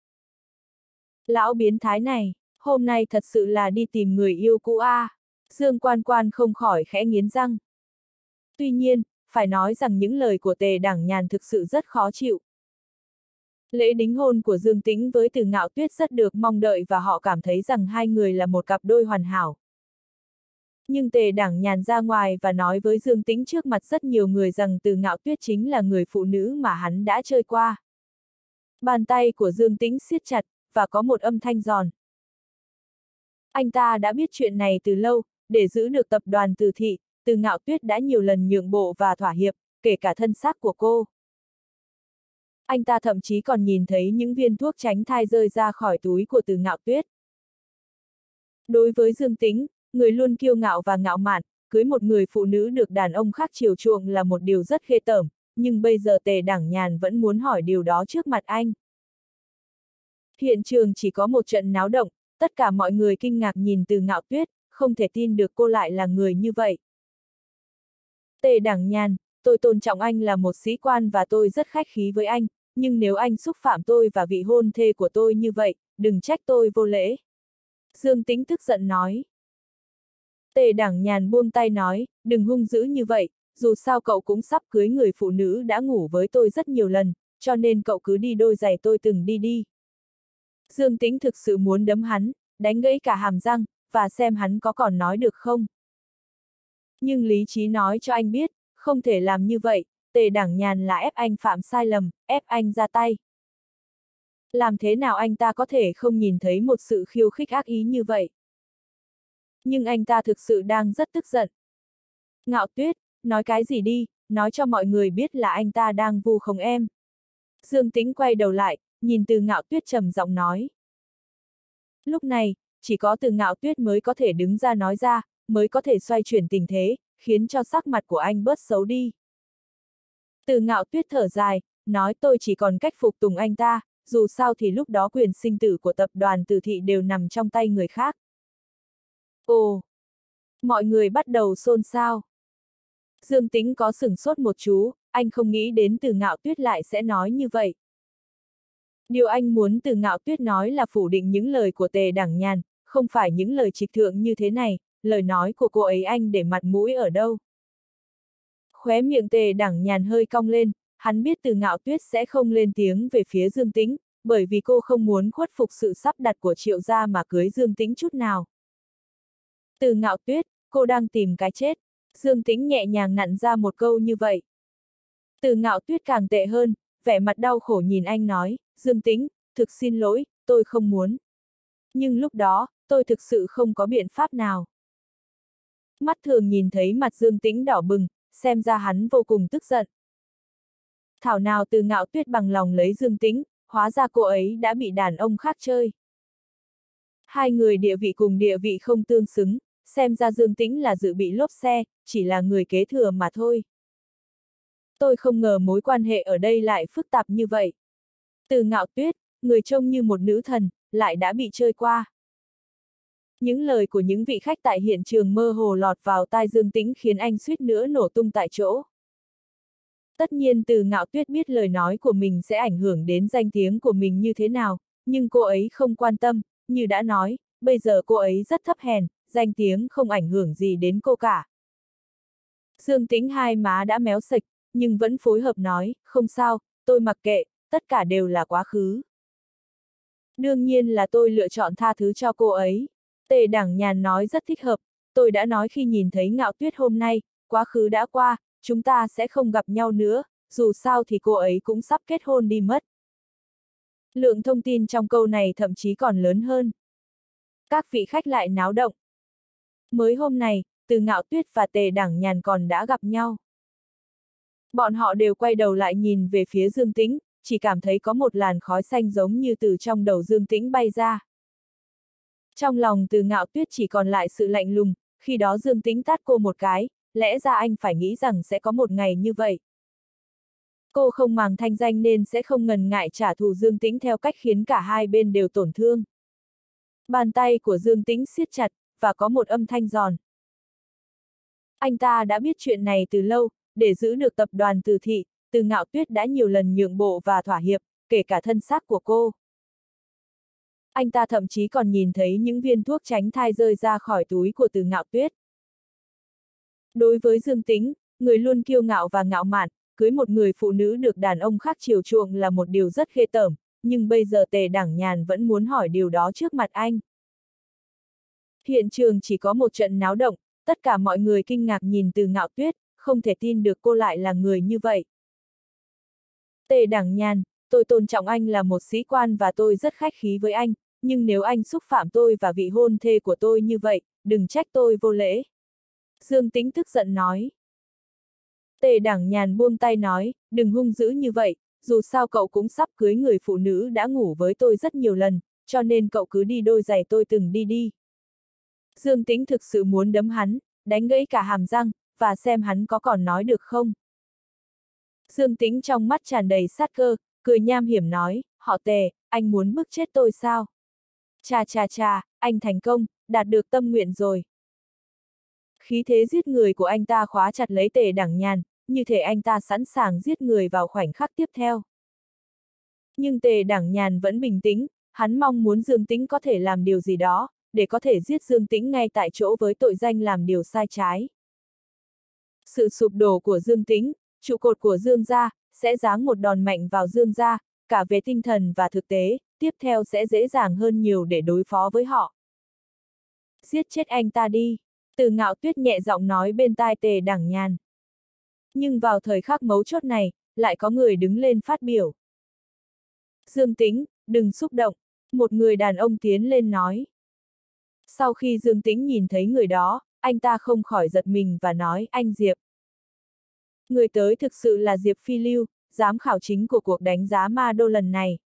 Lão biến thái này, hôm nay thật sự là đi tìm người yêu cũ a. Dương Quan Quan không khỏi khẽ nghiến răng. Tuy nhiên, phải nói rằng những lời của Tề Đẳng Nhàn thực sự rất khó chịu. Lễ đính hôn của Dương Tĩnh với Từ Ngạo Tuyết rất được mong đợi và họ cảm thấy rằng hai người là một cặp đôi hoàn hảo. Nhưng Tề Đẳng Nhàn ra ngoài và nói với Dương Tĩnh trước mặt rất nhiều người rằng Từ Ngạo Tuyết chính là người phụ nữ mà hắn đã chơi qua. Bàn tay của Dương Tĩnh siết chặt, và có một âm thanh giòn. Anh ta đã biết chuyện này từ lâu, để giữ được tập đoàn Từ Thị, Từ Ngạo Tuyết đã nhiều lần nhượng bộ và thỏa hiệp, kể cả thân xác của cô. Anh ta thậm chí còn nhìn thấy những viên thuốc tránh thai rơi ra khỏi túi của Từ Ngạo Tuyết. Đối với Dương Tĩnh, người luôn kiêu ngạo và ngạo mạn, cưới một người phụ nữ được đàn ông khác chiều chuộng là một điều rất ghê tởm, nhưng bây giờ Tề Đẳng Nhàn vẫn muốn hỏi điều đó trước mặt anh. Hiện trường chỉ có một trận náo động, tất cả mọi người kinh ngạc nhìn Từ Ngạo Tuyết, không thể tin được cô lại là người như vậy. Tề Đẳng Nhàn, tôi tôn trọng anh là một sĩ quan và tôi rất khách khí với anh, nhưng nếu anh xúc phạm tôi và vị hôn thê của tôi như vậy, đừng trách tôi vô lễ. Dương Tĩnh tức giận nói. Tề Đẳng Nhàn buông tay nói, đừng hung dữ như vậy, dù sao cậu cũng sắp cưới người phụ nữ đã ngủ với tôi rất nhiều lần, cho nên cậu cứ đi đôi giày tôi từng đi đi. Dương Tĩnh thực sự muốn đấm hắn, đánh gãy cả hàm răng, và xem hắn có còn nói được không. Nhưng lý trí nói cho anh biết, không thể làm như vậy, Tề Đẳng Nhàn là ép anh phạm sai lầm, ép anh ra tay. Làm thế nào anh ta có thể không nhìn thấy một sự khiêu khích ác ý như vậy? Nhưng anh ta thực sự đang rất tức giận. Ngạo Tuyết, nói cái gì đi, nói cho mọi người biết là anh ta đang vu khống em. Dương Tĩnh quay đầu lại, nhìn Từ Ngạo Tuyết trầm giọng nói. Lúc này, chỉ có Từ Ngạo Tuyết mới có thể đứng ra nói ra, mới có thể xoay chuyển tình thế, khiến cho sắc mặt của anh bớt xấu đi. Từ Ngạo Tuyết thở dài, nói tôi chỉ còn cách phục tùng anh ta, dù sao thì lúc đó quyền sinh tử của tập đoàn Từ Thị đều nằm trong tay người khác. Ồ! Mọi người bắt đầu xôn xao. Dương Tĩnh có sửng sốt một chú, anh không nghĩ đến Từ Ngạo Tuyết lại sẽ nói như vậy. Điều anh muốn Từ Ngạo Tuyết nói là phủ định những lời của Tề Đẳng Nhàn, không phải những lời trịch thượng như thế này, lời nói của cô ấy anh để mặt mũi ở đâu. Khóe miệng Tề Đẳng Nhàn hơi cong lên, hắn biết Từ Ngạo Tuyết sẽ không lên tiếng về phía Dương Tĩnh, bởi vì cô không muốn khuất phục sự sắp đặt của Triệu gia mà cưới Dương Tĩnh chút nào. Từ Ngạo Tuyết, cô đang tìm cái chết. Dương Tĩnh nhẹ nhàng nặn ra một câu như vậy. Từ Ngạo Tuyết càng tệ hơn, vẻ mặt đau khổ nhìn anh nói, Dương Tĩnh, thực xin lỗi, tôi không muốn. Nhưng lúc đó, tôi thực sự không có biện pháp nào. Mắt thường nhìn thấy mặt Dương Tĩnh đỏ bừng, xem ra hắn vô cùng tức giận. Thảo nào Từ Ngạo Tuyết bằng lòng lấy Dương Tĩnh, hóa ra cô ấy đã bị đàn ông khác chơi. Hai người địa vị cùng địa vị không tương xứng, xem ra Dương Tĩnh là dự bị lốp xe, chỉ là người kế thừa mà thôi. Tôi không ngờ mối quan hệ ở đây lại phức tạp như vậy. Từ Ngạo Tuyết, người trông như một nữ thần, lại đã bị chơi qua. Những lời của những vị khách tại hiện trường mơ hồ lọt vào tai Dương Tĩnh khiến anh suýt nữa nổ tung tại chỗ. Tất nhiên Từ Ngạo Tuyết biết lời nói của mình sẽ ảnh hưởng đến danh tiếng của mình như thế nào, nhưng cô ấy không quan tâm, như đã nói, bây giờ cô ấy rất thấp hèn, danh tiếng không ảnh hưởng gì đến cô cả. Dương Tĩnh hai má đã méo sạch, nhưng vẫn phối hợp nói, không sao, tôi mặc kệ, tất cả đều là quá khứ. Đương nhiên là tôi lựa chọn tha thứ cho cô ấy. Tề Đẳng Nhàn nói rất thích hợp, tôi đã nói khi nhìn thấy Ngạo Tuyết hôm nay, quá khứ đã qua, chúng ta sẽ không gặp nhau nữa, dù sao thì cô ấy cũng sắp kết hôn đi mất. Lượng thông tin trong câu này thậm chí còn lớn hơn. Các vị khách lại náo động. Mới hôm này, Từ Ngạo Tuyết và Tề Đẳng Nhàn còn đã gặp nhau. Bọn họ đều quay đầu lại nhìn về phía Dương Tĩnh, chỉ cảm thấy có một làn khói xanh giống như từ trong đầu Dương Tĩnh bay ra. Trong lòng Từ Ngạo Tuyết chỉ còn lại sự lạnh lùng, khi đó Dương Tĩnh tát cô một cái, lẽ ra anh phải nghĩ rằng sẽ có một ngày như vậy. Cô không màng thanh danh nên sẽ không ngần ngại trả thù Dương Tĩnh theo cách khiến cả hai bên đều tổn thương. Bàn tay của Dương Tĩnh siết chặt, và có một âm thanh giòn. Anh ta đã biết chuyện này từ lâu, để giữ được tập đoàn Từ Thị, Từ Ngạo Tuyết đã nhiều lần nhượng bộ và thỏa hiệp, kể cả thân xác của cô. Anh ta thậm chí còn nhìn thấy những viên thuốc tránh thai rơi ra khỏi túi của Từ Ngạo Tuyết. Đối với Dương Tĩnh, người luôn kiêu ngạo và ngạo mạn, cưới một người phụ nữ được đàn ông khác chiều chuộng là một điều rất ghê tởm, nhưng bây giờ Tề Đẳng Nhàn vẫn muốn hỏi điều đó trước mặt anh. Hiện trường chỉ có một trận náo động, tất cả mọi người kinh ngạc nhìn Từ Ngạo Tuyết, không thể tin được cô lại là người như vậy. Tề Đẳng Nhàn, tôi tôn trọng anh là một sĩ quan và tôi rất khách khí với anh, nhưng nếu anh xúc phạm tôi và vị hôn thê của tôi như vậy, đừng trách tôi vô lễ. Dương Tĩnh tức giận nói. Tề Đẳng Nhàn buông tay nói, đừng hung dữ như vậy, dù sao cậu cũng sắp cưới người phụ nữ đã ngủ với tôi rất nhiều lần, cho nên cậu cứ đi đôi giày tôi từng đi đi. Dương Tĩnh thực sự muốn đấm hắn, đánh gãy cả hàm răng, và xem hắn có còn nói được không. Dương Tĩnh trong mắt tràn đầy sát cơ, cười nham hiểm nói, họ Tề, anh muốn bức chết tôi sao? Chà chà chà, anh thành công, đạt được tâm nguyện rồi. Khí thế giết người của anh ta khóa chặt lấy Tề Đẳng Nhàn, như thể anh ta sẵn sàng giết người vào khoảnh khắc tiếp theo. Nhưng Tề Đẳng Nhàn vẫn bình tĩnh, hắn mong muốn Dương Tĩnh có thể làm điều gì đó, để có thể giết Dương Tĩnh ngay tại chỗ với tội danh làm điều sai trái. Sự sụp đổ của Dương Tĩnh, trụ cột của Dương gia, sẽ giáng một đòn mạnh vào Dương gia, cả về tinh thần và thực tế, tiếp theo sẽ dễ dàng hơn nhiều để đối phó với họ. Giết chết anh ta đi, Từ Ngạo Tuyết nhẹ giọng nói bên tai Tề Đẳng Nhàn. Nhưng vào thời khắc mấu chốt này, lại có người đứng lên phát biểu. Dương Tĩnh, đừng xúc động, một người đàn ông tiến lên nói. Sau khi Dương Tĩnh nhìn thấy người đó, anh ta không khỏi giật mình và nói, anh Diệp. Người tới thực sự là Diệp Phi Lưu, giám khảo chính của cuộc đánh giá ma đô lần này.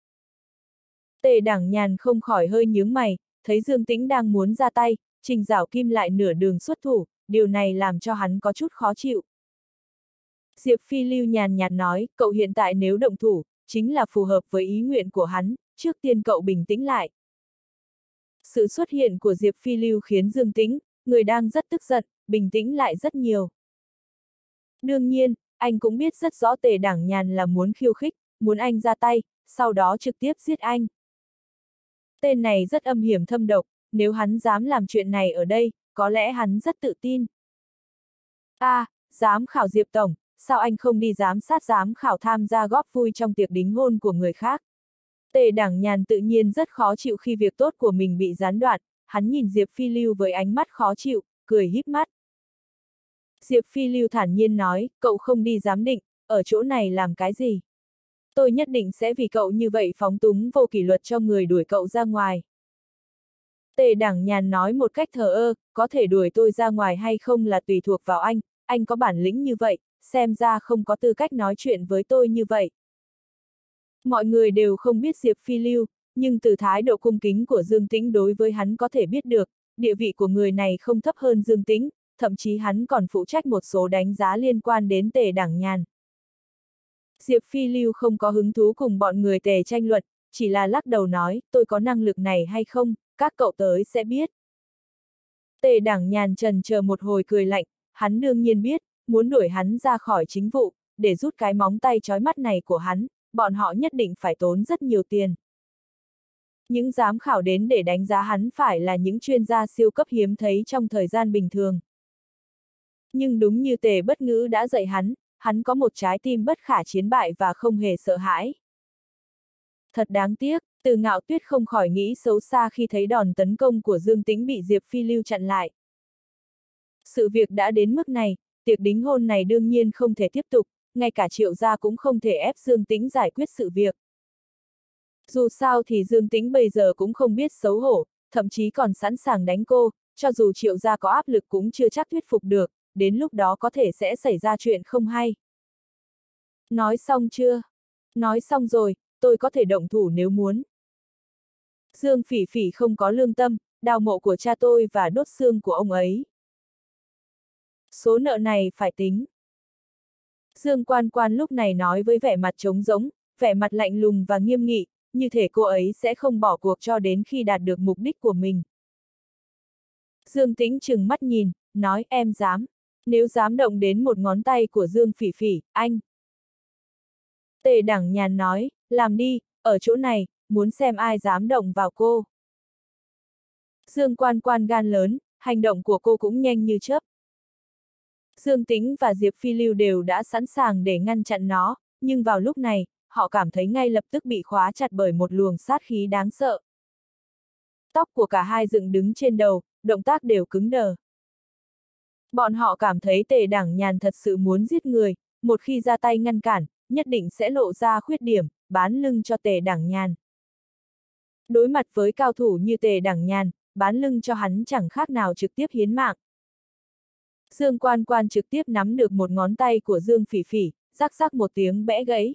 Tề Đẳng Nhàn không khỏi hơi nhướng mày, thấy Dương Tĩnh đang muốn ra tay, Trình Giảo Kim lại nửa đường xuất thủ, điều này làm cho hắn có chút khó chịu. Diệp Phi Lưu nhàn nhạt nói, cậu hiện tại nếu động thủ, chính là phù hợp với ý nguyện của hắn, trước tiên cậu bình tĩnh lại. Sự xuất hiện của Diệp Phi Lưu khiến Dương Tĩnh, người đang rất tức giận, bình tĩnh lại rất nhiều. Đương nhiên, anh cũng biết rất rõ Tề Đẳng Nhàn là muốn khiêu khích, muốn anh ra tay, sau đó trực tiếp giết anh. Tên này rất âm hiểm thâm độc, nếu hắn dám làm chuyện này ở đây, có lẽ hắn rất tự tin. Giám khảo Diệp Tổng, sao anh không đi giám sát giám khảo tham gia góp vui trong tiệc đính hôn của người khác? Tề Đẳng Nhàn tự nhiên rất khó chịu khi việc tốt của mình bị gián đoạn, hắn nhìn Diệp Phi Lưu với ánh mắt khó chịu, cười híp mắt. Diệp Phi Lưu thản nhiên nói, cậu không đi giám định, ở chỗ này làm cái gì? Tôi nhất định sẽ vì cậu như vậy phóng túng vô kỷ luật cho người đuổi cậu ra ngoài. Tề Đẳng Nhàn nói một cách thờ ơ, có thể đuổi tôi ra ngoài hay không là tùy thuộc vào anh có bản lĩnh như vậy, xem ra không có tư cách nói chuyện với tôi như vậy. Mọi người đều không biết Diệp Phi Lưu, nhưng từ thái độ cung kính của Dương Tĩnh đối với hắn có thể biết được, địa vị của người này không thấp hơn Dương Tĩnh, thậm chí hắn còn phụ trách một số đánh giá liên quan đến Tề Đẳng Nhàn. Diệp Phi Lưu không có hứng thú cùng bọn người Tề tranh luận, chỉ là lắc đầu nói, tôi có năng lực này hay không, các cậu tới sẽ biết. Tề Đẳng Nhàn trần chờ một hồi cười lạnh, hắn đương nhiên biết, muốn đuổi hắn ra khỏi chính vụ, để rút cái móng tay chói mắt này của hắn, bọn họ nhất định phải tốn rất nhiều tiền. Những giám khảo đến để đánh giá hắn phải là những chuyên gia siêu cấp hiếm thấy trong thời gian bình thường. Nhưng đúng như Tề Bất Ngữ đã dạy hắn có một trái tim bất khả chiến bại và không hề sợ hãi. Thật đáng tiếc, Từ Ngạo Tuyết không khỏi nghĩ xấu xa khi thấy đòn tấn công của Dương Tĩnh bị Diệp Phi Lưu chặn lại. Sự việc đã đến mức này, tiệc đính hôn này đương nhiên không thể tiếp tục, ngay cả Triệu gia cũng không thể ép Dương Tĩnh giải quyết sự việc. Dù sao thì Dương Tĩnh bây giờ cũng không biết xấu hổ, thậm chí còn sẵn sàng đánh cô, cho dù Triệu gia có áp lực cũng chưa chắc thuyết phục được, đến lúc đó có thể sẽ xảy ra chuyện không hay. Nói xong chưa? Nói xong rồi, tôi có thể động thủ nếu muốn. Dương Phỉ Phỉ không có lương tâm, đào mộ của cha tôi và đốt xương của ông ấy. Số nợ này phải tính. Dương Quan Quan lúc này nói với vẻ mặt trống rỗng, vẻ mặt lạnh lùng và nghiêm nghị, như thể cô ấy sẽ không bỏ cuộc cho đến khi đạt được mục đích của mình. Dương Tĩnh trừng mắt nhìn, nói em dám. Nếu dám động đến một ngón tay của Dương Phỉ Phỉ, anh. Tề Đẳng Nhàn nói, làm đi, ở chỗ này, muốn xem ai dám động vào cô. Dương Quan Quan gan lớn, hành động của cô cũng nhanh như chớp. Dương Tĩnh và Diệp Phi Lưu đều đã sẵn sàng để ngăn chặn nó, nhưng vào lúc này, họ cảm thấy ngay lập tức bị khóa chặt bởi một luồng sát khí đáng sợ. Tóc của cả hai dựng đứng trên đầu, động tác đều cứng đờ. Bọn họ cảm thấy Tề Đẳng Nhàn thật sự muốn giết người, một khi ra tay ngăn cản, nhất định sẽ lộ ra khuyết điểm, bán lưng cho Tề Đẳng Nhàn. Đối mặt với cao thủ như Tề Đẳng Nhàn, bán lưng cho hắn chẳng khác nào trực tiếp hiến mạng. Dương Quan Quan trực tiếp nắm được một ngón tay của Dương Phỉ Phỉ, rắc rắc một tiếng bẽ gãy.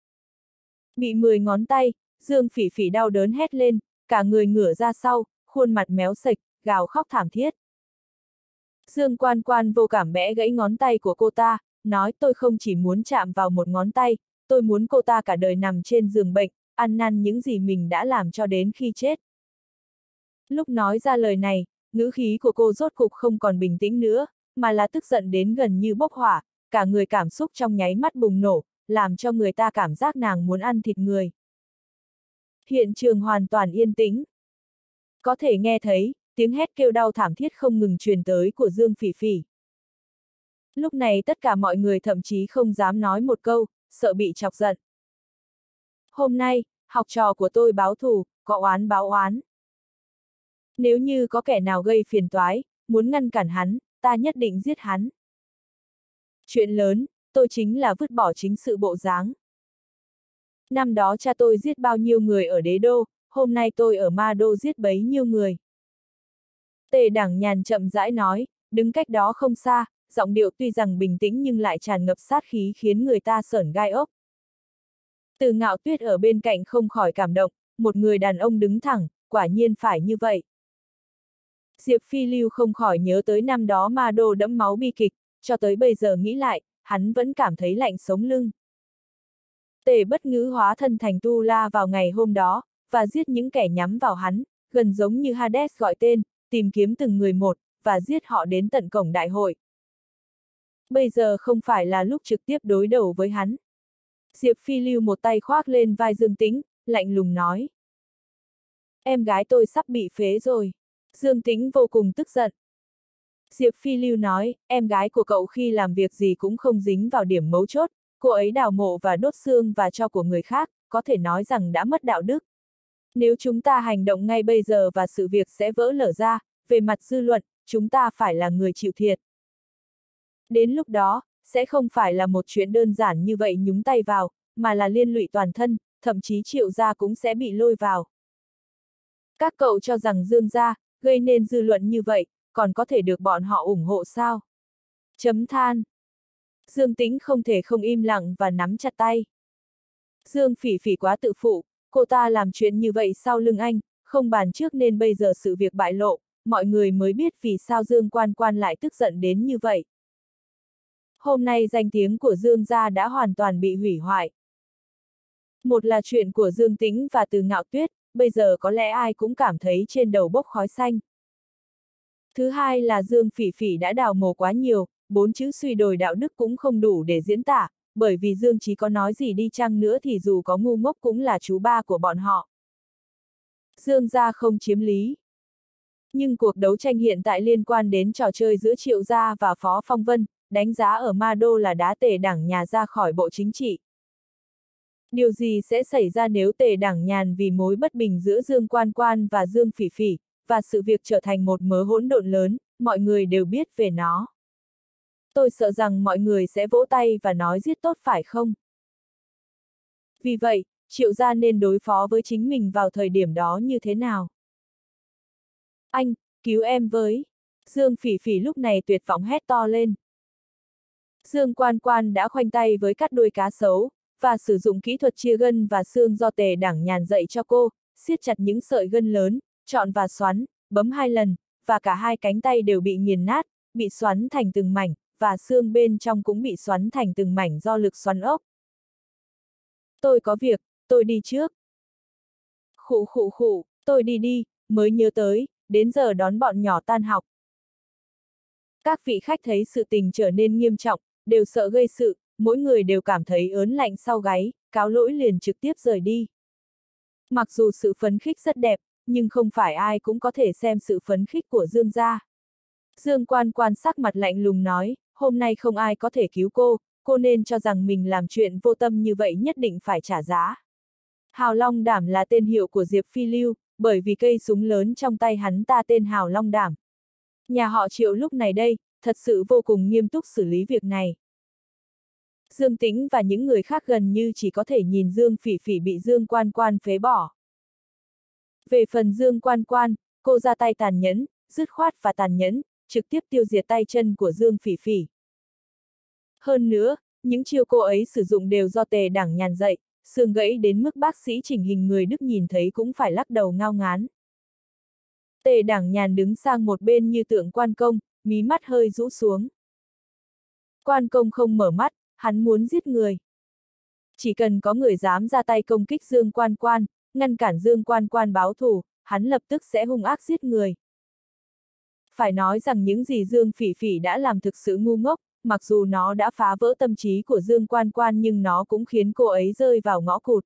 Bị 10 ngón tay, Dương Phỉ Phỉ đau đớn hét lên, cả người ngửa ra sau, khuôn mặt méo sệch, gào khóc thảm thiết. Dương Quan Quan vô cảm bẽ gãy ngón tay của cô ta, nói tôi không chỉ muốn chạm vào một ngón tay, tôi muốn cô ta cả đời nằm trên giường bệnh, ăn năn những gì mình đã làm cho đến khi chết. Lúc nói ra lời này, ngữ khí của cô rốt cục không còn bình tĩnh nữa, mà là tức giận đến gần như bốc hỏa, cả người cảm xúc trong nháy mắt bùng nổ, làm cho người ta cảm giác nàng muốn ăn thịt người. Hiện trường hoàn toàn yên tĩnh. Có thể nghe thấy, tiếng hét kêu đau thảm thiết không ngừng truyền tới của Dương Phỉ Phỉ. Lúc này tất cả mọi người thậm chí không dám nói một câu, sợ bị chọc giận. Hôm nay, học trò của tôi báo thù, có oán báo oán. Nếu như có kẻ nào gây phiền toái, muốn ngăn cản hắn, ta nhất định giết hắn. Chuyện lớn, tôi chính là vứt bỏ chính sự bộ dáng. Năm đó cha tôi giết bao nhiêu người ở Đế Đô, hôm nay tôi ở Ma Đô giết bấy nhiêu người. Tề Đẳng Nhàn chậm rãi nói, đứng cách đó không xa, giọng điệu tuy rằng bình tĩnh nhưng lại tràn ngập sát khí khiến người ta sởn gai ốc. Từ Ngạo Tuyết ở bên cạnh không khỏi cảm động, một người đàn ông đứng thẳng, quả nhiên phải như vậy. Diệp Phi Lưu không khỏi nhớ tới năm đó Ma Đô đẫm máu bi kịch, cho tới bây giờ nghĩ lại, hắn vẫn cảm thấy lạnh sống lưng. Tề Bất Ngữ hóa thân thành Tu La vào ngày hôm đó, và giết những kẻ nhắm vào hắn, gần giống như Hades gọi tên, tìm kiếm từng người một, và giết họ đến tận cổng đại hội. Bây giờ không phải là lúc trực tiếp đối đầu với hắn. Diệp Phi Lưu một tay khoác lên vai Dương Tĩnh, lạnh lùng nói. Em gái tôi sắp bị phế rồi. Dương Tĩnh vô cùng tức giận. Diệp Phi Lưu nói, em gái của cậu khi làm việc gì cũng không dính vào điểm mấu chốt, cô ấy đào mộ và đốt xương và tro của người khác, có thể nói rằng đã mất đạo đức. Nếu chúng ta hành động ngay bây giờ và sự việc sẽ vỡ lở ra, về mặt dư luận, chúng ta phải là người chịu thiệt. Đến lúc đó, sẽ không phải là một chuyện đơn giản như vậy nhúng tay vào, mà là liên lụy toàn thân, thậm chí Triệu gia cũng sẽ bị lôi vào. Các cậu cho rằng Dương gia, gây nên dư luận như vậy, còn có thể được bọn họ ủng hộ sao? Chấm than. Dương Tĩnh không thể không im lặng và nắm chặt tay. Dương Phỉ Phỉ quá tự phụ, cô ta làm chuyện như vậy sau lưng anh, không bàn trước nên bây giờ sự việc bại lộ, mọi người mới biết vì sao Dương Quan Quan lại tức giận đến như vậy. Hôm nay danh tiếng của Dương gia đã hoàn toàn bị hủy hoại. Một là chuyện của Dương Tĩnh và Từ Ngạo Tuyết, bây giờ có lẽ ai cũng cảm thấy trên đầu bốc khói xanh. Thứ hai là Dương Phỉ Phỉ đã đào mồ quá nhiều, 4 chữ suy đồi đạo đức cũng không đủ để diễn tả, bởi vì Dương Chí có nói gì đi chăng nữa thì dù có ngu ngốc cũng là chú ba của bọn họ. Dương gia không chiếm lý. Nhưng cuộc đấu tranh hiện tại liên quan đến trò chơi giữa Triệu gia và Phó Phong Vân, đánh giá ở Ma Đô là đá Tề Đẳng Nhà ra khỏi bộ chính trị. Điều gì sẽ xảy ra nếu Tề Đẳng Nhàn vì mối bất bình giữa Dương Quan Quan và Dương Phỉ Phỉ, và sự việc trở thành một mớ hỗn độn lớn, mọi người đều biết về nó. Tôi sợ rằng mọi người sẽ vỗ tay và nói giết tốt phải không? Vì vậy, Triệu gia nên đối phó với chính mình vào thời điểm đó như thế nào? Anh, cứu em với! Dương Phỉ Phỉ lúc này tuyệt vọng hét to lên. Dương Quan Quan đã khoanh tay với cắt đuôi cá sấu, và sử dụng kỹ thuật chia gân và xương do Tề Đảng Nhàn dạy cho cô, siết chặt những sợi gân lớn, chọn và xoắn, bấm 2 lần, và cả hai cánh tay đều bị nghiền nát, bị xoắn thành từng mảnh, và xương bên trong cũng bị xoắn thành từng mảnh do lực xoắn ốc. Tôi có việc, tôi đi trước. Khụ khụ khụ, tôi đi, mới nhớ tới, đến giờ đón bọn nhỏ tan học. Các vị khách thấy sự tình trở nên nghiêm trọng, đều sợ gây sự, mỗi người đều cảm thấy ớn lạnh sau gáy, cáo lỗi liền trực tiếp rời đi. Mặc dù sự phấn khích rất đẹp, nhưng không phải ai cũng có thể xem sự phấn khích của Dương gia. Dương Quan Quan sắc mặt lạnh lùng nói, hôm nay không ai có thể cứu cô nên cho rằng mình làm chuyện vô tâm như vậy nhất định phải trả giá. Hào Long Đảm là tên hiệu của Diệp Phi Lưu, bởi vì cây súng lớn trong tay hắn ta tên Hào Long Đảm. Nhà họ Triệu lúc này đây, thật sự vô cùng nghiêm túc xử lý việc này. Dương Tĩnh và những người khác gần như chỉ có thể nhìn Dương Phỉ Phỉ bị Dương Quan Quan phế bỏ. Về phần Dương Quan Quan, cô ra tay tàn nhẫn, dứt khoát và tàn nhẫn, trực tiếp tiêu diệt tay chân của Dương Phỉ Phỉ. Hơn nữa, những chiêu cô ấy sử dụng đều do Tề Đảng Nhàn dạy, xương gãy đến mức bác sĩ chỉnh hình người Đức nhìn thấy cũng phải lắc đầu ngao ngán. Tề Đảng Nhàn đứng sang một bên như tượng quan công, mí mắt hơi rũ xuống. Quan công không mở mắt, hắn muốn giết người. Chỉ cần có người dám ra tay công kích Dương Quan Quan, ngăn cản Dương Quan Quan báo thù, hắn lập tức sẽ hung ác giết người. Phải nói rằng những gì Dương Phỉ Phỉ đã làm thực sự ngu ngốc, mặc dù nó đã phá vỡ tâm trí của Dương Quan Quan nhưng nó cũng khiến cô ấy rơi vào ngõ cụt.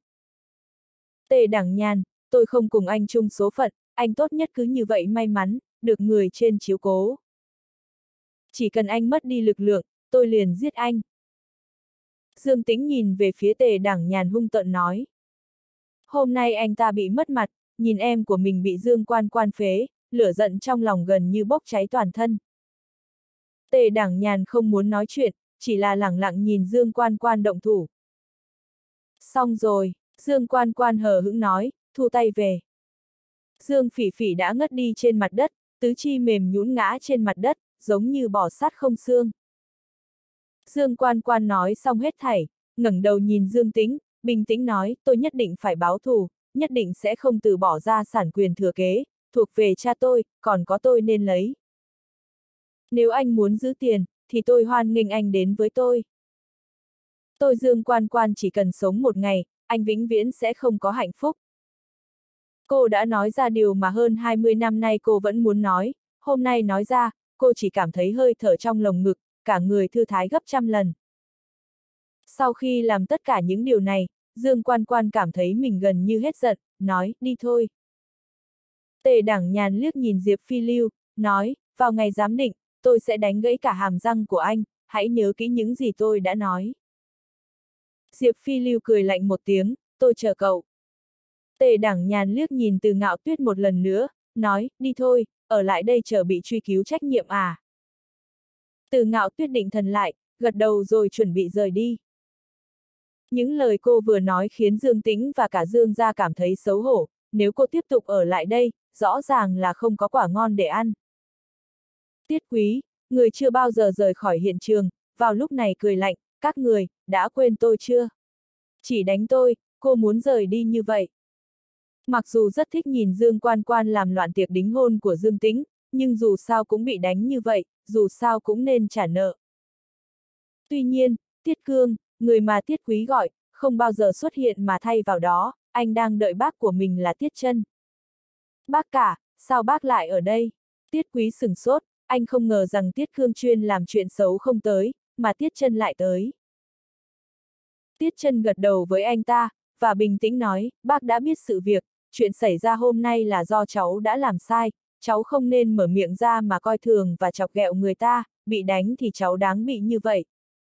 Tề Đảng Nhàn, tôi không cùng anh chung số phận, anh tốt nhất cứ như vậy may mắn, được người trên chiếu cố. Chỉ cần anh mất đi lực lượng, tôi liền giết anh. Dương Tĩnh nhìn về phía Tề Đảng Nhàn hung tợn nói. Hôm nay anh ta bị mất mặt, nhìn em của mình bị Dương Quan Quan phế, lửa giận trong lòng gần như bốc cháy toàn thân. Tề Đảng Nhàn không muốn nói chuyện, chỉ là lẳng lặng nhìn Dương Quan Quan động thủ. Xong rồi, Dương Quan Quan hờ hững nói, thu tay về. Dương Phỉ Phỉ đã ngất đi trên mặt đất, tứ chi mềm nhũn ngã trên mặt đất, giống như bò sát không xương. Dương Quan Quan nói xong hết thảy, ngẩng đầu nhìn Dương Tĩnh, bình tĩnh nói, tôi nhất định phải báo thù, nhất định sẽ không từ bỏ gia sản quyền thừa kế, thuộc về cha tôi, còn có tôi nên lấy. Nếu anh muốn giữ tiền, thì tôi hoan nghênh anh đến với tôi. Tôi Dương Quan Quan chỉ cần sống một ngày, anh vĩnh viễn sẽ không có hạnh phúc. Cô đã nói ra điều mà hơn 20 năm nay cô vẫn muốn nói, hôm nay nói ra, cô chỉ cảm thấy hơi thở trong lồng ngực, cả người thư thái gấp trăm lần. Sau khi làm tất cả những điều này, Dương Quan Quan cảm thấy mình gần như hết giận, nói, đi thôi. Tề Đảng Nhàn liếc nhìn Diệp Phi Lưu, nói, vào ngày giám định, tôi sẽ đánh gãy cả hàm răng của anh, hãy nhớ kỹ những gì tôi đã nói. Diệp Phi Lưu cười lạnh một tiếng, tôi chờ cậu. Tề Đảng Nhàn liếc nhìn Từ Ngạo Tuyết một lần nữa, nói, đi thôi, ở lại đây chờ bị truy cứu trách nhiệm à. Từ Ngạo Tuyết định thần lại, gật đầu rồi chuẩn bị rời đi. Những lời cô vừa nói khiến Dương Tĩnh và cả Dương gia cảm thấy xấu hổ, nếu cô tiếp tục ở lại đây, rõ ràng là không có quả ngon để ăn. Tiết Quý, người chưa bao giờ rời khỏi hiện trường, vào lúc này cười lạnh, các người, đã quên tôi chưa? Chỉ đánh tôi, cô muốn rời đi như vậy. Mặc dù rất thích nhìn Dương Quan Quan làm loạn tiệc đính hôn của Dương Tĩnh, nhưng dù sao cũng bị đánh như vậy, dù sao cũng nên trả nợ. Tuy nhiên, Tiết Cương, người mà Tiết Quý gọi, không bao giờ xuất hiện mà thay vào đó, anh đang đợi bác của mình là Tiết Chân. Bác cả, sao bác lại ở đây? Tiết Quý sửng sốt, anh không ngờ rằng Tiết Cương chuyên làm chuyện xấu không tới, mà Tiết Chân lại tới. Tiết Chân gật đầu với anh ta, và bình tĩnh nói, bác đã biết sự việc, chuyện xảy ra hôm nay là do cháu đã làm sai, cháu không nên mở miệng ra mà coi thường và chọc ghẹo người ta, bị đánh thì cháu đáng bị như vậy.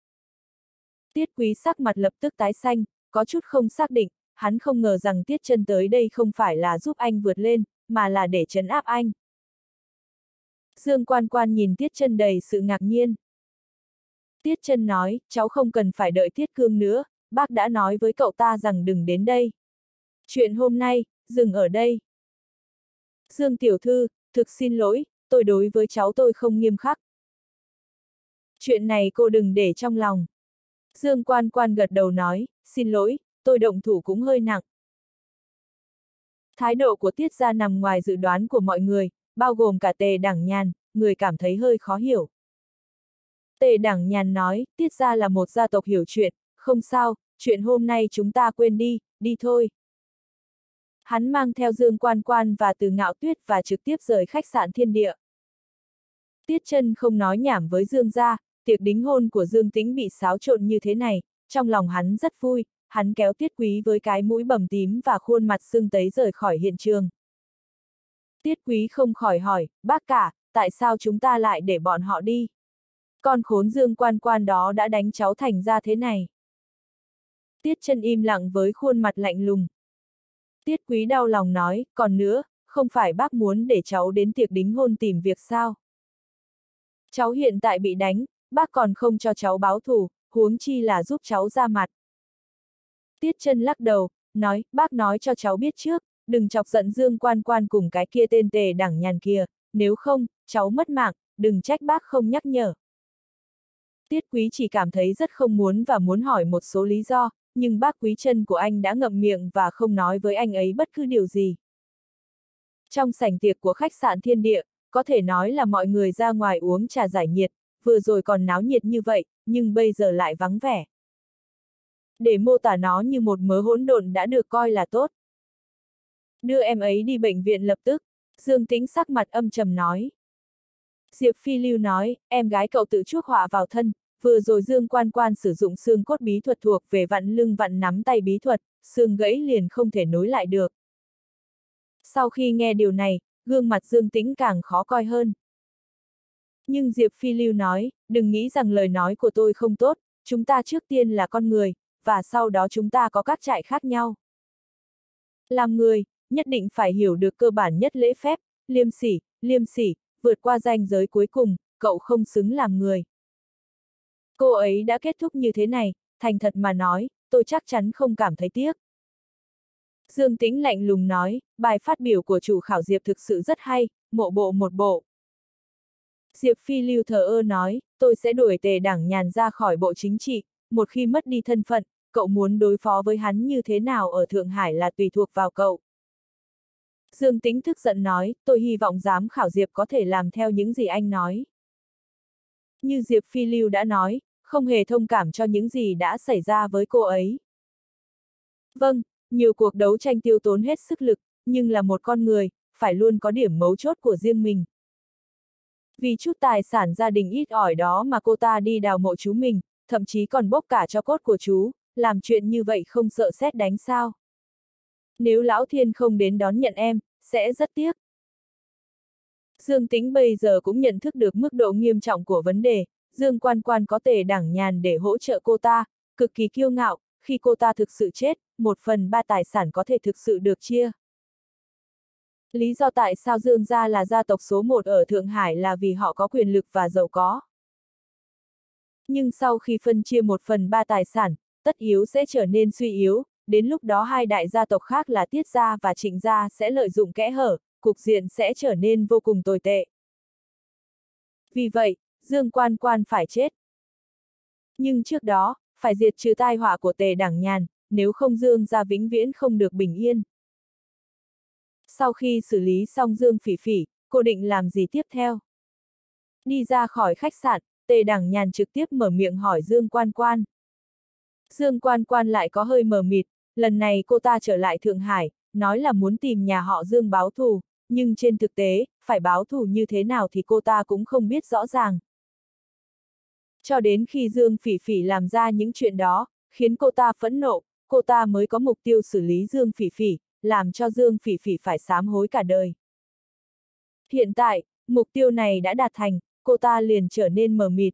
Tiết Quý sắc mặt lập tức tái xanh, có chút không xác định, hắn không ngờ rằng Tiết Chân tới đây không phải là giúp anh vượt lên, mà là để trấn áp anh. Dương Quan Quan nhìn Tiết Chân đầy sự ngạc nhiên. Tiết Chân nói, cháu không cần phải đợi Tiết Cương nữa, bác đã nói với cậu ta rằng đừng đến đây. Chuyện hôm nay, dừng ở đây. Dương tiểu thư, thực xin lỗi, tôi đối với cháu tôi không nghiêm khắc. Chuyện này cô đừng để trong lòng. Dương Quan Quan gật đầu nói, xin lỗi, tôi động thủ cũng hơi nặng. Thái độ của Tiết gia nằm ngoài dự đoán của mọi người, bao gồm cả Tề Đẳng Nhàn, người cảm thấy hơi khó hiểu. Tề Đẳng Nhàn nói, Tiết gia là một gia tộc hiểu chuyện, không sao, chuyện hôm nay chúng ta quên đi, đi thôi. Hắn mang theo Dương Quan Quan và Từ Ngạo Tuyết và trực tiếp rời khách sạn Thiên Địa. Tiết Chân không nói nhảm với Dương gia, tiệc đính hôn của Dương Tĩnh bị xáo trộn như thế này, trong lòng hắn rất vui, hắn kéo Tiết Quý với cái mũi bầm tím và khuôn mặt sưng tấy rời khỏi hiện trường. Tiết Quý không khỏi hỏi, bác cả, tại sao chúng ta lại để bọn họ đi? Con khốn Dương Quan Quan đó đã đánh cháu thành ra thế này. Tiết Chân im lặng với khuôn mặt lạnh lùng. Tiết Quý đau lòng nói, còn nữa, không phải bác muốn để cháu đến tiệc đính hôn tìm việc sao? Cháu hiện tại bị đánh, bác còn không cho cháu báo thù, huống chi là giúp cháu ra mặt. Tiết Chân lắc đầu, nói, bác nói cho cháu biết trước, đừng chọc giận Dương Quan Quan cùng cái kia tên Tề Đẳng Nhàn kia, nếu không, cháu mất mạng, đừng trách bác không nhắc nhở. Tiết Quý chỉ cảm thấy rất không muốn và muốn hỏi một số lý do, nhưng bác Quý Chân của anh đã ngậm miệng và không nói với anh ấy bất cứ điều gì. Trong sảnh tiệc của khách sạn Thiên Địa, có thể nói là mọi người ra ngoài uống trà giải nhiệt, vừa rồi còn náo nhiệt như vậy, nhưng bây giờ lại vắng vẻ. Để mô tả nó như một mớ hỗn độn đã được coi là tốt. Đưa em ấy đi bệnh viện lập tức, Dương Tĩnh sắc mặt âm trầm nói. Diệp Phi Lưu nói, em gái cậu tự chuốc họa vào thân, vừa rồi Dương Quan Quan sử dụng xương cốt bí thuật thuộc về vặn lưng vặn nắm tay bí thuật, xương gãy liền không thể nối lại được. Sau khi nghe điều này, gương mặt Dương Tĩnh càng khó coi hơn. Nhưng Diệp Phi Lưu nói, đừng nghĩ rằng lời nói của tôi không tốt, chúng ta trước tiên là con người, và sau đó chúng ta có các trại khác nhau. Làm người, nhất định phải hiểu được cơ bản nhất lễ phép, liêm sỉ, vượt qua ranh giới cuối cùng, cậu không xứng làm người. Cô ấy đã kết thúc như thế này, thành thật mà nói, tôi chắc chắn không cảm thấy tiếc. Dương Tĩnh lạnh lùng nói, bài phát biểu của chủ khảo Diệp thực sự rất hay, mộ bộ một bộ. Diệp Phi Lưu thờ ơ nói, tôi sẽ đuổi Tề Đẳng Nhàn ra khỏi bộ chính trị, một khi mất đi thân phận, cậu muốn đối phó với hắn như thế nào ở Thượng Hải là tùy thuộc vào cậu. Dương Tĩnh tức giận nói, tôi hy vọng giám khảo Diệp có thể làm theo những gì anh nói. Như Diệp Phi Lưu đã nói, không hề thông cảm cho những gì đã xảy ra với cô ấy. Vâng, nhiều cuộc đấu tranh tiêu tốn hết sức lực, nhưng là một con người, phải luôn có điểm mấu chốt của riêng mình. Vì chút tài sản gia đình ít ỏi đó mà cô ta đi đào mộ chú mình, thậm chí còn bốc cả tro cốt của chú, làm chuyện như vậy không sợ sét đánh sao? Nếu Lão Thiên không đến đón nhận em, sẽ rất tiếc. Dương Tĩnh bây giờ cũng nhận thức được mức độ nghiêm trọng của vấn đề, Dương Quan Quan có Tề Đẳng Nhàn để hỗ trợ cô ta, cực kỳ kiêu ngạo, khi cô ta thực sự chết, 1/3 tài sản có thể thực sự được chia. Lý do tại sao Dương gia là gia tộc số 1 ở Thượng Hải là vì họ có quyền lực và giàu có. Nhưng sau khi phân chia 1/3 tài sản, tất yếu sẽ trở nên suy yếu, đến lúc đó hai đại gia tộc khác là Tiết gia và Trịnh gia sẽ lợi dụng kẽ hở, cục diện sẽ trở nên vô cùng tồi tệ. Vì vậy, Dương Quan Quan phải chết. Nhưng trước đó, phải diệt trừ tai họa của Tề Đẳng Nhàn, nếu không Dương gia vĩnh viễn không được bình yên. Sau khi xử lý xong Dương Phỉ Phỉ, cô định làm gì tiếp theo? Đi ra khỏi khách sạn, Tề Đẳng Nhàn trực tiếp mở miệng hỏi Dương Quan Quan. Dương Quan Quan lại có hơi mờ mịt, lần này cô ta trở lại Thượng Hải, nói là muốn tìm nhà họ Dương báo thù, nhưng trên thực tế, phải báo thù như thế nào thì cô ta cũng không biết rõ ràng. Cho đến khi Dương Phỉ Phỉ làm ra những chuyện đó, khiến cô ta phẫn nộ, cô ta mới có mục tiêu xử lý Dương Phỉ Phỉ, làm cho Dương Phỉ Phỉ phải sám hối cả đời. Hiện tại, mục tiêu này đã đạt thành, cô ta liền trở nên mờ mịt.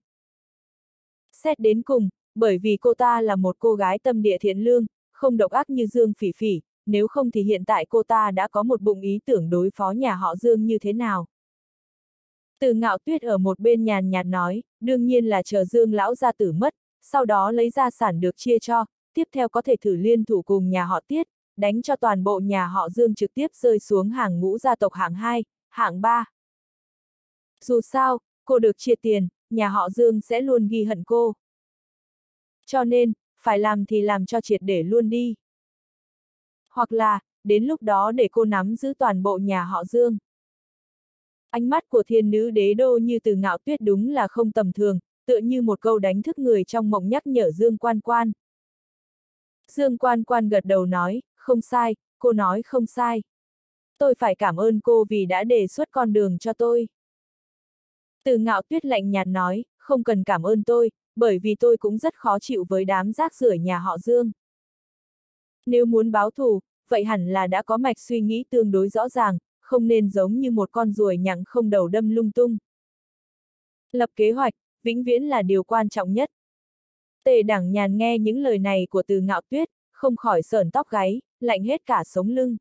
Xét đến cùng, bởi vì cô ta là một cô gái tâm địa thiện lương, không độc ác như Dương Phỉ Phỉ, nếu không thì hiện tại cô ta đã có một bụng ý tưởng đối phó nhà họ Dương như thế nào. Từ Ngạo Tuyết ở một bên nhàn nhạt nói, đương nhiên là chờ Dương lão gia tử mất, sau đó lấy gia sản được chia cho, tiếp theo có thể thử liên thủ cùng nhà họ Tiết, đánh cho toàn bộ nhà họ Dương trực tiếp rơi xuống hàng ngũ gia tộc hạng 2, hạng 3. Dù sao, cô được chia tiền, nhà họ Dương sẽ luôn ghi hận cô. Cho nên, phải làm thì làm cho triệt để luôn đi. Hoặc là, đến lúc đó để cô nắm giữ toàn bộ nhà họ Dương. Ánh mắt của thiên nữ đế đô như Từ Ngạo Tuyết đúng là không tầm thường, tựa như một câu đánh thức người trong mộng nhắc nhở Dương Quan Quan. Dương Quan Quan gật đầu nói, không sai, cô nói không sai. Tôi phải cảm ơn cô vì đã đề xuất con đường cho tôi. Từ Ngạo Tuyết lạnh nhạt nói, không cần cảm ơn tôi, bởi vì tôi cũng rất khó chịu với đám rác rưởi nhà họ Dương. Nếu muốn báo thù, vậy hẳn là đã có mạch suy nghĩ tương đối rõ ràng, không nên giống như một con ruồi nhặng không đầu đâm lung tung. Lập kế hoạch, vĩnh viễn là điều quan trọng nhất. Tề Đẳng Nhàn nghe những lời này của Từ Ngạo Tuyết, không khỏi sởn tóc gáy, lạnh hết cả sống lưng.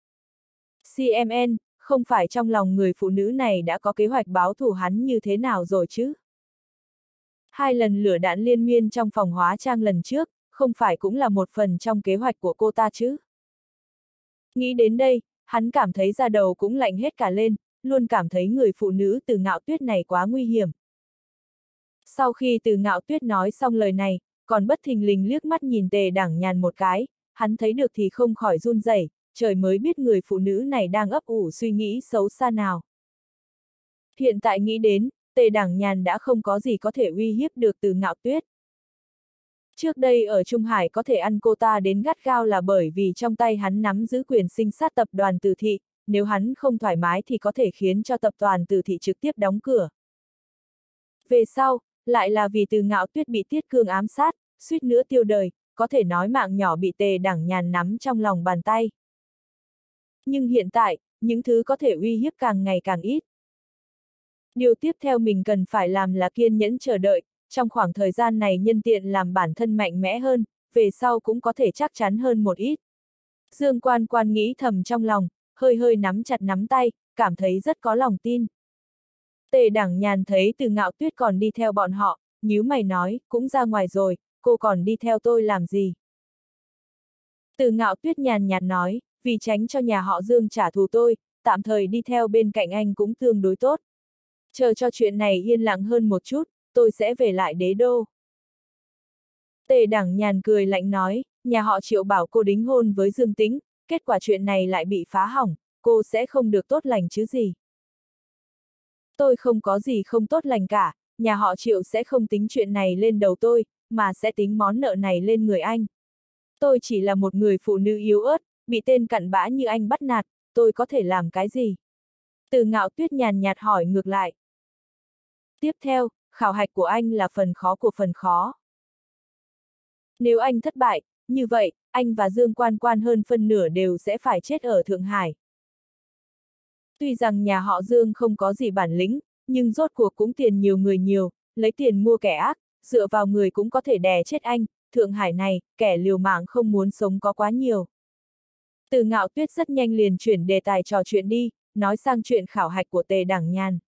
CMN, không phải trong lòng người phụ nữ này đã có kế hoạch báo thù hắn như thế nào rồi chứ? 2 lần lửa đạn liên miên trong phòng hóa trang lần trước, không phải cũng là một phần trong kế hoạch của cô ta chứ? Nghĩ đến đây, hắn cảm thấy da đầu cũng lạnh hết cả lên, luôn cảm thấy người phụ nữ Từ Ngạo Tuyết này quá nguy hiểm. Sau khi Từ Ngạo Tuyết nói xong lời này, còn bất thình lình liếc mắt nhìn Tề Đẳng Nhàn một cái, hắn thấy được thì không khỏi run rẩy, trời mới biết người phụ nữ này đang ấp ủ suy nghĩ xấu xa nào. Hiện tại nghĩ đến, Tề Đẳng Nhàn đã không có gì có thể uy hiếp được Từ Ngạo Tuyết. Trước đây ở Trung Hải có thể ăn cô ta đến gắt gao là bởi vì trong tay hắn nắm giữ quyền sinh sát tập đoàn Từ Thị, nếu hắn không thoải mái thì có thể khiến cho tập đoàn Từ Thị trực tiếp đóng cửa. Về sau, lại là vì Từ Ngạo Tuyết bị Tiết Cương ám sát, suýt nữa tiêu đời, có thể nói mạng nhỏ bị Tề Đẳng Nhàn nắm trong lòng bàn tay. Nhưng hiện tại, những thứ có thể uy hiếp càng ngày càng ít. Điều tiếp theo mình cần phải làm là kiên nhẫn chờ đợi, trong khoảng thời gian này nhân tiện làm bản thân mạnh mẽ hơn, về sau cũng có thể chắc chắn hơn một ít. Dương Quan Quan nghĩ thầm trong lòng, hơi hơi nắm chặt nắm tay, cảm thấy rất có lòng tin. Tề Đẳng Nhàn thấy Từ Ngạo Tuyết còn đi theo bọn họ, nhíu mày nói, cũng ra ngoài rồi, cô còn đi theo tôi làm gì? Từ Ngạo Tuyết nhàn nhạt nói, vì tránh cho nhà họ Dương trả thù tôi, tạm thời đi theo bên cạnh anh cũng tương đối tốt. Chờ cho chuyện này yên lặng hơn một chút, tôi sẽ về lại đế đô. Tề Đẳng Nhàn cười lạnh nói, nhà họ Triệu bảo cô đính hôn với Dương Tĩnh, kết quả chuyện này lại bị phá hỏng, cô sẽ không được tốt lành chứ gì. Tôi không có gì không tốt lành cả, nhà họ Triệu sẽ không tính chuyện này lên đầu tôi, mà sẽ tính món nợ này lên người anh. Tôi chỉ là một người phụ nữ yếu ớt, bị tên cặn bã như anh bắt nạt, tôi có thể làm cái gì? Từ Ngạo Tuyết nhàn nhạt hỏi ngược lại. Tiếp theo, khảo hạch của anh là phần khó của phần khó. Nếu anh thất bại, như vậy, anh và Dương Quan Quan hơn phân nửa đều sẽ phải chết ở Thượng Hải. Tuy rằng nhà họ Dương không có gì bản lĩnh, nhưng rốt cuộc cũng tiền nhiều người nhiều, lấy tiền mua kẻ ác, dựa vào người cũng có thể đè chết anh, Thượng Hải này, kẻ liều mạng không muốn sống có quá nhiều. Từ Ngạo Tuyết rất nhanh liền chuyển đề tài trò chuyện đi, nói sang chuyện khảo hạch của Tề Đẳng Nhàn.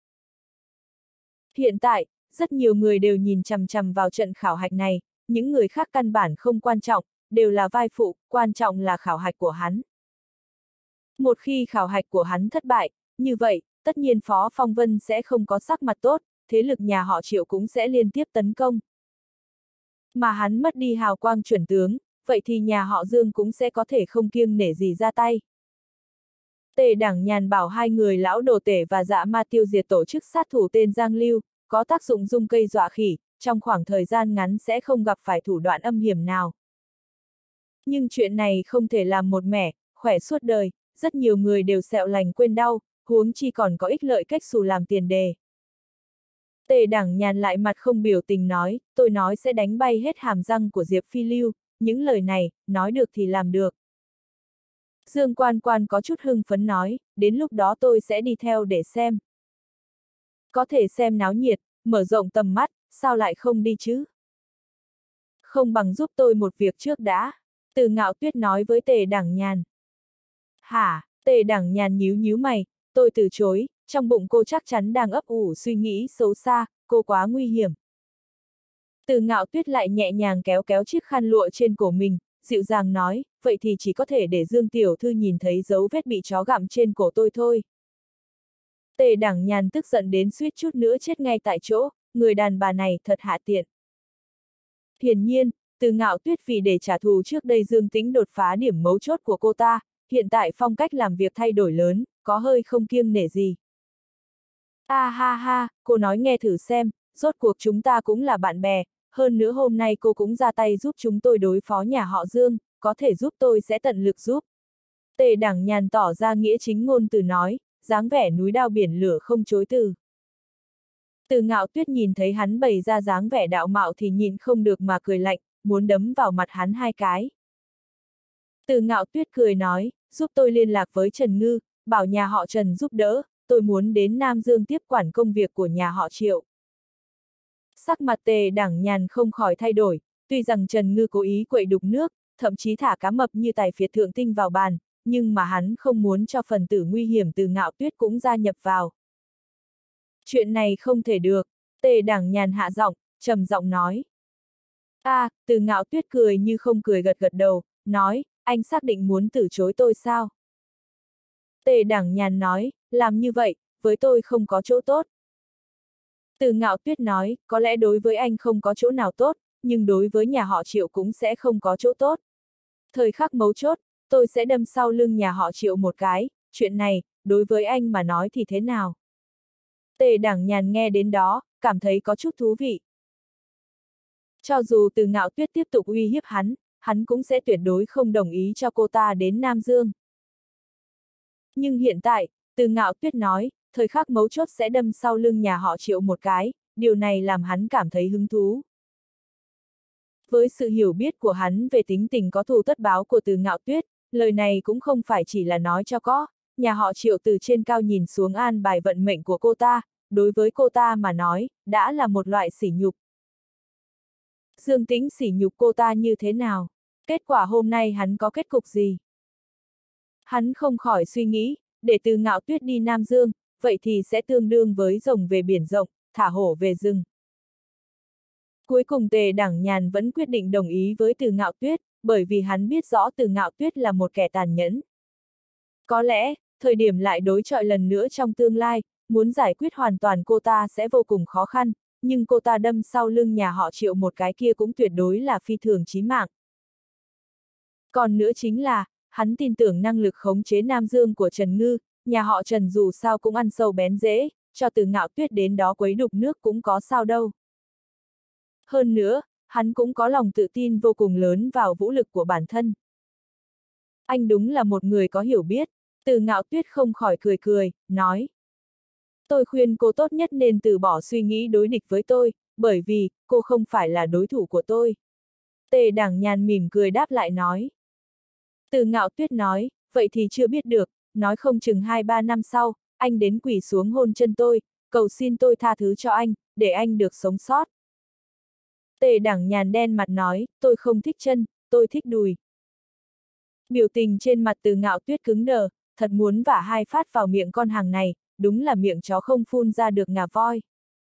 Hiện tại, rất nhiều người đều nhìn chằm chằm vào trận khảo hạch này, những người khác căn bản không quan trọng, đều là vai phụ, quan trọng là khảo hạch của hắn. Một khi khảo hạch của hắn thất bại, như vậy, tất nhiên Phó Phong Vân sẽ không có sắc mặt tốt, thế lực nhà họ Triệu cũng sẽ liên tiếp tấn công. Mà hắn mất đi hào quang chuẩn tướng, vậy thì nhà họ Dương cũng sẽ có thể không kiêng nể gì ra tay. Tề Đẳng Nhàn bảo 2 người lão đồ tể và dạ ma tiêu diệt tổ chức sát thủ tên Giang Lưu, có tác dụng dung cây dọa khỉ, trong khoảng thời gian ngắn sẽ không gặp phải thủ đoạn âm hiểm nào. Nhưng chuyện này không thể làm một mẻ, khỏe suốt đời, rất nhiều người đều sẹo lành quên đau, huống chi còn có ích lợi cách xù làm tiền đề. Tề Đẳng Nhàn lại mặt không biểu tình nói, tôi nói sẽ đánh bay hết hàm răng của Diệp Phi Lưu, những lời này, nói được thì làm được. Dương Quan Quan có chút hưng phấn nói, đến lúc đó tôi sẽ đi theo để xem. Có thể xem náo nhiệt, mở rộng tầm mắt, sao lại không đi chứ? Không bằng giúp tôi một việc trước đã. Từ Ngạo Tuyết nói với Tề Đẳng Nhàn. Hả? Tề Đẳng Nhàn nhíu nhíu mày, tôi từ chối, Trong bụng cô chắc chắn đang ấp ủ suy nghĩ xấu xa, cô quá nguy hiểm. Từ Ngạo Tuyết lại nhẹ nhàng kéo kéo chiếc khăn lụa trên cổ mình, dịu dàng nói, vậy thì chỉ có thể để Dương tiểu thư nhìn thấy dấu vết bị chó gặm trên cổ tôi thôi. Tề Đẳng Nhàn tức giận đến suýt chút nữa chết ngay tại chỗ, người đàn bà này thật hạ tiện. Hiển nhiên, Từ Ngạo Tuyết vì để trả thù trước đây Dương Tĩnh đột phá điểm mấu chốt của cô ta, hiện tại phong cách làm việc thay đổi lớn, có hơi không kiêng nể gì. Ha ha ha, cô nói nghe thử xem, rốt cuộc chúng ta cũng là bạn bè, hơn nữa hôm nay cô cũng ra tay giúp chúng tôi đối phó nhà họ Dương, có thể giúp tôi sẽ tận lực giúp. Tề Đẳng Nhàn tỏ ra nghĩa chính ngôn từ nói, dáng vẻ núi đao biển lửa không chối từ. Từ Ngạo Tuyết nhìn thấy hắn bày ra dáng vẻ đạo mạo thì nhịn không được mà cười lạnh, muốn đấm vào mặt hắn 2 cái. Từ Ngạo Tuyết cười nói, giúp tôi liên lạc với Trần Ngư, bảo nhà họ Trần giúp đỡ, tôi muốn đến Nam Dương tiếp quản công việc của nhà họ Triệu. Sắc mặt Tề Đẳng Nhàn không khỏi thay đổi, tuy rằng Trần Ngư cố ý quậy đục nước, thậm chí thả cá mập như tài phiệt thượng tinh vào bàn, nhưng mà hắn không muốn cho phần tử nguy hiểm Từ Ngạo Tuyết cũng gia nhập vào. Chuyện này không thể được, Tề Đẳng Nhàn hạ giọng, trầm giọng nói. Từ Ngạo Tuyết cười như không cười gật gật đầu, nói, anh xác định muốn từ chối tôi sao? Tề Đẳng Nhàn nói, làm như vậy, với tôi không có chỗ tốt. Từ Ngạo Tuyết nói, có lẽ đối với anh không có chỗ nào tốt, nhưng đối với nhà họ Triệu cũng sẽ không có chỗ tốt. Thời khắc mấu chốt, tôi sẽ đâm sau lưng nhà họ Triệu một cái, chuyện này, đối với anh mà nói thì thế nào? Tề Đẳng Nhàn nghe đến đó, cảm thấy có chút thú vị. Cho dù Từ Ngạo Tuyết tiếp tục uy hiếp hắn cũng sẽ tuyệt đối không đồng ý cho cô ta đến Nam Dương. Nhưng hiện tại, Từ Ngạo Tuyết nói, thời khắc mấu chốt sẽ đâm sau lưng nhà họ Triệu một cái, điều này làm hắn cảm thấy hứng thú. Với sự hiểu biết của hắn về tính tình có thù tất báo của Từ Ngạo Tuyết, lời này cũng không phải chỉ là nói cho có, nhà họ Triệu từ trên cao nhìn xuống an bài vận mệnh của cô ta, đối với cô ta mà nói, đã là một loại sỉ nhục. Dương Tĩnh sỉ nhục cô ta như thế nào? Kết quả hôm nay hắn có kết cục gì? Hắn không khỏi suy nghĩ, để Từ Ngạo Tuyết đi Nam Dương, vậy thì sẽ tương đương với rồng về biển rộng, thả hổ về rừng. Cuối cùng Tề Đẳng Nhàn vẫn quyết định đồng ý với Từ Ngạo Tuyết, bởi vì hắn biết rõ Từ Ngạo Tuyết là một kẻ tàn nhẫn. Có lẽ, thời điểm lại đối chọi lần nữa trong tương lai, muốn giải quyết hoàn toàn cô ta sẽ vô cùng khó khăn, nhưng cô ta đâm sau lưng nhà họ Triệu một cái kia cũng tuyệt đối là phi thường chí mạng. Còn nữa chính là, hắn tin tưởng năng lực khống chế Nam Dương của Trần Ngư, nhà họ Trần dù sao cũng ăn sâu bén rễ, cho Từ Ngạo Tuyết đến đó quấy đục nước cũng có sao đâu. Hơn nữa, hắn cũng có lòng tự tin vô cùng lớn vào vũ lực của bản thân. Anh đúng là một người có hiểu biết, Từ Ngạo Tuyết không khỏi cười cười, nói. Tôi khuyên cô tốt nhất nên từ bỏ suy nghĩ đối địch với tôi, bởi vì, cô không phải là đối thủ của tôi. Tề Đẳng Nhàn mỉm cười đáp lại nói. Từ Ngạo Tuyết nói, vậy thì chưa biết được, nói không chừng 2-3 năm sau, anh đến quỳ xuống hôn chân tôi, cầu xin tôi tha thứ cho anh, để anh được sống sót. Tề Đẳng Nhàn đen mặt nói, tôi không thích chân, tôi thích đùi. Biểu tình trên mặt Từ Ngạo Tuyết cứng đờ, thật muốn vả 2 phát vào miệng con hàng này, đúng là miệng chó không phun ra được ngà voi.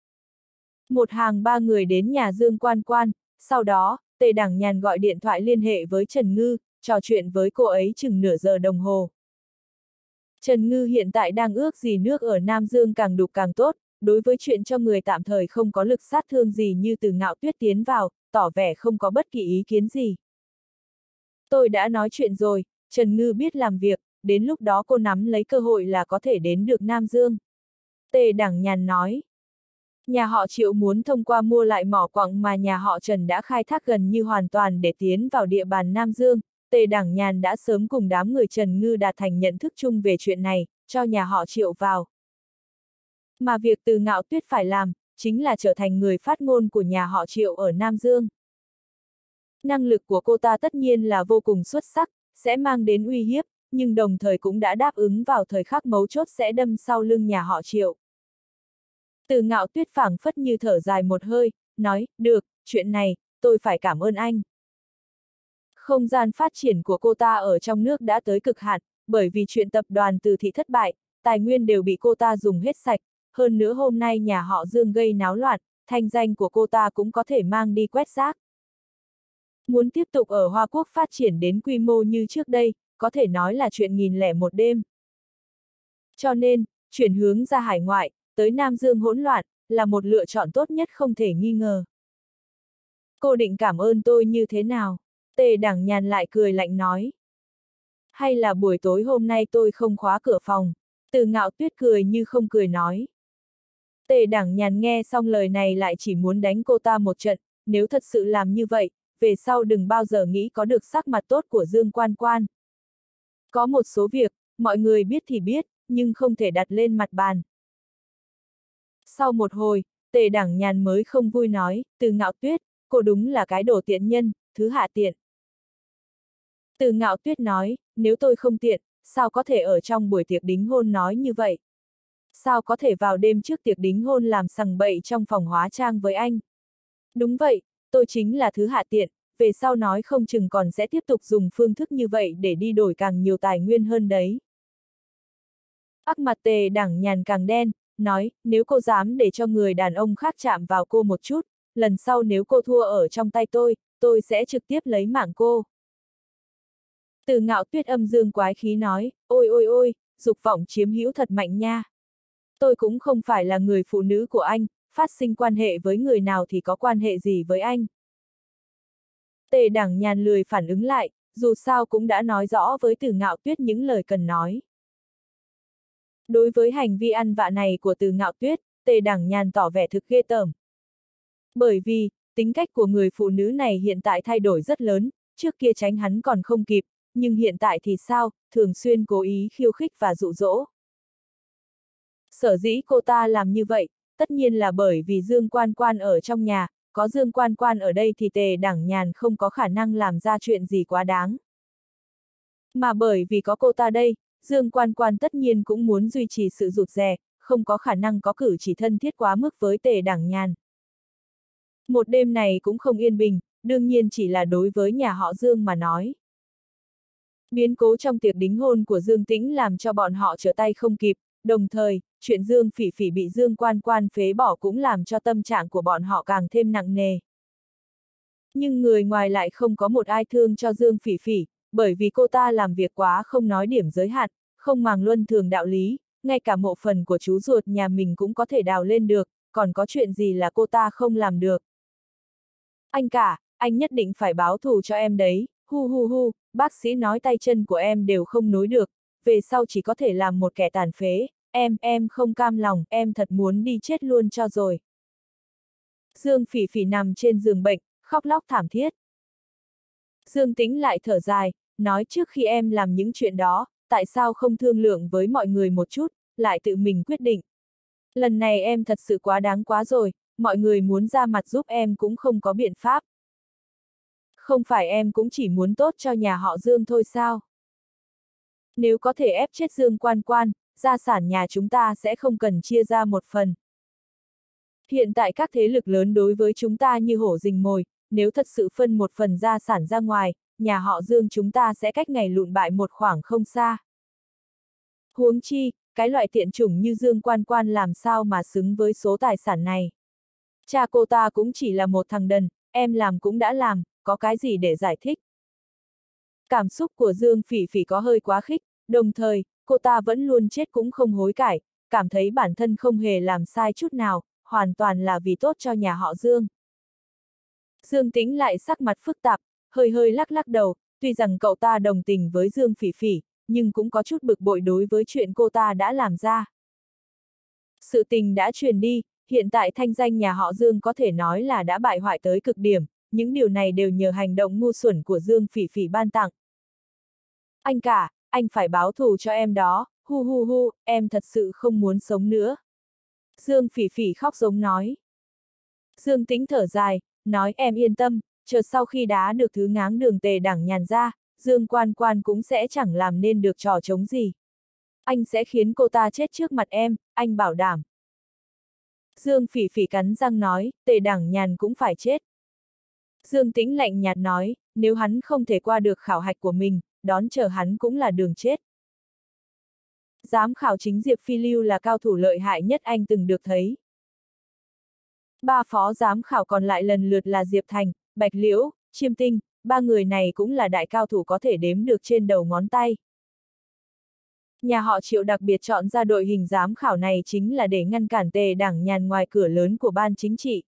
Một hàng 3 người đến nhà Dương Quan Quan, sau đó, Tề Đẳng Nhàn gọi điện thoại liên hệ với Trần Ngư, trò chuyện với cô ấy chừng nửa giờ đồng hồ. Trần Ngư hiện tại đang ước gì nước ở Nam Dương càng đục càng tốt, đối với chuyện cho người tạm thời không có lực sát thương gì như Từ Ngạo Tuyết tiến vào, tỏ vẻ không có bất kỳ ý kiến gì. Tôi đã nói chuyện rồi, Trần Ngư biết làm việc, đến lúc đó cô nắm lấy cơ hội là có thể đến được Nam Dương. Tề Đẳng Nhàn nói. Nhà họ Triệu muốn thông qua mua lại mỏ quặng mà nhà họ Trần đã khai thác gần như hoàn toàn để tiến vào địa bàn Nam Dương. Tề Đẳng Nhàn đã sớm cùng đám người Trần Ngư đạt thành nhận thức chung về chuyện này, cho nhà họ Triệu vào. Mà việc Từ Ngạo Tuyết phải làm, chính là trở thành người phát ngôn của nhà họ Triệu ở Nam Dương. Năng lực của cô ta tất nhiên là vô cùng xuất sắc, sẽ mang đến uy hiếp, nhưng đồng thời cũng đã đáp ứng vào thời khắc mấu chốt sẽ đâm sau lưng nhà họ Triệu. Từ Ngạo Tuyết phảng phất như thở dài một hơi, nói, được, chuyện này, tôi phải cảm ơn anh. Không gian phát triển của cô ta ở trong nước đã tới cực hạn, bởi vì chuyện tập đoàn Từ Thị thất bại, tài nguyên đều bị cô ta dùng hết sạch, hơn nữa hôm nay nhà họ Dương gây náo loạn, thanh danh của cô ta cũng có thể mang đi quét rác. Muốn tiếp tục ở Hoa Quốc phát triển đến quy mô như trước đây, có thể nói là chuyện 1001 đêm. Cho nên, chuyển hướng ra hải ngoại, tới Nam Dương hỗn loạn, là một lựa chọn tốt nhất không thể nghi ngờ. Cô định cảm ơn tôi như thế nào? Tề Đẳng Nhàn lại cười lạnh nói. Hay là buổi tối hôm nay tôi không khóa cửa phòng? Từ Ngạo Tuyết cười như không cười nói. Tề Đẳng Nhàn nghe xong lời này lại chỉ muốn đánh cô ta một trận, nếu thật sự làm như vậy, về sau đừng bao giờ nghĩ có được sắc mặt tốt của Dương Quan Quan. Có một số việc, mọi người biết thì biết, nhưng không thể đặt lên mặt bàn. Sau một hồi, Tề Đẳng Nhàn mới không vui nói, Từ Ngạo Tuyết, cô đúng là cái đồ tiện nhân, thứ hạ tiện. Từ Ngạo Tuyết nói, nếu tôi không tiện, sao có thể ở trong buổi tiệc đính hôn nói như vậy? Sao có thể vào đêm trước tiệc đính hôn làm sằng bậy trong phòng hóa trang với anh? Đúng vậy, tôi chính là thứ hạ tiện, về sau nói không chừng còn sẽ tiếp tục dùng phương thức như vậy để đi đổi càng nhiều tài nguyên hơn đấy. Ác mặt Tề Đẳng Nhàn càng đen, nói, nếu cô dám để cho người đàn ông khác chạm vào cô một chút, lần sau nếu cô thua ở trong tay tôi sẽ trực tiếp lấy mạng cô. Từ Ngạo Tuyết âm dương quái khí nói, ôi ôi ôi, dục vọng chiếm hữu thật mạnh nha. Tôi cũng không phải là người phụ nữ của anh, phát sinh quan hệ với người nào thì có quan hệ gì với anh. Tề Đẳng Nhàn lười phản ứng lại, dù sao cũng đã nói rõ với Từ Ngạo Tuyết những lời cần nói. Đối với hành vi ăn vạ này của Từ Ngạo Tuyết, Tề Đẳng Nhàn tỏ vẻ thực ghê tởm. Bởi vì, tính cách của người phụ nữ này hiện tại thay đổi rất lớn, trước kia tránh hắn còn không kịp, nhưng hiện tại thì sao, thường xuyên cố ý khiêu khích và dụ dỗ. Sở dĩ cô ta làm như vậy, tất nhiên là bởi vì Dương Quan Quan ở trong nhà, có Dương Quan Quan ở đây thì Tề Đẳng Nhàn không có khả năng làm ra chuyện gì quá đáng. Mà bởi vì có cô ta đây, Dương Quan Quan tất nhiên cũng muốn duy trì sự rụt rè, không có khả năng có cử chỉ thân thiết quá mức với Tề Đẳng Nhàn. Một đêm này cũng không yên bình, đương nhiên chỉ là đối với nhà họ Dương mà nói. Biến cố trong tiệc đính hôn của Dương Tĩnh làm cho bọn họ trở tay không kịp, đồng thời, chuyện Dương Phỉ Phỉ bị Dương Quan Quan phế bỏ cũng làm cho tâm trạng của bọn họ càng thêm nặng nề. Nhưng người ngoài lại không có một ai thương cho Dương Phỉ Phỉ, bởi vì cô ta làm việc quá không nói điểm giới hạn, không màng luân thường đạo lý, ngay cả mộ phần của chú ruột nhà mình cũng có thể đào lên được, còn có chuyện gì là cô ta không làm được. Anh cả, anh nhất định phải báo thù cho em đấy, hu hu hu, bác sĩ nói tay chân của em đều không nối được, về sau chỉ có thể làm một kẻ tàn phế, em không cam lòng, em thật muốn đi chết luôn cho rồi. Dương Phỉ Phỉ nằm trên giường bệnh, khóc lóc thảm thiết. Dương Tĩnh lại thở dài, nói trước khi em làm những chuyện đó, tại sao không thương lượng với mọi người một chút, lại tự mình quyết định. Lần này em thật sự quá đáng quá rồi, mọi người muốn ra mặt giúp em cũng không có biện pháp. Không phải em cũng chỉ muốn tốt cho nhà họ Dương thôi sao? Nếu có thể ép chết Dương Quan Quan, gia sản nhà chúng ta sẽ không cần chia ra một phần. Hiện tại các thế lực lớn đối với chúng ta như hổ rình mồi, nếu thật sự phân một phần gia sản ra ngoài, nhà họ Dương chúng ta sẽ cách ngày lụn bại một khoảng không xa. Huống chi, cái loại tiện chủng như Dương Quan Quan làm sao mà xứng với số tài sản này. Cha cô ta cũng chỉ là một thằng đần, em làm cũng đã làm, có cái gì để giải thích. Cảm xúc của Dương Phỉ Phỉ có hơi quá khích, đồng thời, cô ta vẫn luôn chết cũng không hối cải, cảm thấy bản thân không hề làm sai chút nào, hoàn toàn là vì tốt cho nhà họ Dương. Dương Tĩnh lại sắc mặt phức tạp, hơi hơi lắc lắc đầu, tuy rằng cậu ta đồng tình với Dương Phỉ Phỉ, nhưng cũng có chút bực bội đối với chuyện cô ta đã làm ra. Sự tình đã truyền đi, hiện tại thanh danh nhà họ Dương có thể nói là đã bại hoại tới cực điểm, những điều này đều nhờ hành động ngu xuẩn của Dương Phỉ Phỉ ban tặng. Anh cả, anh phải báo thù cho em đó, hu hu hu, em thật sự không muốn sống nữa. Dương Phỉ Phỉ khóc giống nói. Dương Tĩnh thở dài, nói em yên tâm, chờ sau khi đá được thứ ngáng đường Tề Đẳng Nhàn ra, Dương Quan Quan cũng sẽ chẳng làm nên được trò trống gì. Anh sẽ khiến cô ta chết trước mặt em, anh bảo đảm. Dương Phỉ Phỉ cắn răng nói, Tề Đẳng Nhàn cũng phải chết. Dương Tĩnh lạnh nhạt nói, nếu hắn không thể qua được khảo hạch của mình, đón chờ hắn cũng là đường chết. Giám khảo chính Diệp Phi Lưu là cao thủ lợi hại nhất anh từng được thấy. 3 phó giám khảo còn lại lần lượt là Diệp Thành, Bạch Liễu, Chiêm Tinh, 3 người này cũng là đại cao thủ có thể đếm được trên đầu ngón tay. Nhà họ Triệu đặc biệt chọn ra đội hình giám khảo này chính là để ngăn cản Tề Đảng Nhàn ngoài cửa lớn của ban chính trị.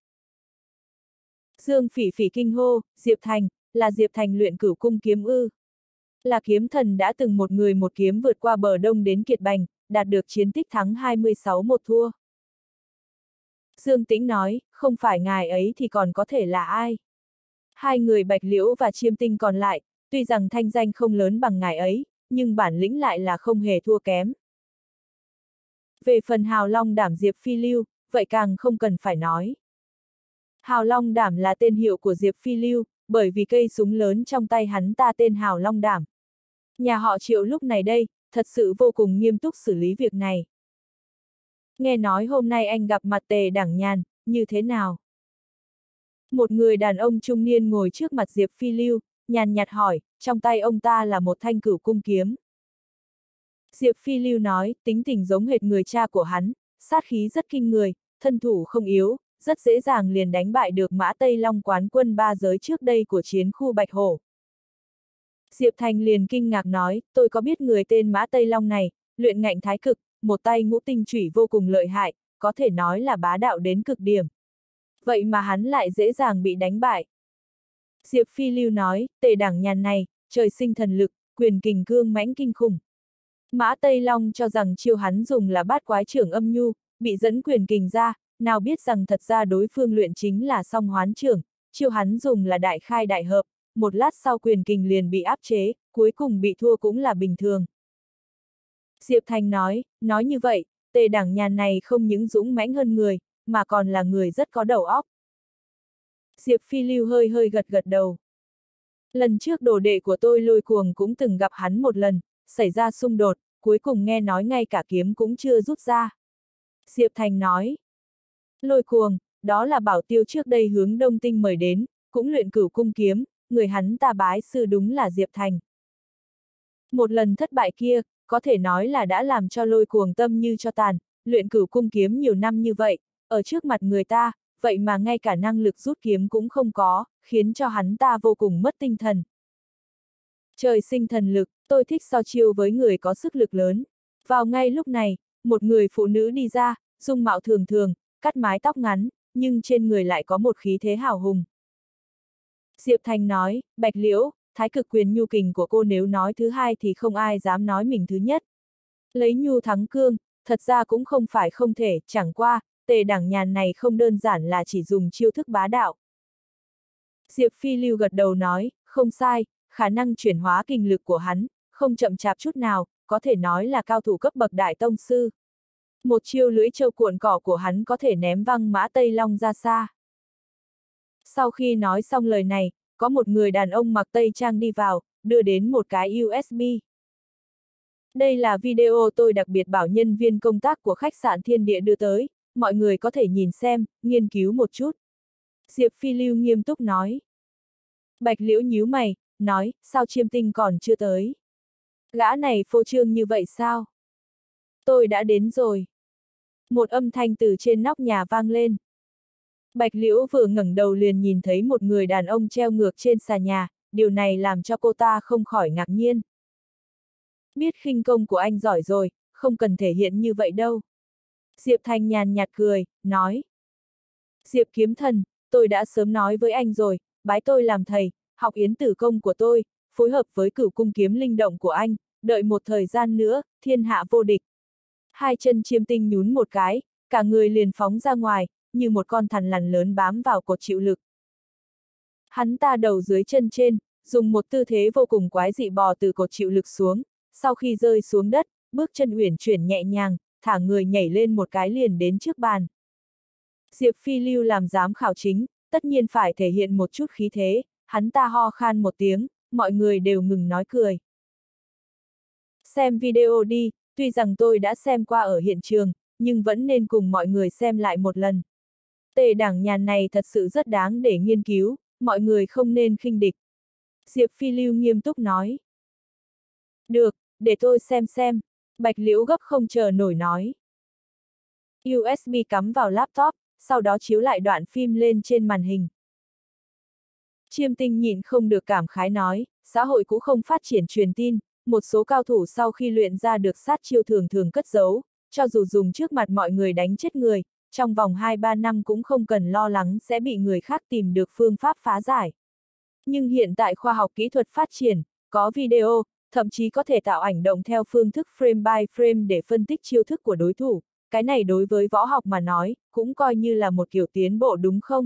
Dương Phỉ Phỉ kinh hô, Diệp Thành, là Diệp Thành luyện cửu cung kiếm ư? Là kiếm thần đã từng một người một kiếm vượt qua bờ đông đến Kiệt Bành, đạt được chiến tích thắng 26-1 thua. Dương Tĩnh nói, không phải ngài ấy thì còn có thể là ai? Hai người Bạch Liễu và Chiêm Tinh còn lại, tuy rằng thanh danh không lớn bằng ngài ấy, nhưng bản lĩnh lại là không hề thua kém. Về phần Hào Long Đảm Diệp Phi Lưu, vậy càng không cần phải nói. Hào Long Đảm là tên hiệu của Diệp Phi Lưu, bởi vì cây súng lớn trong tay hắn ta tên Hào Long Đảm. Nhà họ Triệu lúc này đây, thật sự vô cùng nghiêm túc xử lý việc này. Nghe nói hôm nay anh gặp mặt Tề Đảng Nhàn, như thế nào? Một người đàn ông trung niên ngồi trước mặt Diệp Phi Lưu, nhàn nhạt hỏi, trong tay ông ta là một thanh cửu cung kiếm. Diệp Phi Lưu nói, tính tình giống hệt người cha của hắn, sát khí rất kinh người, thân thủ không yếu, rất dễ dàng liền đánh bại được Mã Tây Long quán quân 3 giới trước đây của chiến khu Bạch Hổ. Diệp Thành liền kinh ngạc nói, tôi có biết người tên Mã Tây Long này, luyện ngạnh thái cực, một tay ngũ tinh chủy vô cùng lợi hại, có thể nói là bá đạo đến cực điểm. Vậy mà hắn lại dễ dàng bị đánh bại. Diệp Phi Lưu nói, Tề Đảng Nhàn này, trời sinh thần lực, quyền kình cương mãnh kinh khủng. Mã Tây Long cho rằng chiêu hắn dùng là bát quái trưởng âm nhu, bị dẫn quyền kình ra, nào biết rằng thật ra đối phương luyện chính là song hoán trưởng, chiêu hắn dùng là đại khai đại hợp, một lát sau quyền kình liền bị áp chế, cuối cùng bị thua cũng là bình thường. Diệp Thành nói như vậy, Tề Đảng Nhàn này không những dũng mãnh hơn người, mà còn là người rất có đầu óc. Diệp Phi Lưu hơi hơi gật gật đầu. Lần trước đồ đệ của tôi Lôi Cuồng cũng từng gặp hắn một lần, xảy ra xung đột, cuối cùng nghe nói ngay cả kiếm cũng chưa rút ra. Diệp Thành nói. Lôi Cuồng, đó là bảo tiêu trước đây hướng Đông Tinh mời đến, cũng luyện cửu cung kiếm, người hắn ta bái sư đúng là Diệp Thành. Một lần thất bại kia, có thể nói là đã làm cho Lôi Cuồng tâm như cho tàn, luyện cửu cung kiếm nhiều năm như vậy, ở trước mặt người ta, vậy mà ngay cả năng lực rút kiếm cũng không có, khiến cho hắn ta vô cùng mất tinh thần. Trời sinh thần lực, tôi thích so chiêu với người có sức lực lớn. Vào ngay lúc này, một người phụ nữ đi ra, dung mạo thường thường, cắt mái tóc ngắn, nhưng trên người lại có một khí thế hào hùng. Diệp Thành nói, Bạch Liễu, thái cực quyền nhu kình của cô nếu nói thứ hai thì không ai dám nói mình thứ nhất. Lấy nhu thắng cương, thật ra cũng không phải không thể, chẳng qua, Tề Đảng Nhàn này không đơn giản là chỉ dùng chiêu thức bá đạo. Diệp Phi Lưu gật đầu nói, không sai, khả năng chuyển hóa kình lực của hắn, không chậm chạp chút nào, có thể nói là cao thủ cấp bậc đại tông sư. Một chiêu lưỡi châu cuộn cỏ của hắn có thể ném văng Mã Tây Long ra xa. Sau khi nói xong lời này, có một người đàn ông mặc tây trang đi vào, đưa đến một cái USB. Đây là video tôi đặc biệt bảo nhân viên công tác của khách sạn Thiên Địa đưa tới, mọi người có thể nhìn xem, nghiên cứu một chút. Diệp Phi Lưu nghiêm túc nói. Bạch Liễu nhíu mày, nói, sao Chiêm Tinh còn chưa tới? Gã này phô trương như vậy sao? Tôi đã đến rồi. Một âm thanh từ trên nóc nhà vang lên. Bạch Liễu vừa ngẩng đầu liền nhìn thấy một người đàn ông treo ngược trên xà nhà, điều này làm cho cô ta không khỏi ngạc nhiên. Biết khinh công của anh giỏi rồi, không cần thể hiện như vậy đâu. Diệp Thành nhàn nhạt cười, nói. Diệp kiếm thần, tôi đã sớm nói với anh rồi, bái tôi làm thầy, học yến tử công của tôi, phối hợp với cửu cung kiếm linh động của anh, đợi một thời gian nữa, thiên hạ vô địch. Hai chân Chiêm Tinh nhún một cái, cả người liền phóng ra ngoài, như một con thằn lằn lớn bám vào cột chịu lực. Hắn ta đầu dưới chân trên, dùng một tư thế vô cùng quái dị bò từ cột chịu lực xuống, sau khi rơi xuống đất, bước chân uyển chuyển nhẹ nhàng, thả người nhảy lên một cái liền đến trước bàn. Diệp Phi Lưu làm giám khảo chính, tất nhiên phải thể hiện một chút khí thế, hắn ta ho khan một tiếng, mọi người đều ngừng nói cười. Xem video đi, tuy rằng tôi đã xem qua ở hiện trường, nhưng vẫn nên cùng mọi người xem lại một lần. Tề Đảng Nhàn này thật sự rất đáng để nghiên cứu, mọi người không nên khinh địch. Diệp Phi Lưu nghiêm túc nói. Được, để tôi xem. Bạch Liễu gấp không chờ nổi nói. USB cắm vào laptop, sau đó chiếu lại đoạn phim lên trên màn hình. Chiêm Tinh nhịn không được cảm khái nói, xã hội cũng không phát triển truyền tin, một số cao thủ sau khi luyện ra được sát chiêu thường thường cất giấu, cho dù dùng trước mặt mọi người đánh chết người, trong vòng 2-3 năm cũng không cần lo lắng sẽ bị người khác tìm được phương pháp phá giải. Nhưng hiện tại khoa học kỹ thuật phát triển, có video, thậm chí có thể tạo ảnh động theo phương thức frame by frame để phân tích chiêu thức của đối thủ, cái này đối với võ học mà nói, cũng coi như là một kiểu tiến bộ đúng không?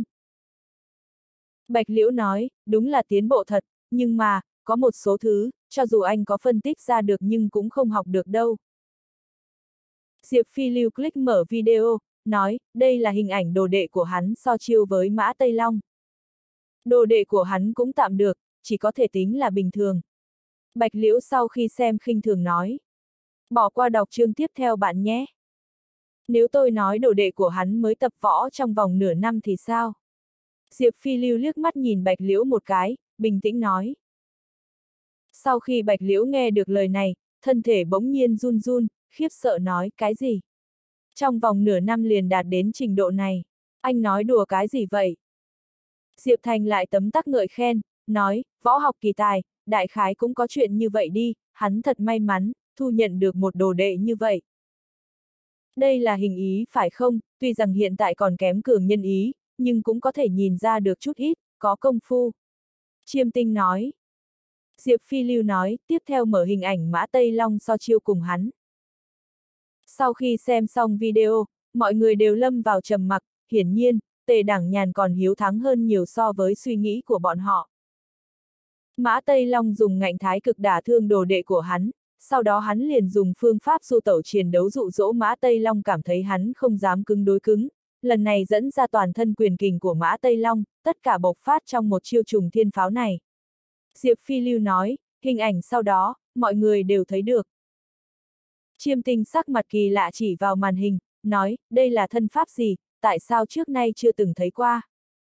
Bạch Liễu nói, đúng là tiến bộ thật, nhưng mà, có một số thứ, cho dù anh có phân tích ra được nhưng cũng không học được đâu. Diệp Phi Lưu click mở video, nói, đây là hình ảnh đồ đệ của hắn so chiêu với Mã Tây Long. Đồ đệ của hắn cũng tạm được, chỉ có thể tính là bình thường. Bạch Liễu sau khi xem khinh thường nói. Bỏ qua đọc chương tiếp theo bạn nhé. Nếu tôi nói đồ đệ của hắn mới tập võ trong vòng nửa năm thì sao? Diệp Phi Lưu liếc mắt nhìn Bạch Liễu một cái, bình tĩnh nói. Sau khi Bạch Liễu nghe được lời này, thân thể bỗng nhiên run run, khiếp sợ nói, cái gì? Trong vòng nửa năm liền đạt đến trình độ này, anh nói đùa cái gì vậy? Diệp Thành lại tấm tắc ngợi khen, nói, võ học kỳ tài, đại khái cũng có chuyện như vậy đi, hắn thật may mắn, thu nhận được một đồ đệ như vậy. Đây là hình ý phải không, tuy rằng hiện tại còn kém cường nhân ý, nhưng cũng có thể nhìn ra được chút ít, có công phu. Chiêm Tinh nói. Diệp Phi Lưu nói, tiếp theo mở hình ảnh Mã Tây Long so chiêu cùng hắn. Sau khi xem xong video, mọi người đều lâm vào trầm mặc, hiển nhiên, Tề Đảng Nhàn còn hiếu thắng hơn nhiều so với suy nghĩ của bọn họ. Mã Tây Long dùng ngạnh thái cực đả thương đồ đệ của hắn, sau đó hắn liền dùng phương pháp du tẩu chiến đấu dụ dỗ Mã Tây Long cảm thấy hắn không dám cứng đối cứng, lần này dẫn ra toàn thân quyền kình của Mã Tây Long, tất cả bộc phát trong một chiêu trùng thiên pháo này. Diệp Phi Lưu nói, hình ảnh sau đó, mọi người đều thấy được. Chiêm Tinh sắc mặt kỳ lạ chỉ vào màn hình, nói, đây là thân pháp gì, tại sao trước nay chưa từng thấy qua.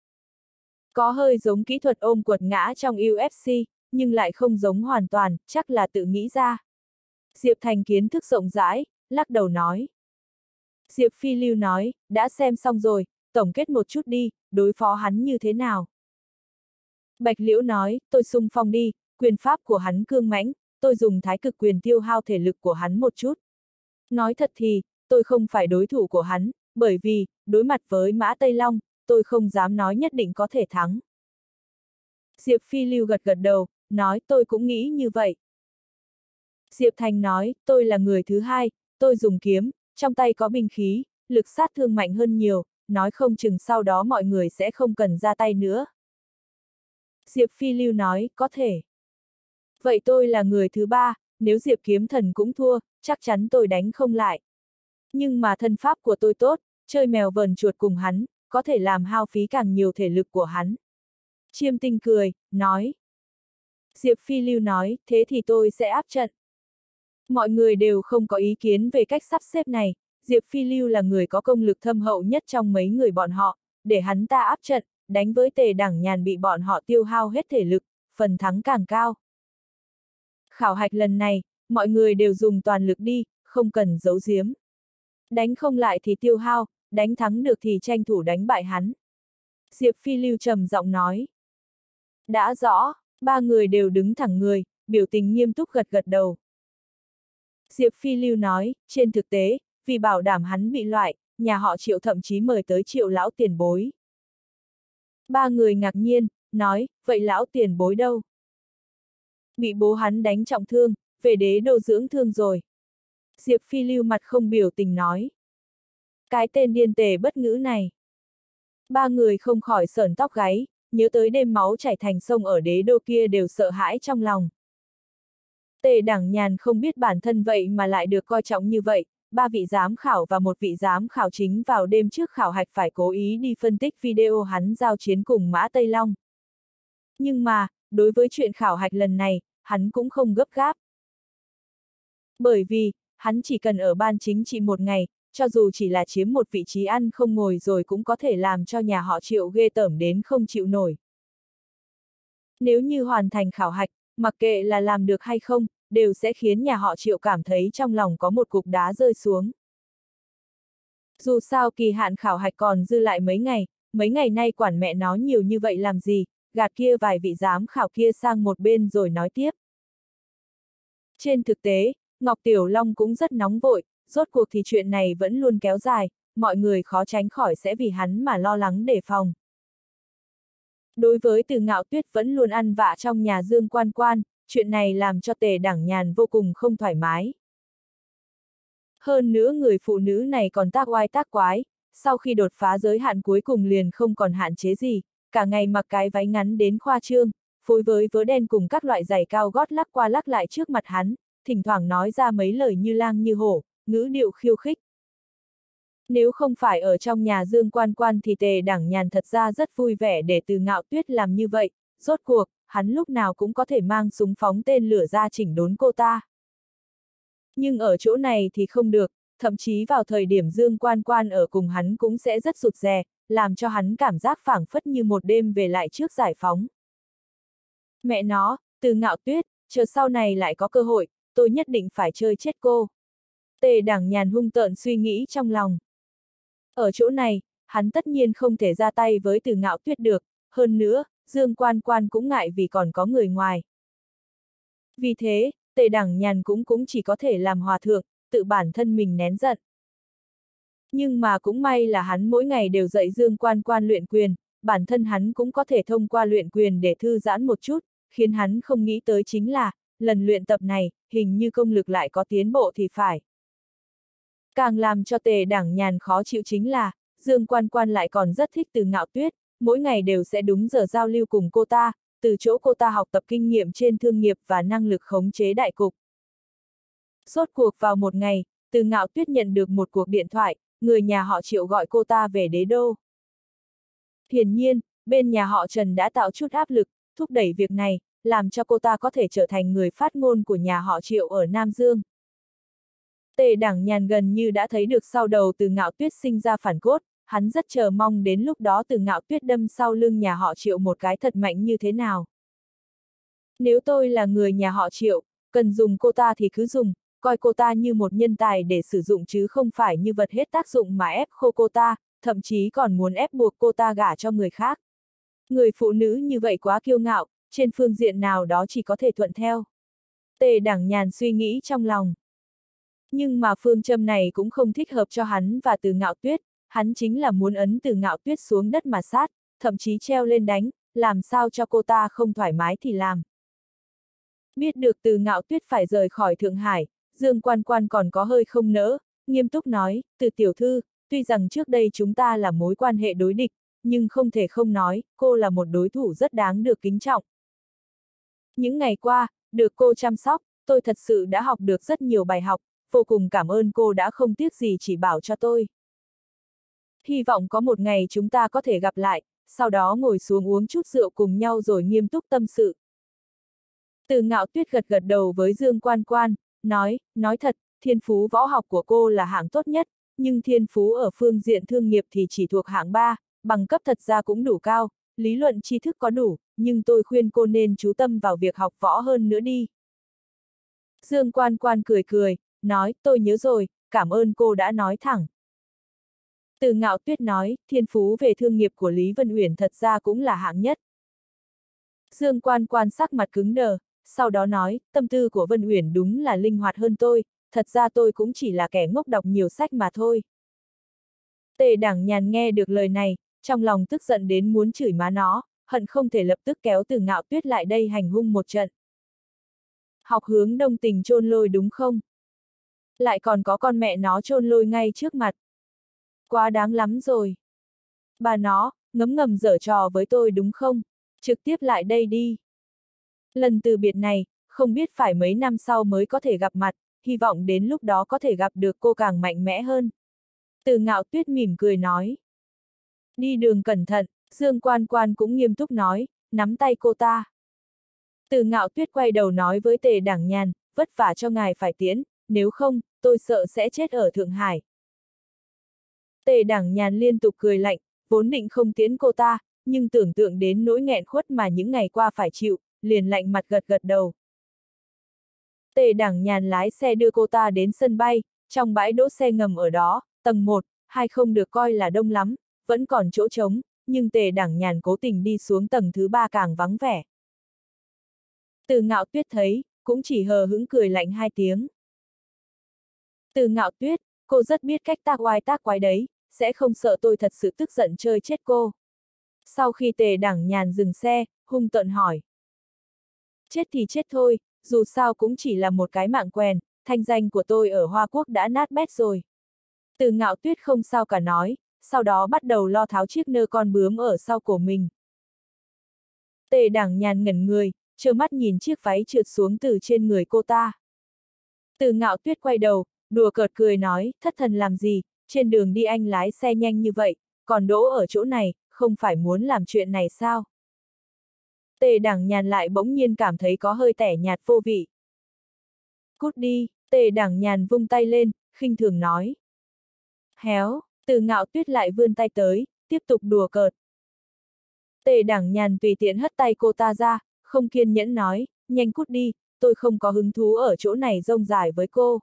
Có hơi giống kỹ thuật ôm quật ngã trong UFC, nhưng lại không giống hoàn toàn, chắc là tự nghĩ ra. Diệp Thành kiến thức rộng rãi, lắc đầu nói. Diệp Phi Lưu nói, đã xem xong rồi, tổng kết một chút đi, đối phó hắn như thế nào. Bạch Liễu nói, tôi xung phong đi, quyền pháp của hắn cương mãnh, tôi dùng thái cực quyền tiêu hao thể lực của hắn một chút. Nói thật thì, tôi không phải đối thủ của hắn, bởi vì, đối mặt với Mã Tây Long, tôi không dám nói nhất định có thể thắng. Diệp Phi Lưu gật gật đầu, nói tôi cũng nghĩ như vậy. Diệp Thành nói, tôi là người thứ hai, tôi dùng kiếm, trong tay có binh khí, lực sát thương mạnh hơn nhiều, nói không chừng sau đó mọi người sẽ không cần ra tay nữa. Diệp Phi Lưu nói, có thể. Vậy tôi là người thứ ba, nếu Diệp Kiếm Thần cũng thua, chắc chắn tôi đánh không lại. Nhưng mà thân pháp của tôi tốt, chơi mèo vờn chuột cùng hắn, có thể làm hao phí càng nhiều thể lực của hắn. Chiêm Tinh cười, nói. Diệp Phi Lưu nói, thế thì tôi sẽ áp trận. Mọi người đều không có ý kiến về cách sắp xếp này, Diệp Phi Lưu là người có công lực thâm hậu nhất trong mấy người bọn họ, để hắn ta áp trận, đánh với Tề Đảng Nhàn bị bọn họ tiêu hao hết thể lực, phần thắng càng cao. Khảo hạch lần này, mọi người đều dùng toàn lực đi, không cần giấu giếm. Đánh không lại thì tiêu hao, đánh thắng được thì tranh thủ đánh bại hắn. Diệp Phi Lưu trầm giọng nói. Đã rõ, ba người đều đứng thẳng người, biểu tình nghiêm túc gật gật đầu. Diệp Phi Lưu nói, trên thực tế, vì bảo đảm hắn bị loại, nhà họ Triệu thậm chí mời tới Triệu lão tiền bối. Ba người ngạc nhiên, nói, vậy lão tiền bối đâu? Bị bố hắn đánh trọng thương, về đế đô dưỡng thương rồi. Diệp Phi Lưu mặt không biểu tình nói. Cái tên điên tề bất ngữ này. Ba người không khỏi sởn tóc gáy, nhớ tới đêm máu chảy thành sông ở đế đô kia đều sợ hãi trong lòng. Tề Đảng Nhàn không biết bản thân vậy mà lại được coi trọng như vậy, ba vị giám khảo và một vị giám khảo chính vào đêm trước khảo hạch phải cố ý đi phân tích video hắn giao chiến cùng Mã Tây Long. Nhưng mà, đối với chuyện khảo hạch lần này, hắn cũng không gấp gáp. Bởi vì, hắn chỉ cần ở ban chính trị một ngày, cho dù chỉ là chiếm một vị trí ăn không ngồi rồi cũng có thể làm cho nhà họ Triệu ghê tởm đến không chịu nổi. Nếu như hoàn thành khảo hạch, mặc kệ là làm được hay không, đều sẽ khiến nhà họ Triệu cảm thấy trong lòng có một cục đá rơi xuống. Dù sao kỳ hạn khảo hạch còn dư lại mấy ngày nay quản mẹ nó nhiều như vậy làm gì, gạt kia vài vị giám khảo kia sang một bên rồi nói tiếp. Trên thực tế, Ngọc Tiểu Long cũng rất nóng vội, rốt cuộc thì chuyện này vẫn luôn kéo dài, mọi người khó tránh khỏi sẽ vì hắn mà lo lắng đề phòng. Đối với Từ Ngạo Tuyết vẫn luôn ăn vạ trong nhà Dương Quan Quan, chuyện này làm cho Tề Đẳng Nhàn vô cùng không thoải mái. Hơn nữa người phụ nữ này còn tác oai tác quái, sau khi đột phá giới hạn cuối cùng liền không còn hạn chế gì, cả ngày mặc cái váy ngắn đến khoa trương, phối với vớ đen cùng các loại giày cao gót lắc qua lắc lại trước mặt hắn, thỉnh thoảng nói ra mấy lời như lang như hổ, ngữ điệu khiêu khích. Nếu không phải ở trong nhà Dương Quan Quan thì Tề Đẳng Nhàn thật ra rất vui vẻ để Từ Ngạo Tuyết làm như vậy, rốt cuộc, hắn lúc nào cũng có thể mang súng phóng tên lửa ra chỉnh đốn cô ta. Nhưng ở chỗ này thì không được, thậm chí vào thời điểm Dương Quan Quan ở cùng hắn cũng sẽ rất rụt rè, làm cho hắn cảm giác phảng phất như một đêm về lại trước giải phóng. Mẹ nó, Từ Ngạo Tuyết, chờ sau này lại có cơ hội, tôi nhất định phải chơi chết cô. Tề Đẳng Nhàn hung tợn suy nghĩ trong lòng. Ở chỗ này, hắn tất nhiên không thể ra tay với Từ Ngạo Tuyết được, hơn nữa, Dương Quan Quan cũng ngại vì còn có người ngoài. Vì thế, Tề Đẳng Nhàn cũng chỉ có thể làm hòa thượng, tự bản thân mình nén giận. Nhưng mà cũng may là hắn mỗi ngày đều dạy Dương Quan Quan luyện quyền, bản thân hắn cũng có thể thông qua luyện quyền để thư giãn một chút, khiến hắn không nghĩ tới chính là, lần luyện tập này, hình như công lực lại có tiến bộ thì phải. Càng làm cho Tề Đẳng Nhàn khó chịu chính là, Dương Quan Quan lại còn rất thích Từ Ngạo Tuyết, mỗi ngày đều sẽ đúng giờ giao lưu cùng cô ta, từ chỗ cô ta học tập kinh nghiệm trên thương nghiệp và năng lực khống chế đại cục. Rốt cuộc vào một ngày, Từ Ngạo Tuyết nhận được một cuộc điện thoại, người nhà họ Triệu gọi cô ta về đế đô. Hiển nhiên, bên nhà họ Trần đã tạo chút áp lực, thúc đẩy việc này, làm cho cô ta có thể trở thành người phát ngôn của nhà họ Triệu ở Nam Dương. Tề Đẳng Nhàn gần như đã thấy được sau đầu Từ Ngạo Tuyết sinh ra phản cốt, hắn rất chờ mong đến lúc đó Từ Ngạo Tuyết đâm sau lưng nhà họ Triệu một cái thật mạnh như thế nào. Nếu tôi là người nhà họ Triệu, cần dùng cô ta thì cứ dùng, coi cô ta như một nhân tài để sử dụng chứ không phải như vật hết tác dụng mà ép khô cô ta, thậm chí còn muốn ép buộc cô ta gả cho người khác. Người phụ nữ như vậy quá kiêu ngạo, trên phương diện nào đó chỉ có thể thuận theo. Tề Đẳng Nhàn suy nghĩ trong lòng. Nhưng mà phương châm này cũng không thích hợp cho hắn và Từ Ngạo Tuyết, hắn chính là muốn ấn Từ Ngạo Tuyết xuống đất mà sát, thậm chí treo lên đánh, làm sao cho cô ta không thoải mái thì làm. Biết được Từ Ngạo Tuyết phải rời khỏi Thượng Hải, Dương Quan Quan còn có hơi không nỡ, nghiêm túc nói, Từ tiểu thư, tuy rằng trước đây chúng ta là mối quan hệ đối địch, nhưng không thể không nói, cô là một đối thủ rất đáng được kính trọng. Những ngày qua, được cô chăm sóc, tôi thật sự đã học được rất nhiều bài học, vô cùng cảm ơn cô đã không tiếc gì chỉ bảo cho tôi. Hy vọng có một ngày chúng ta có thể gặp lại, sau đó ngồi xuống uống chút rượu cùng nhau rồi nghiêm túc tâm sự. Từ Ngạo Tuyết gật gật đầu với Dương Quan Quan, nói thật, thiên phú võ học của cô là hạng tốt nhất, nhưng thiên phú ở phương diện thương nghiệp thì chỉ thuộc hạng 3, bằng cấp thật ra cũng đủ cao, lý luận tri thức có đủ, nhưng tôi khuyên cô nên chú tâm vào việc học võ hơn nữa đi. Dương Quan Quan cười cười, nói, tôi nhớ rồi, cảm ơn cô đã nói thẳng. Từ Ngạo Tuyết nói, thiên phú về thương nghiệp của Lý Vân Uyển thật ra cũng là hạng nhất. Dương Quan Quan sắc mặt cứng đờ, sau đó nói, tâm tư của Vân Uyển đúng là linh hoạt hơn tôi, thật ra tôi cũng chỉ là kẻ ngốc đọc nhiều sách mà thôi. Tề Đẳng Nhàn nghe được lời này, trong lòng tức giận đến muốn chửi má nó, hận không thể lập tức kéo Từ Ngạo Tuyết lại đây hành hung một trận. Học hướng Đông Tình chôn lôi đúng không? Lại còn có con mẹ nó chôn lôi ngay trước mặt. Quá đáng lắm rồi. Bà nó, ngấm ngầm giở trò với tôi đúng không? Trực tiếp lại đây đi. Lần từ biệt này, không biết phải mấy năm sau mới có thể gặp mặt, hy vọng đến lúc đó có thể gặp được cô càng mạnh mẽ hơn. Từ Ngạo Tuyết mỉm cười nói. Đi đường cẩn thận, Dương Quan Quan cũng nghiêm túc nói, nắm tay cô ta. Từ Ngạo Tuyết quay đầu nói với Tề Đẳng Nhàn, vất vả cho ngài phải tiễn, nếu không, tôi sợ sẽ chết ở Thượng Hải. Tề Đẳng Nhàn liên tục cười lạnh, vốn định không tiễn cô ta, nhưng tưởng tượng đến nỗi nghẹn khuất mà những ngày qua phải chịu, liền lạnh mặt gật gật đầu. Tề Đảng Nhàn lái xe đưa cô ta đến sân bay, trong bãi đỗ xe ngầm ở đó, tầng 1, 2 không được coi là đông lắm, vẫn còn chỗ trống, nhưng Tề Đảng Nhàn cố tình đi xuống tầng thứ 3 càng vắng vẻ. Từ Ngạo Tuyết thấy, cũng chỉ hờ hững cười lạnh 2 tiếng. Từ Ngạo Tuyết, cô rất biết cách tác quái đấy, sẽ không sợ tôi thật sự tức giận chơi chết cô. Sau khi Tề Đảng Nhàn dừng xe, hung tợn hỏi. Chết thì chết thôi, dù sao cũng chỉ là một cái mạng quèn, thanh danh của tôi ở Hoa Quốc đã nát bét rồi. Từ Ngạo Tuyết không sao cả nói, sau đó bắt đầu lo tháo chiếc nơ con bướm ở sau cổ mình. Tề Đảng Nhàn ngẩn người, trơ mắt nhìn chiếc váy trượt xuống từ trên người cô ta. Từ Ngạo Tuyết quay đầu, đùa cợt cười nói, thất thần làm gì, trên đường đi anh lái xe nhanh như vậy, còn đỗ ở chỗ này, không phải muốn làm chuyện này sao? Tề Đảng Nhàn lại bỗng nhiên cảm thấy có hơi tẻ nhạt vô vị. Cút đi, Tề Đảng Nhàn vung tay lên, khinh thường nói. Héo, Từ Ngạo Tuyết lại vươn tay tới, tiếp tục đùa cợt. Tề Đảng Nhàn tùy tiện hất tay cô ta ra, không kiên nhẫn nói, nhanh cút đi, tôi không có hứng thú ở chỗ này rông dài với cô.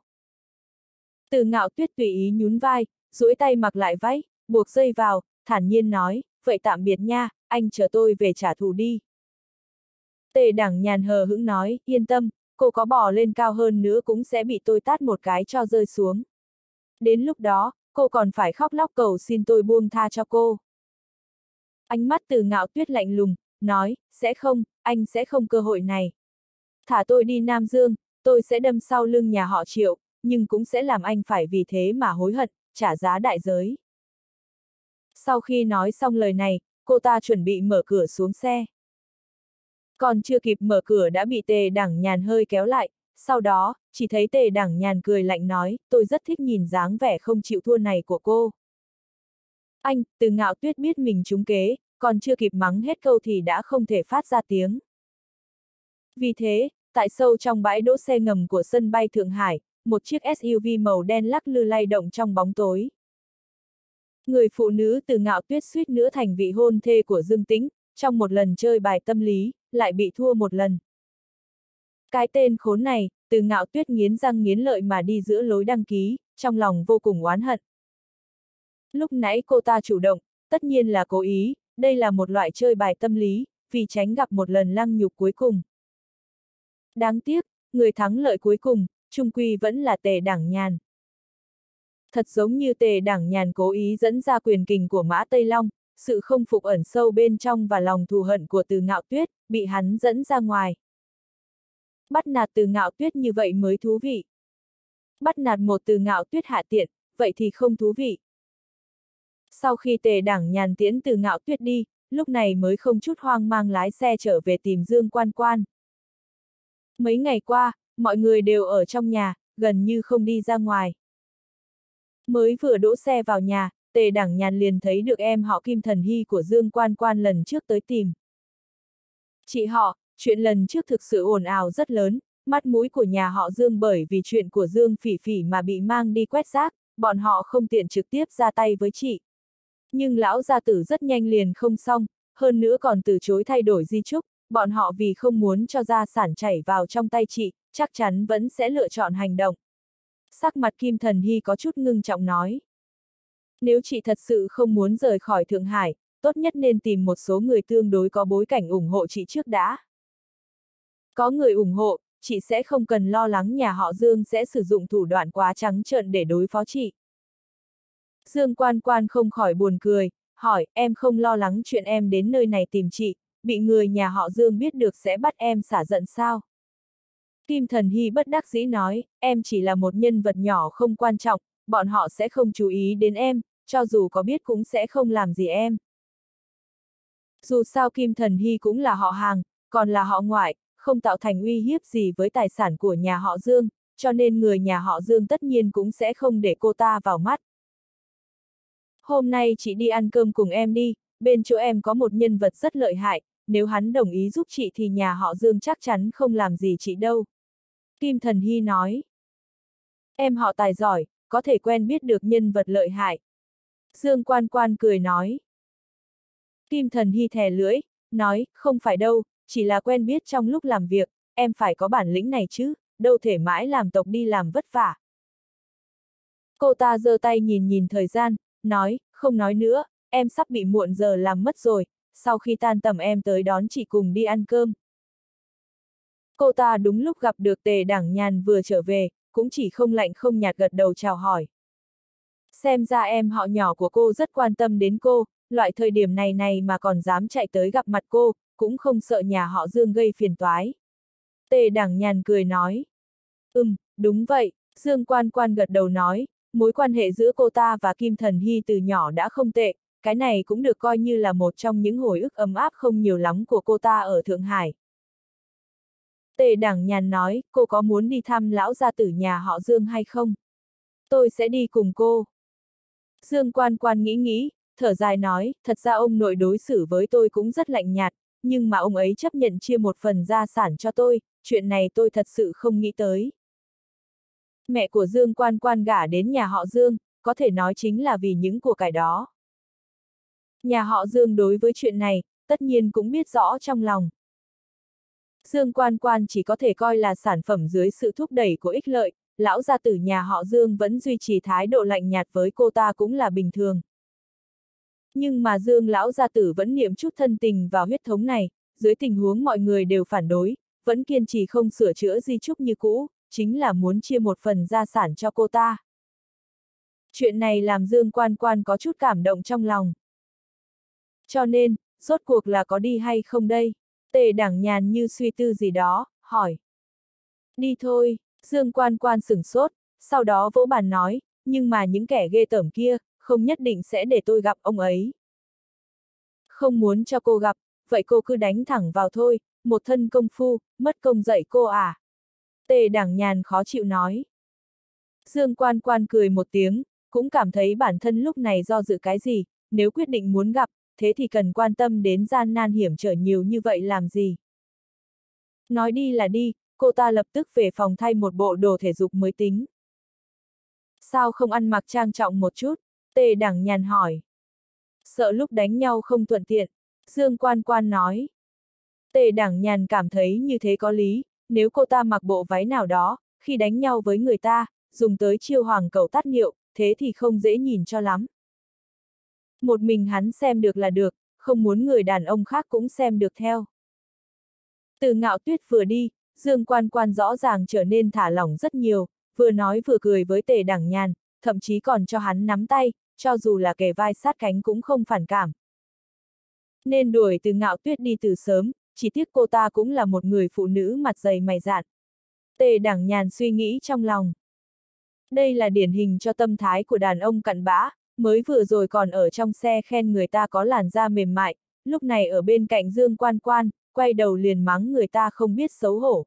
Từ Ngạo Tuyết tùy ý nhún vai, duỗi tay mặc lại váy, buộc dây vào, thản nhiên nói, vậy tạm biệt nha, anh chờ tôi về trả thù đi. Tề Đảng Nhàn hờ hững nói, yên tâm, cô có bò lên cao hơn nữa cũng sẽ bị tôi tát một cái cho rơi xuống. Đến lúc đó, cô còn phải khóc lóc cầu xin tôi buông tha cho cô. Ánh mắt Từ Ngạo Tuyết lạnh lùng, nói, sẽ không, anh sẽ không cơ hội này. Thả tôi đi Nam Dương, tôi sẽ đâm sau lưng nhà họ Triệu, nhưng cũng sẽ làm anh phải vì thế mà hối hận, trả giá đại giới. Sau khi nói xong lời này, cô ta chuẩn bị mở cửa xuống xe. Còn chưa kịp mở cửa đã bị Tề Đảng Nhàn hơi kéo lại, sau đó, chỉ thấy Tề Đảng Nhàn cười lạnh nói, tôi rất thích nhìn dáng vẻ không chịu thua này của cô. Anh, Từ Ngạo Tuyết biết mình trúng kế, còn chưa kịp mắng hết câu thì đã không thể phát ra tiếng. Vì thế, tại sâu trong bãi đỗ xe ngầm của sân bay Thượng Hải, một chiếc SUV màu đen lắc lư lay động trong bóng tối. Người phụ nữ Từ Ngạo Tuyết suýt nữa thành vị hôn thê của Dương Tĩnh, trong một lần chơi bài tâm lý, lại bị thua một lần. Cái tên khốn này, Từ Ngạo Tuyết nghiến răng nghiến lợi mà đi giữa lối đăng ký, trong lòng vô cùng oán hận. Lúc nãy cô ta chủ động, tất nhiên là cố ý, đây là một loại chơi bài tâm lý, vì tránh gặp một lần lăng nhục cuối cùng. Đáng tiếc, người thắng lợi cuối cùng, chung quy vẫn là Tề Đảng Nhàn. Thật giống như Tề Đảng Nhàn cố ý dẫn ra quyền kình của Mã Tây Long, sự không phục ẩn sâu bên trong và lòng thù hận của Từ Ngạo Tuyết, bị hắn dẫn ra ngoài. Bắt nạt Từ Ngạo Tuyết như vậy mới thú vị. Bắt nạt một Từ Ngạo Tuyết hạ tiện, vậy thì không thú vị. Sau khi Tề Đảng Nhàn tiễn Từ Ngạo Tuyết đi, lúc này mới không chút hoang mang lái xe trở về tìm Dương Quan Quan. Mấy ngày qua, mọi người đều ở trong nhà, gần như không đi ra ngoài. Mới vừa đỗ xe vào nhà, Tề Đảng Nhàn liền thấy được em họ Kim Thần Hy của Dương Quan Quan lần trước tới tìm. Chị họ, chuyện lần trước thực sự ồn ào rất lớn, mắt mũi của nhà họ Dương bởi vì chuyện của Dương Phỉ Phỉ mà bị mang đi quét rác, bọn họ không tiện trực tiếp ra tay với chị. Nhưng lão gia tử rất nhanh liền không xong, hơn nữa còn từ chối thay đổi di chúc, bọn họ vì không muốn cho gia sản chảy vào trong tay chị, chắc chắn vẫn sẽ lựa chọn hành động. Sắc mặt Kim Thần Hy có chút ngưng trọng nói. Nếu chị thật sự không muốn rời khỏi Thượng Hải, tốt nhất nên tìm một số người tương đối có bối cảnh ủng hộ chị trước đã. Có người ủng hộ, chị sẽ không cần lo lắng nhà họ Dương sẽ sử dụng thủ đoạn quá trắng trợn để đối phó chị. Dương Quan Quan không khỏi buồn cười, hỏi, em không lo lắng chuyện em đến nơi này tìm chị, bị người nhà họ Dương biết được sẽ bắt em xả giận sao? Kim Thần Hy bất đắc dĩ nói, em chỉ là một nhân vật nhỏ không quan trọng, bọn họ sẽ không chú ý đến em, cho dù có biết cũng sẽ không làm gì em. Dù sao Kim Thần Hy cũng là họ hàng, còn là họ ngoại, không tạo thành uy hiếp gì với tài sản của nhà họ Dương, cho nên người nhà họ Dương tất nhiên cũng sẽ không để cô ta vào mắt. Hôm nay chị đi ăn cơm cùng em đi, bên chỗ em có một nhân vật rất lợi hại, nếu hắn đồng ý giúp chị thì nhà họ Dương chắc chắn không làm gì chị đâu. Kim Thần Hy nói. Em họ tài giỏi, có thể quen biết được nhân vật lợi hại. Dương Quan Quan cười nói. Kim Thần Hy thè lưỡi, nói, không phải đâu, chỉ là quen biết trong lúc làm việc, em phải có bản lĩnh này chứ, đâu thể mãi làm tộc đi làm vất vả. Cô ta giơ tay nhìn nhìn thời gian, nói, không nói nữa, em sắp bị muộn giờ làm mất rồi, sau khi tan tầm em tới đón chị cùng đi ăn cơm. Cô ta đúng lúc gặp được Tề Đảng Nhàn vừa trở về, cũng chỉ không lạnh không nhạt gật đầu chào hỏi. Xem ra em họ nhỏ của cô rất quan tâm đến cô, loại thời điểm này mà còn dám chạy tới gặp mặt cô, cũng không sợ nhà họ Dương gây phiền toái. Tề Đảng Nhàn cười nói. Đúng vậy, Dương Quan Quan gật đầu nói, mối quan hệ giữa cô ta và Kim Thần Hy từ nhỏ đã không tệ, cái này cũng được coi như là một trong những hồi ức ấm áp không nhiều lắm của cô ta ở Thượng Hải. Tề Đảng Nhàn nói, cô có muốn đi thăm lão gia tử nhà họ Dương hay không? Tôi sẽ đi cùng cô. Dương Quan Quan nghĩ, thở dài nói, thật ra ông nội đối xử với tôi cũng rất lạnh nhạt, nhưng mà ông ấy chấp nhận chia một phần gia sản cho tôi, chuyện này tôi thật sự không nghĩ tới. Mẹ của Dương Quan Quan gả đến nhà họ Dương, có thể nói chính là vì những của cải đó. Nhà họ Dương đối với chuyện này, tất nhiên cũng biết rõ trong lòng. Dương Quan Quan chỉ có thể coi là sản phẩm dưới sự thúc đẩy của ích lợi, lão gia tử nhà họ Dương vẫn duy trì thái độ lạnh nhạt với cô ta cũng là bình thường. Nhưng mà Dương lão gia tử vẫn niệm chút thân tình vào huyết thống này, dưới tình huống mọi người đều phản đối, vẫn kiên trì không sửa chữa di chúc như cũ, chính là muốn chia một phần gia sản cho cô ta. Chuyện này làm Dương Quan Quan có chút cảm động trong lòng. Cho nên, rốt cuộc là có đi hay không đây? Tề Đảng Nhàn như suy tư gì đó, hỏi. Đi thôi, Dương Quan Quan sửng sốt, sau đó vỗ bàn nói, nhưng mà những kẻ ghê tởm kia, không nhất định sẽ để tôi gặp ông ấy. Không muốn cho cô gặp, vậy cô cứ đánh thẳng vào thôi, một thân công phu, mất công dạy cô à? Tề Đảng Nhàn khó chịu nói. Dương Quan Quan cười một tiếng, cũng cảm thấy bản thân lúc này do dự cái gì, nếu quyết định muốn gặp, thế thì cần quan tâm đến gian nan hiểm trở nhiều như vậy làm gì. Nói đi là đi, cô ta lập tức về phòng thay một bộ đồ thể dục mới tính. Sao không ăn mặc trang trọng một chút? Tề Đảng Nhàn hỏi. Sợ lúc đánh nhau không thuận tiện, Dương Quan Quan nói. Tề Đảng Nhàn cảm thấy như thế có lý, nếu cô ta mặc bộ váy nào đó, khi đánh nhau với người ta, dùng tới chiêu hoàng cẩu tát niệu, thế thì không dễ nhìn cho lắm. Một mình hắn xem được là được, không muốn người đàn ông khác cũng xem được theo. Từ Ngạo Tuyết vừa đi, Dương Quan Quan rõ ràng trở nên thả lỏng rất nhiều, vừa nói vừa cười với Tề Đảng Nhàn, thậm chí còn cho hắn nắm tay, cho dù là kề vai sát cánh cũng không phản cảm. Nên đuổi Từ Ngạo Tuyết đi từ sớm, chỉ tiếc cô ta cũng là một người phụ nữ mặt dày mày dạn. Tề Đảng Nhàn suy nghĩ trong lòng. Đây là điển hình cho tâm thái của đàn ông cặn bã, mới vừa rồi còn ở trong xe khen người ta có làn da mềm mại, lúc này ở bên cạnh Dương Quan Quan, quay đầu liền mắng người ta không biết xấu hổ.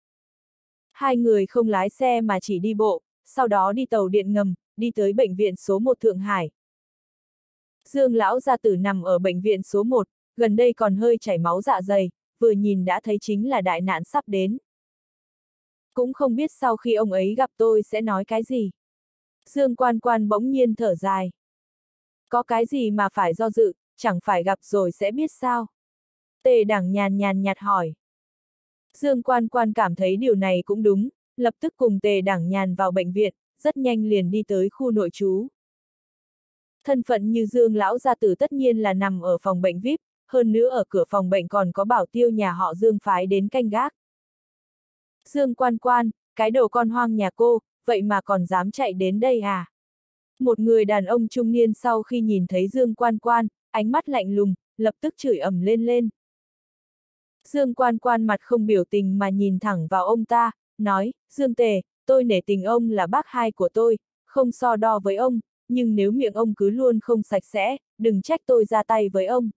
Hai người không lái xe mà chỉ đi bộ, sau đó đi tàu điện ngầm, đi tới bệnh viện số 1 Thượng Hải. Dương lão gia tử nằm ở bệnh viện số 1, gần đây còn hơi chảy máu dạ dày, vừa nhìn đã thấy chính là đại nạn sắp đến. Cũng không biết sau khi ông ấy gặp tôi sẽ nói cái gì. Dương Quan Quan bỗng nhiên thở dài. Có cái gì mà phải do dự, chẳng phải gặp rồi sẽ biết sao? Tề Đảng Nhàn nhàn nhạt hỏi. Dương Quan Quan cảm thấy điều này cũng đúng, lập tức cùng Tề Đảng Nhàn vào bệnh viện, rất nhanh liền đi tới khu nội trú. Thân phận như Dương lão gia tử tất nhiên là nằm ở phòng bệnh VIP, hơn nữa ở cửa phòng bệnh còn có bảo tiêu nhà họ Dương phái đến canh gác. Dương Quan Quan, cái đồ con hoang nhà cô, vậy mà còn dám chạy đến đây à? Một người đàn ông trung niên sau khi nhìn thấy Dương Quan Quan, ánh mắt lạnh lùng, lập tức chửi ầm lên. Dương Quan Quan mặt không biểu tình mà nhìn thẳng vào ông ta, nói, Dương Tề, tôi nể tình ông là bác hai của tôi, không so đo với ông, nhưng nếu miệng ông cứ luôn không sạch sẽ, đừng trách tôi ra tay với ông.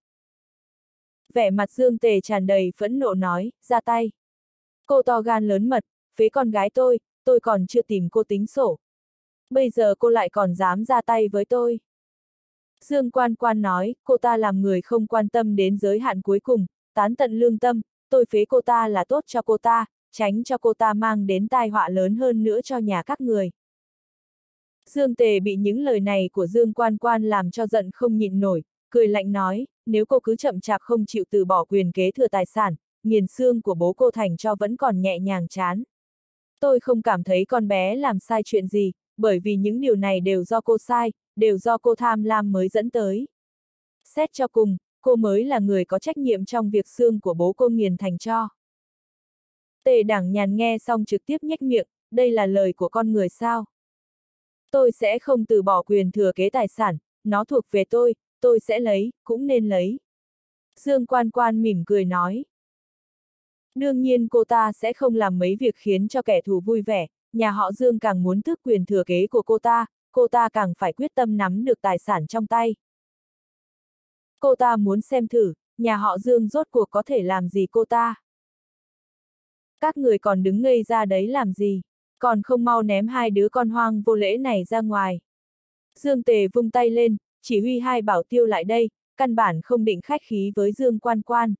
Vẻ mặt Dương Tề tràn đầy phẫn nộ nói, ra tay. Cô to gan lớn mật, phế con gái tôi còn chưa tìm cô tính sổ. Bây giờ cô lại còn dám ra tay với tôi. Dương Quan Quan nói, cô ta làm người không quan tâm đến giới hạn cuối cùng, tán tận lương tâm, tôi phế cô ta là tốt cho cô ta, tránh cho cô ta mang đến tai họa lớn hơn nữa cho nhà các người. Dương Tề bị những lời này của Dương Quan Quan làm cho giận không nhịn nổi, cười lạnh nói, nếu cô cứ chậm chạp không chịu từ bỏ quyền kế thừa tài sản, nghiền xương của bố cô thành cho vẫn còn nhẹ nhàng chán. Tôi không cảm thấy con bé làm sai chuyện gì, bởi vì những điều này đều do cô sai, đều do cô tham lam mới dẫn tới. Xét cho cùng, cô mới là người có trách nhiệm trong việc xương của bố cô nghiền thành tro. Tề Đảng Nhàn nghe xong trực tiếp nhếch miệng, đây là lời của con người sao? Tôi sẽ không từ bỏ quyền thừa kế tài sản, nó thuộc về tôi sẽ lấy, cũng nên lấy. Dương Quan Quan mỉm cười nói. Đương nhiên cô ta sẽ không làm mấy việc khiến cho kẻ thù vui vẻ, nhà họ Dương càng muốn tước quyền thừa kế của cô ta càng phải quyết tâm nắm được tài sản trong tay. Cô ta muốn xem thử, nhà họ Dương rốt cuộc có thể làm gì cô ta. Các người còn đứng ngây ra đấy làm gì, còn không mau ném hai đứa con hoang vô lễ này ra ngoài. Dương Tề vung tay lên, chỉ huy hai bảo tiêu lại đây, căn bản không định khách khí với Dương Quan Quan.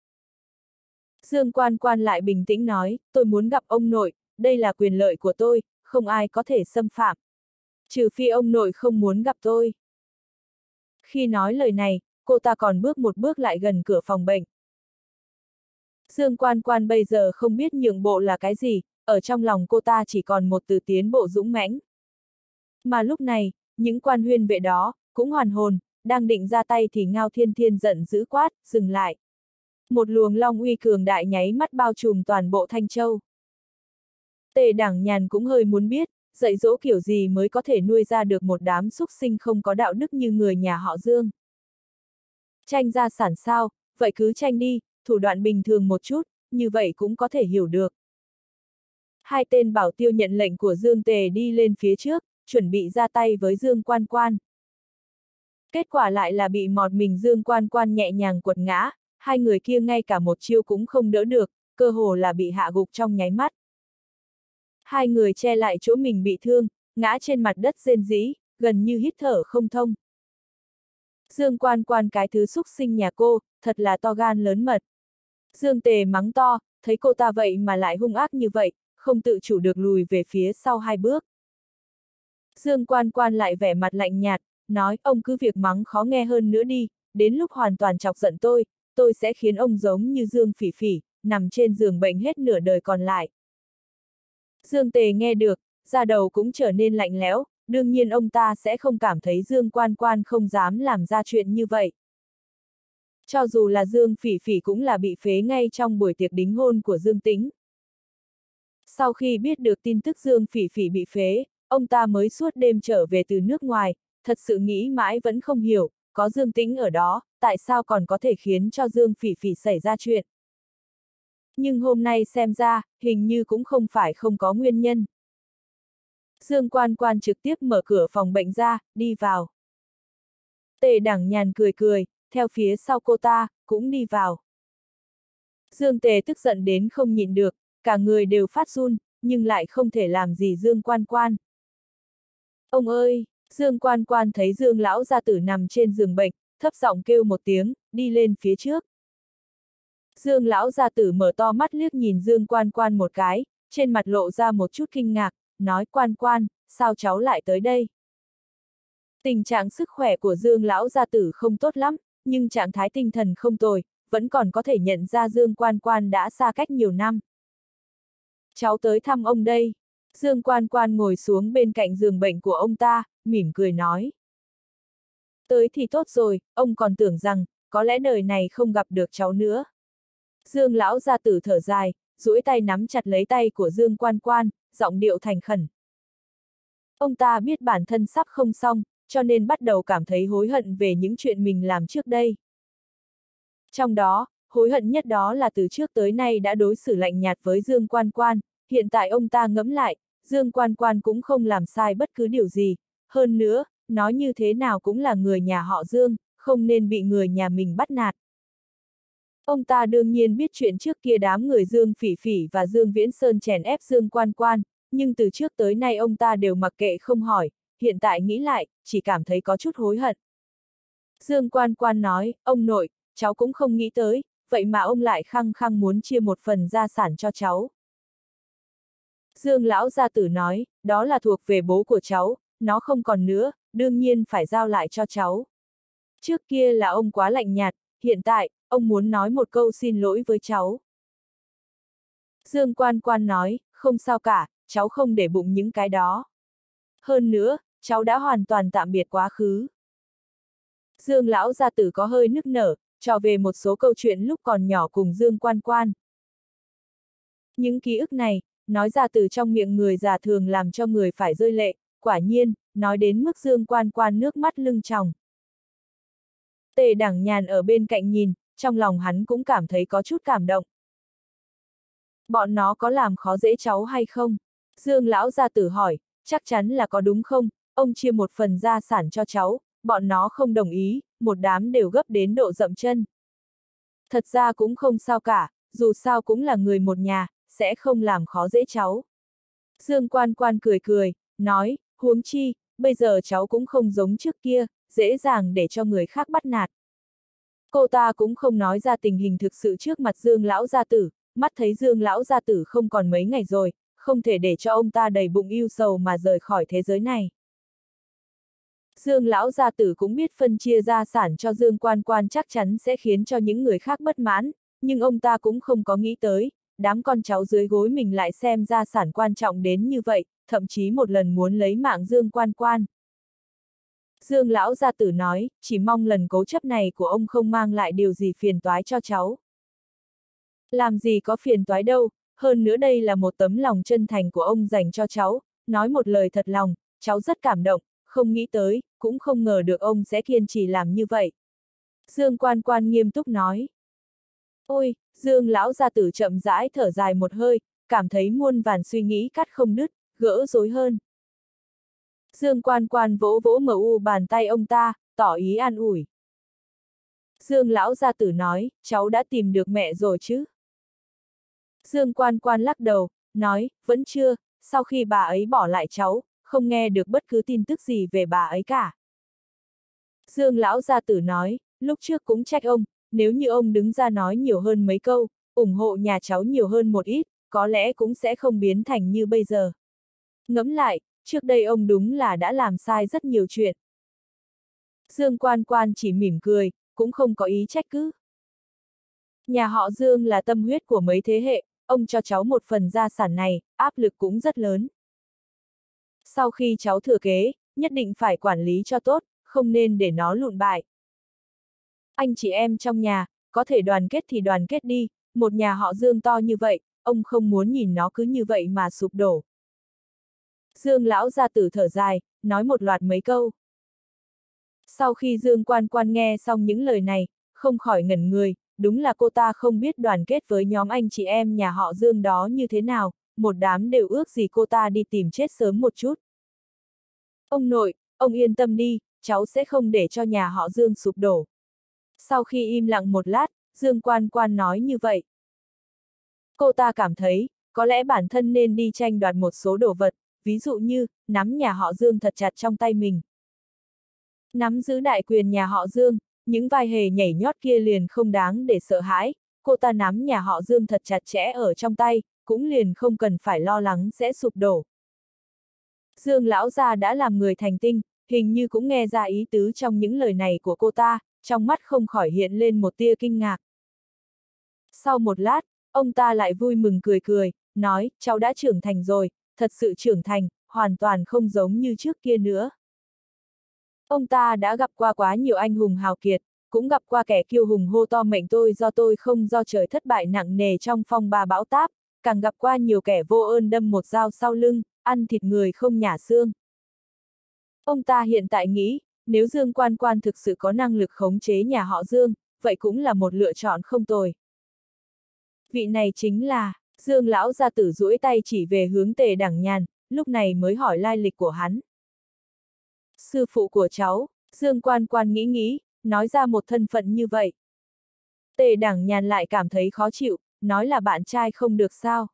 Dương Quan Quan lại bình tĩnh nói, tôi muốn gặp ông nội, đây là quyền lợi của tôi, không ai có thể xâm phạm. Trừ phi ông nội không muốn gặp tôi. Khi nói lời này, cô ta còn bước một bước lại gần cửa phòng bệnh. Dương Quan Quan bây giờ không biết nhượng bộ là cái gì, ở trong lòng cô ta chỉ còn một từ tiến bộ dũng mãnh. Mà lúc này, những quan huyên vệ đó, cũng hoàn hồn, đang định ra tay thì Ngao Thiên Thiên giận dữ quát, dừng lại. Một luồng long uy cường đại nháy mắt bao trùm toàn bộ Thanh Châu. Tề Đảng Nhàn cũng hơi muốn biết, dạy dỗ kiểu gì mới có thể nuôi ra được một đám súc sinh không có đạo đức như người nhà họ Dương. Tranh gia sản sao, vậy cứ tranh đi, thủ đoạn bình thường một chút, như vậy cũng có thể hiểu được. Hai tên bảo tiêu nhận lệnh của Dương Tề đi lên phía trước, chuẩn bị ra tay với Dương Quan Quan. Kết quả lại là bị một mình Dương Quan Quan nhẹ nhàng quật ngã, hai người kia ngay cả một chiêu cũng không đỡ được, cơ hồ là bị hạ gục trong nháy mắt. Hai người che lại chỗ mình bị thương, ngã trên mặt đất rên rỉ, gần như hít thở không thông. Dương Quan Quan cái thứ xúc sinh nhà cô, thật là to gan lớn mật. Dương Tề mắng to, thấy cô ta vậy mà lại hung ác như vậy, không tự chủ được lùi về phía sau hai bước. Dương Quan Quan lại vẻ mặt lạnh nhạt, nói ông cứ việc mắng khó nghe hơn nữa đi, đến lúc hoàn toàn chọc giận tôi sẽ khiến ông giống như Dương Phỉ Phỉ, nằm trên giường bệnh hết nửa đời còn lại. Dương Tề nghe được, da đầu cũng trở nên lạnh lẽo, đương nhiên ông ta sẽ không cảm thấy Dương Quan Quan không dám làm ra chuyện như vậy. Cho dù là Dương Phỉ Phỉ cũng là bị phế ngay trong buổi tiệc đính hôn của Dương Tĩnh. Sau khi biết được tin tức Dương Phỉ Phỉ bị phế, ông ta mới suốt đêm trở về từ nước ngoài, thật sự nghĩ mãi vẫn không hiểu, có Dương Tĩnh ở đó, tại sao còn có thể khiến cho Dương Phỉ Phỉ xảy ra chuyện. Nhưng hôm nay xem ra, hình như cũng không phải không có nguyên nhân. Dương Quan Quan trực tiếp mở cửa phòng bệnh ra, đi vào. Tề Đảng Nhàn cười cười, theo phía sau cô ta, cũng đi vào. Dương Tề tức giận đến không nhịn được, cả người đều phát run, nhưng lại không thể làm gì Dương Quan Quan. Ông ơi! Dương Quan Quan thấy Dương lão gia tử nằm trên giường bệnh, thấp giọng kêu một tiếng, đi lên phía trước. Dương lão gia tử mở to mắt liếc nhìn Dương Quan Quan một cái, trên mặt lộ ra một chút kinh ngạc, nói Quan Quan, sao cháu lại tới đây? Tình trạng sức khỏe của Dương lão gia tử không tốt lắm, nhưng trạng thái tinh thần không tồi, vẫn còn có thể nhận ra Dương Quan Quan đã xa cách nhiều năm. Cháu tới thăm ông đây. Dương Quan Quan ngồi xuống bên cạnh giường bệnh của ông ta, mỉm cười nói. Tới thì tốt rồi, ông còn tưởng rằng, có lẽ đời này không gặp được cháu nữa. Dương lão gia tử thở dài, duỗi tay nắm chặt lấy tay của Dương Quan Quan, giọng điệu thành khẩn. Ông ta biết bản thân sắp không xong, cho nên bắt đầu cảm thấy hối hận về những chuyện mình làm trước đây. Trong đó, hối hận nhất đó là từ trước tới nay đã đối xử lạnh nhạt với Dương Quan Quan, hiện tại ông ta ngẫm lại, Dương Quan Quan cũng không làm sai bất cứ điều gì, hơn nữa, nói như thế nào cũng là người nhà họ Dương, không nên bị người nhà mình bắt nạt. Ông ta đương nhiên biết chuyện trước kia đám người Dương Phỉ Phỉ và Dương Viễn Sơn chèn ép Dương Quan Quan, nhưng từ trước tới nay ông ta đều mặc kệ không hỏi, hiện tại nghĩ lại, chỉ cảm thấy có chút hối hận. Dương Quan Quan nói, ông nội, cháu cũng không nghĩ tới, vậy mà ông lại khăng khăng muốn chia một phần gia sản cho cháu. Dương lão gia tử nói, đó là thuộc về bố của cháu, nó không còn nữa, đương nhiên phải giao lại cho cháu. Trước kia là ông quá lạnh nhạt, hiện tại, ông muốn nói một câu xin lỗi với cháu. Dương Quan Quan nói, không sao cả, cháu không để bụng những cái đó. Hơn nữa, cháu đã hoàn toàn tạm biệt quá khứ. Dương lão gia tử có hơi nức nở, trò về một số câu chuyện lúc còn nhỏ cùng Dương Quan Quan. Những ký ức này, nói ra từ trong miệng người già thường làm cho người phải rơi lệ, quả nhiên, nói đến mức Dương Quan Quan nước mắt lưng tròng. Tề Đẳng Nhàn ở bên cạnh nhìn, trong lòng hắn cũng cảm thấy có chút cảm động. Bọn nó có làm khó dễ cháu hay không? Dương lão gia tử hỏi, chắc chắn là có đúng không? Ông chia một phần gia sản cho cháu, bọn nó không đồng ý, một đám đều gấp đến độ dậm chân. Thật ra cũng không sao cả, dù sao cũng là người một nhà, sẽ không làm khó dễ cháu. Dương Quan Quan cười cười, nói, huống chi, bây giờ cháu cũng không giống trước kia, dễ dàng để cho người khác bắt nạt. Cô ta cũng không nói ra tình hình thực sự trước mặt Dương lão gia tử, mắt thấy Dương lão gia tử không còn mấy ngày rồi, không thể để cho ông ta đầy bụng ưu sầu mà rời khỏi thế giới này. Dương lão gia tử cũng biết phân chia gia sản cho Dương Quan Quan chắc chắn sẽ khiến cho những người khác bất mãn, nhưng ông ta cũng không có nghĩ tới, đám con cháu dưới gối mình lại xem gia sản quan trọng đến như vậy, thậm chí một lần muốn lấy mạng Dương Quan Quan. Dương lão gia tử nói, chỉ mong lần cố chấp này của ông không mang lại điều gì phiền toái cho cháu. Làm gì có phiền toái đâu, hơn nữa đây là một tấm lòng chân thành của ông dành cho cháu, nói một lời thật lòng, cháu rất cảm động, không nghĩ tới, cũng không ngờ được ông sẽ kiên trì làm như vậy. Dương Quan Quan nghiêm túc nói. Ôi, Dương lão gia tử chậm rãi thở dài một hơi, cảm thấy muôn vàn suy nghĩ cắt không đứt, gỡ rối hơn. Dương Quan Quan vỗ vỗ bàn tay ông ta, tỏ ý an ủi. Dương lão gia tử nói, cháu đã tìm được mẹ rồi chứ? Dương Quan Quan lắc đầu, nói, vẫn chưa, sau khi bà ấy bỏ lại cháu, không nghe được bất cứ tin tức gì về bà ấy cả. Dương lão gia tử nói, lúc trước cũng trách ông, nếu như ông đứng ra nói nhiều hơn mấy câu, ủng hộ nhà cháu nhiều hơn một ít, có lẽ cũng sẽ không biến thành như bây giờ. Ngẫm lại, trước đây ông đúng là đã làm sai rất nhiều chuyện. Dương Quan Quan chỉ mỉm cười, cũng không có ý trách cứ. Nhà họ Dương là tâm huyết của mấy thế hệ, ông cho cháu một phần gia sản này, áp lực cũng rất lớn. Sau khi cháu thừa kế, nhất định phải quản lý cho tốt, không nên để nó lụn bại. Anh chị em trong nhà, có thể đoàn kết thì đoàn kết đi, một nhà họ Dương to như vậy, ông không muốn nhìn nó cứ như vậy mà sụp đổ. Dương lão gia tử thở dài, nói một loạt mấy câu. Sau khi Dương Quan Quan nghe xong những lời này, không khỏi ngẩn người, đúng là cô ta không biết đoàn kết với nhóm anh chị em nhà họ Dương đó như thế nào, một đám đều ước gì cô ta đi tìm chết sớm một chút. Ông nội, ông yên tâm đi, cháu sẽ không để cho nhà họ Dương sụp đổ. Sau khi im lặng một lát, Dương Quan Quan nói như vậy. Cô ta cảm thấy, có lẽ bản thân nên đi tranh đoạt một số đồ vật, ví dụ như, nắm nhà họ Dương thật chặt trong tay mình. Nắm giữ đại quyền nhà họ Dương, những vai hề nhảy nhót kia liền không đáng để sợ hãi, cô ta nắm nhà họ Dương thật chặt chẽ ở trong tay, cũng liền không cần phải lo lắng sẽ sụp đổ. Dương lão gia đã làm người thành tinh, hình như cũng nghe ra ý tứ trong những lời này của cô ta, trong mắt không khỏi hiện lên một tia kinh ngạc. Sau một lát, ông ta lại vui mừng cười cười, nói, cháu đã trưởng thành rồi, thật sự trưởng thành, hoàn toàn không giống như trước kia nữa. Ông ta đã gặp qua quá nhiều anh hùng hào kiệt, cũng gặp qua kẻ kiêu hùng hô to mệnh tôi không do trời thất bại nặng nề trong phong ba bão táp, càng gặp qua nhiều kẻ vô ơn đâm một dao sau lưng, ăn thịt người không nhả xương. Ông ta hiện tại nghĩ, nếu Dương Quan Quan thực sự có năng lực khống chế nhà họ Dương, vậy cũng là một lựa chọn không tồi. Vị này chính là, Dương lão gia tử duỗi tay chỉ về hướng Tề Đẳng Nhàn, lúc này mới hỏi lai lịch của hắn. Sư phụ của cháu, Dương Quan Quan nghĩ, nói ra một thân phận như vậy. Tề Đẳng Nhàn lại cảm thấy khó chịu, nói là bạn trai không được sao.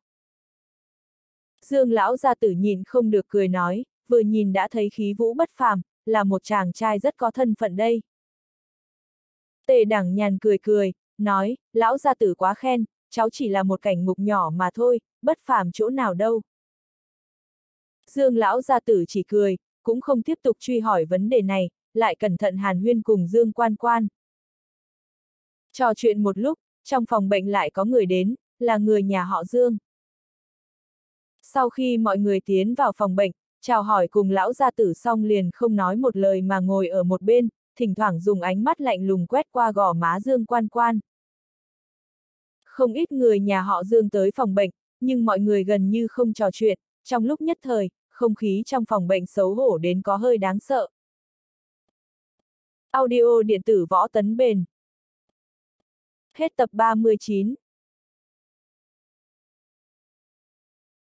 Dương lão gia tử nhìn không được cười nói, vừa nhìn đã thấy khí vũ bất phàm, là một chàng trai rất có thân phận đây. Tề Đẳng Nhàn cười, nói, lão gia tử quá khen, cháu chỉ là một cảnh ngục nhỏ mà thôi, bất phàm chỗ nào đâu. Dương lão gia tử chỉ cười, cũng không tiếp tục truy hỏi vấn đề này, lại cẩn thận hàn huyên cùng Dương Quan Quan. Trò chuyện một lúc, trong phòng bệnh lại có người đến, là người nhà họ Dương. Sau khi mọi người tiến vào phòng bệnh, chào hỏi cùng lão gia tử xong liền không nói một lời mà ngồi ở một bên, thỉnh thoảng dùng ánh mắt lạnh lùng quét qua gò má Dương Quan Quan. Không ít người nhà họ Dương tới phòng bệnh, nhưng mọi người gần như không trò chuyện, trong lúc nhất thời, không khí trong phòng bệnh xấu hổ đến có hơi đáng sợ. Audio điện tử Võ Tấn Bền. Hết tập 39.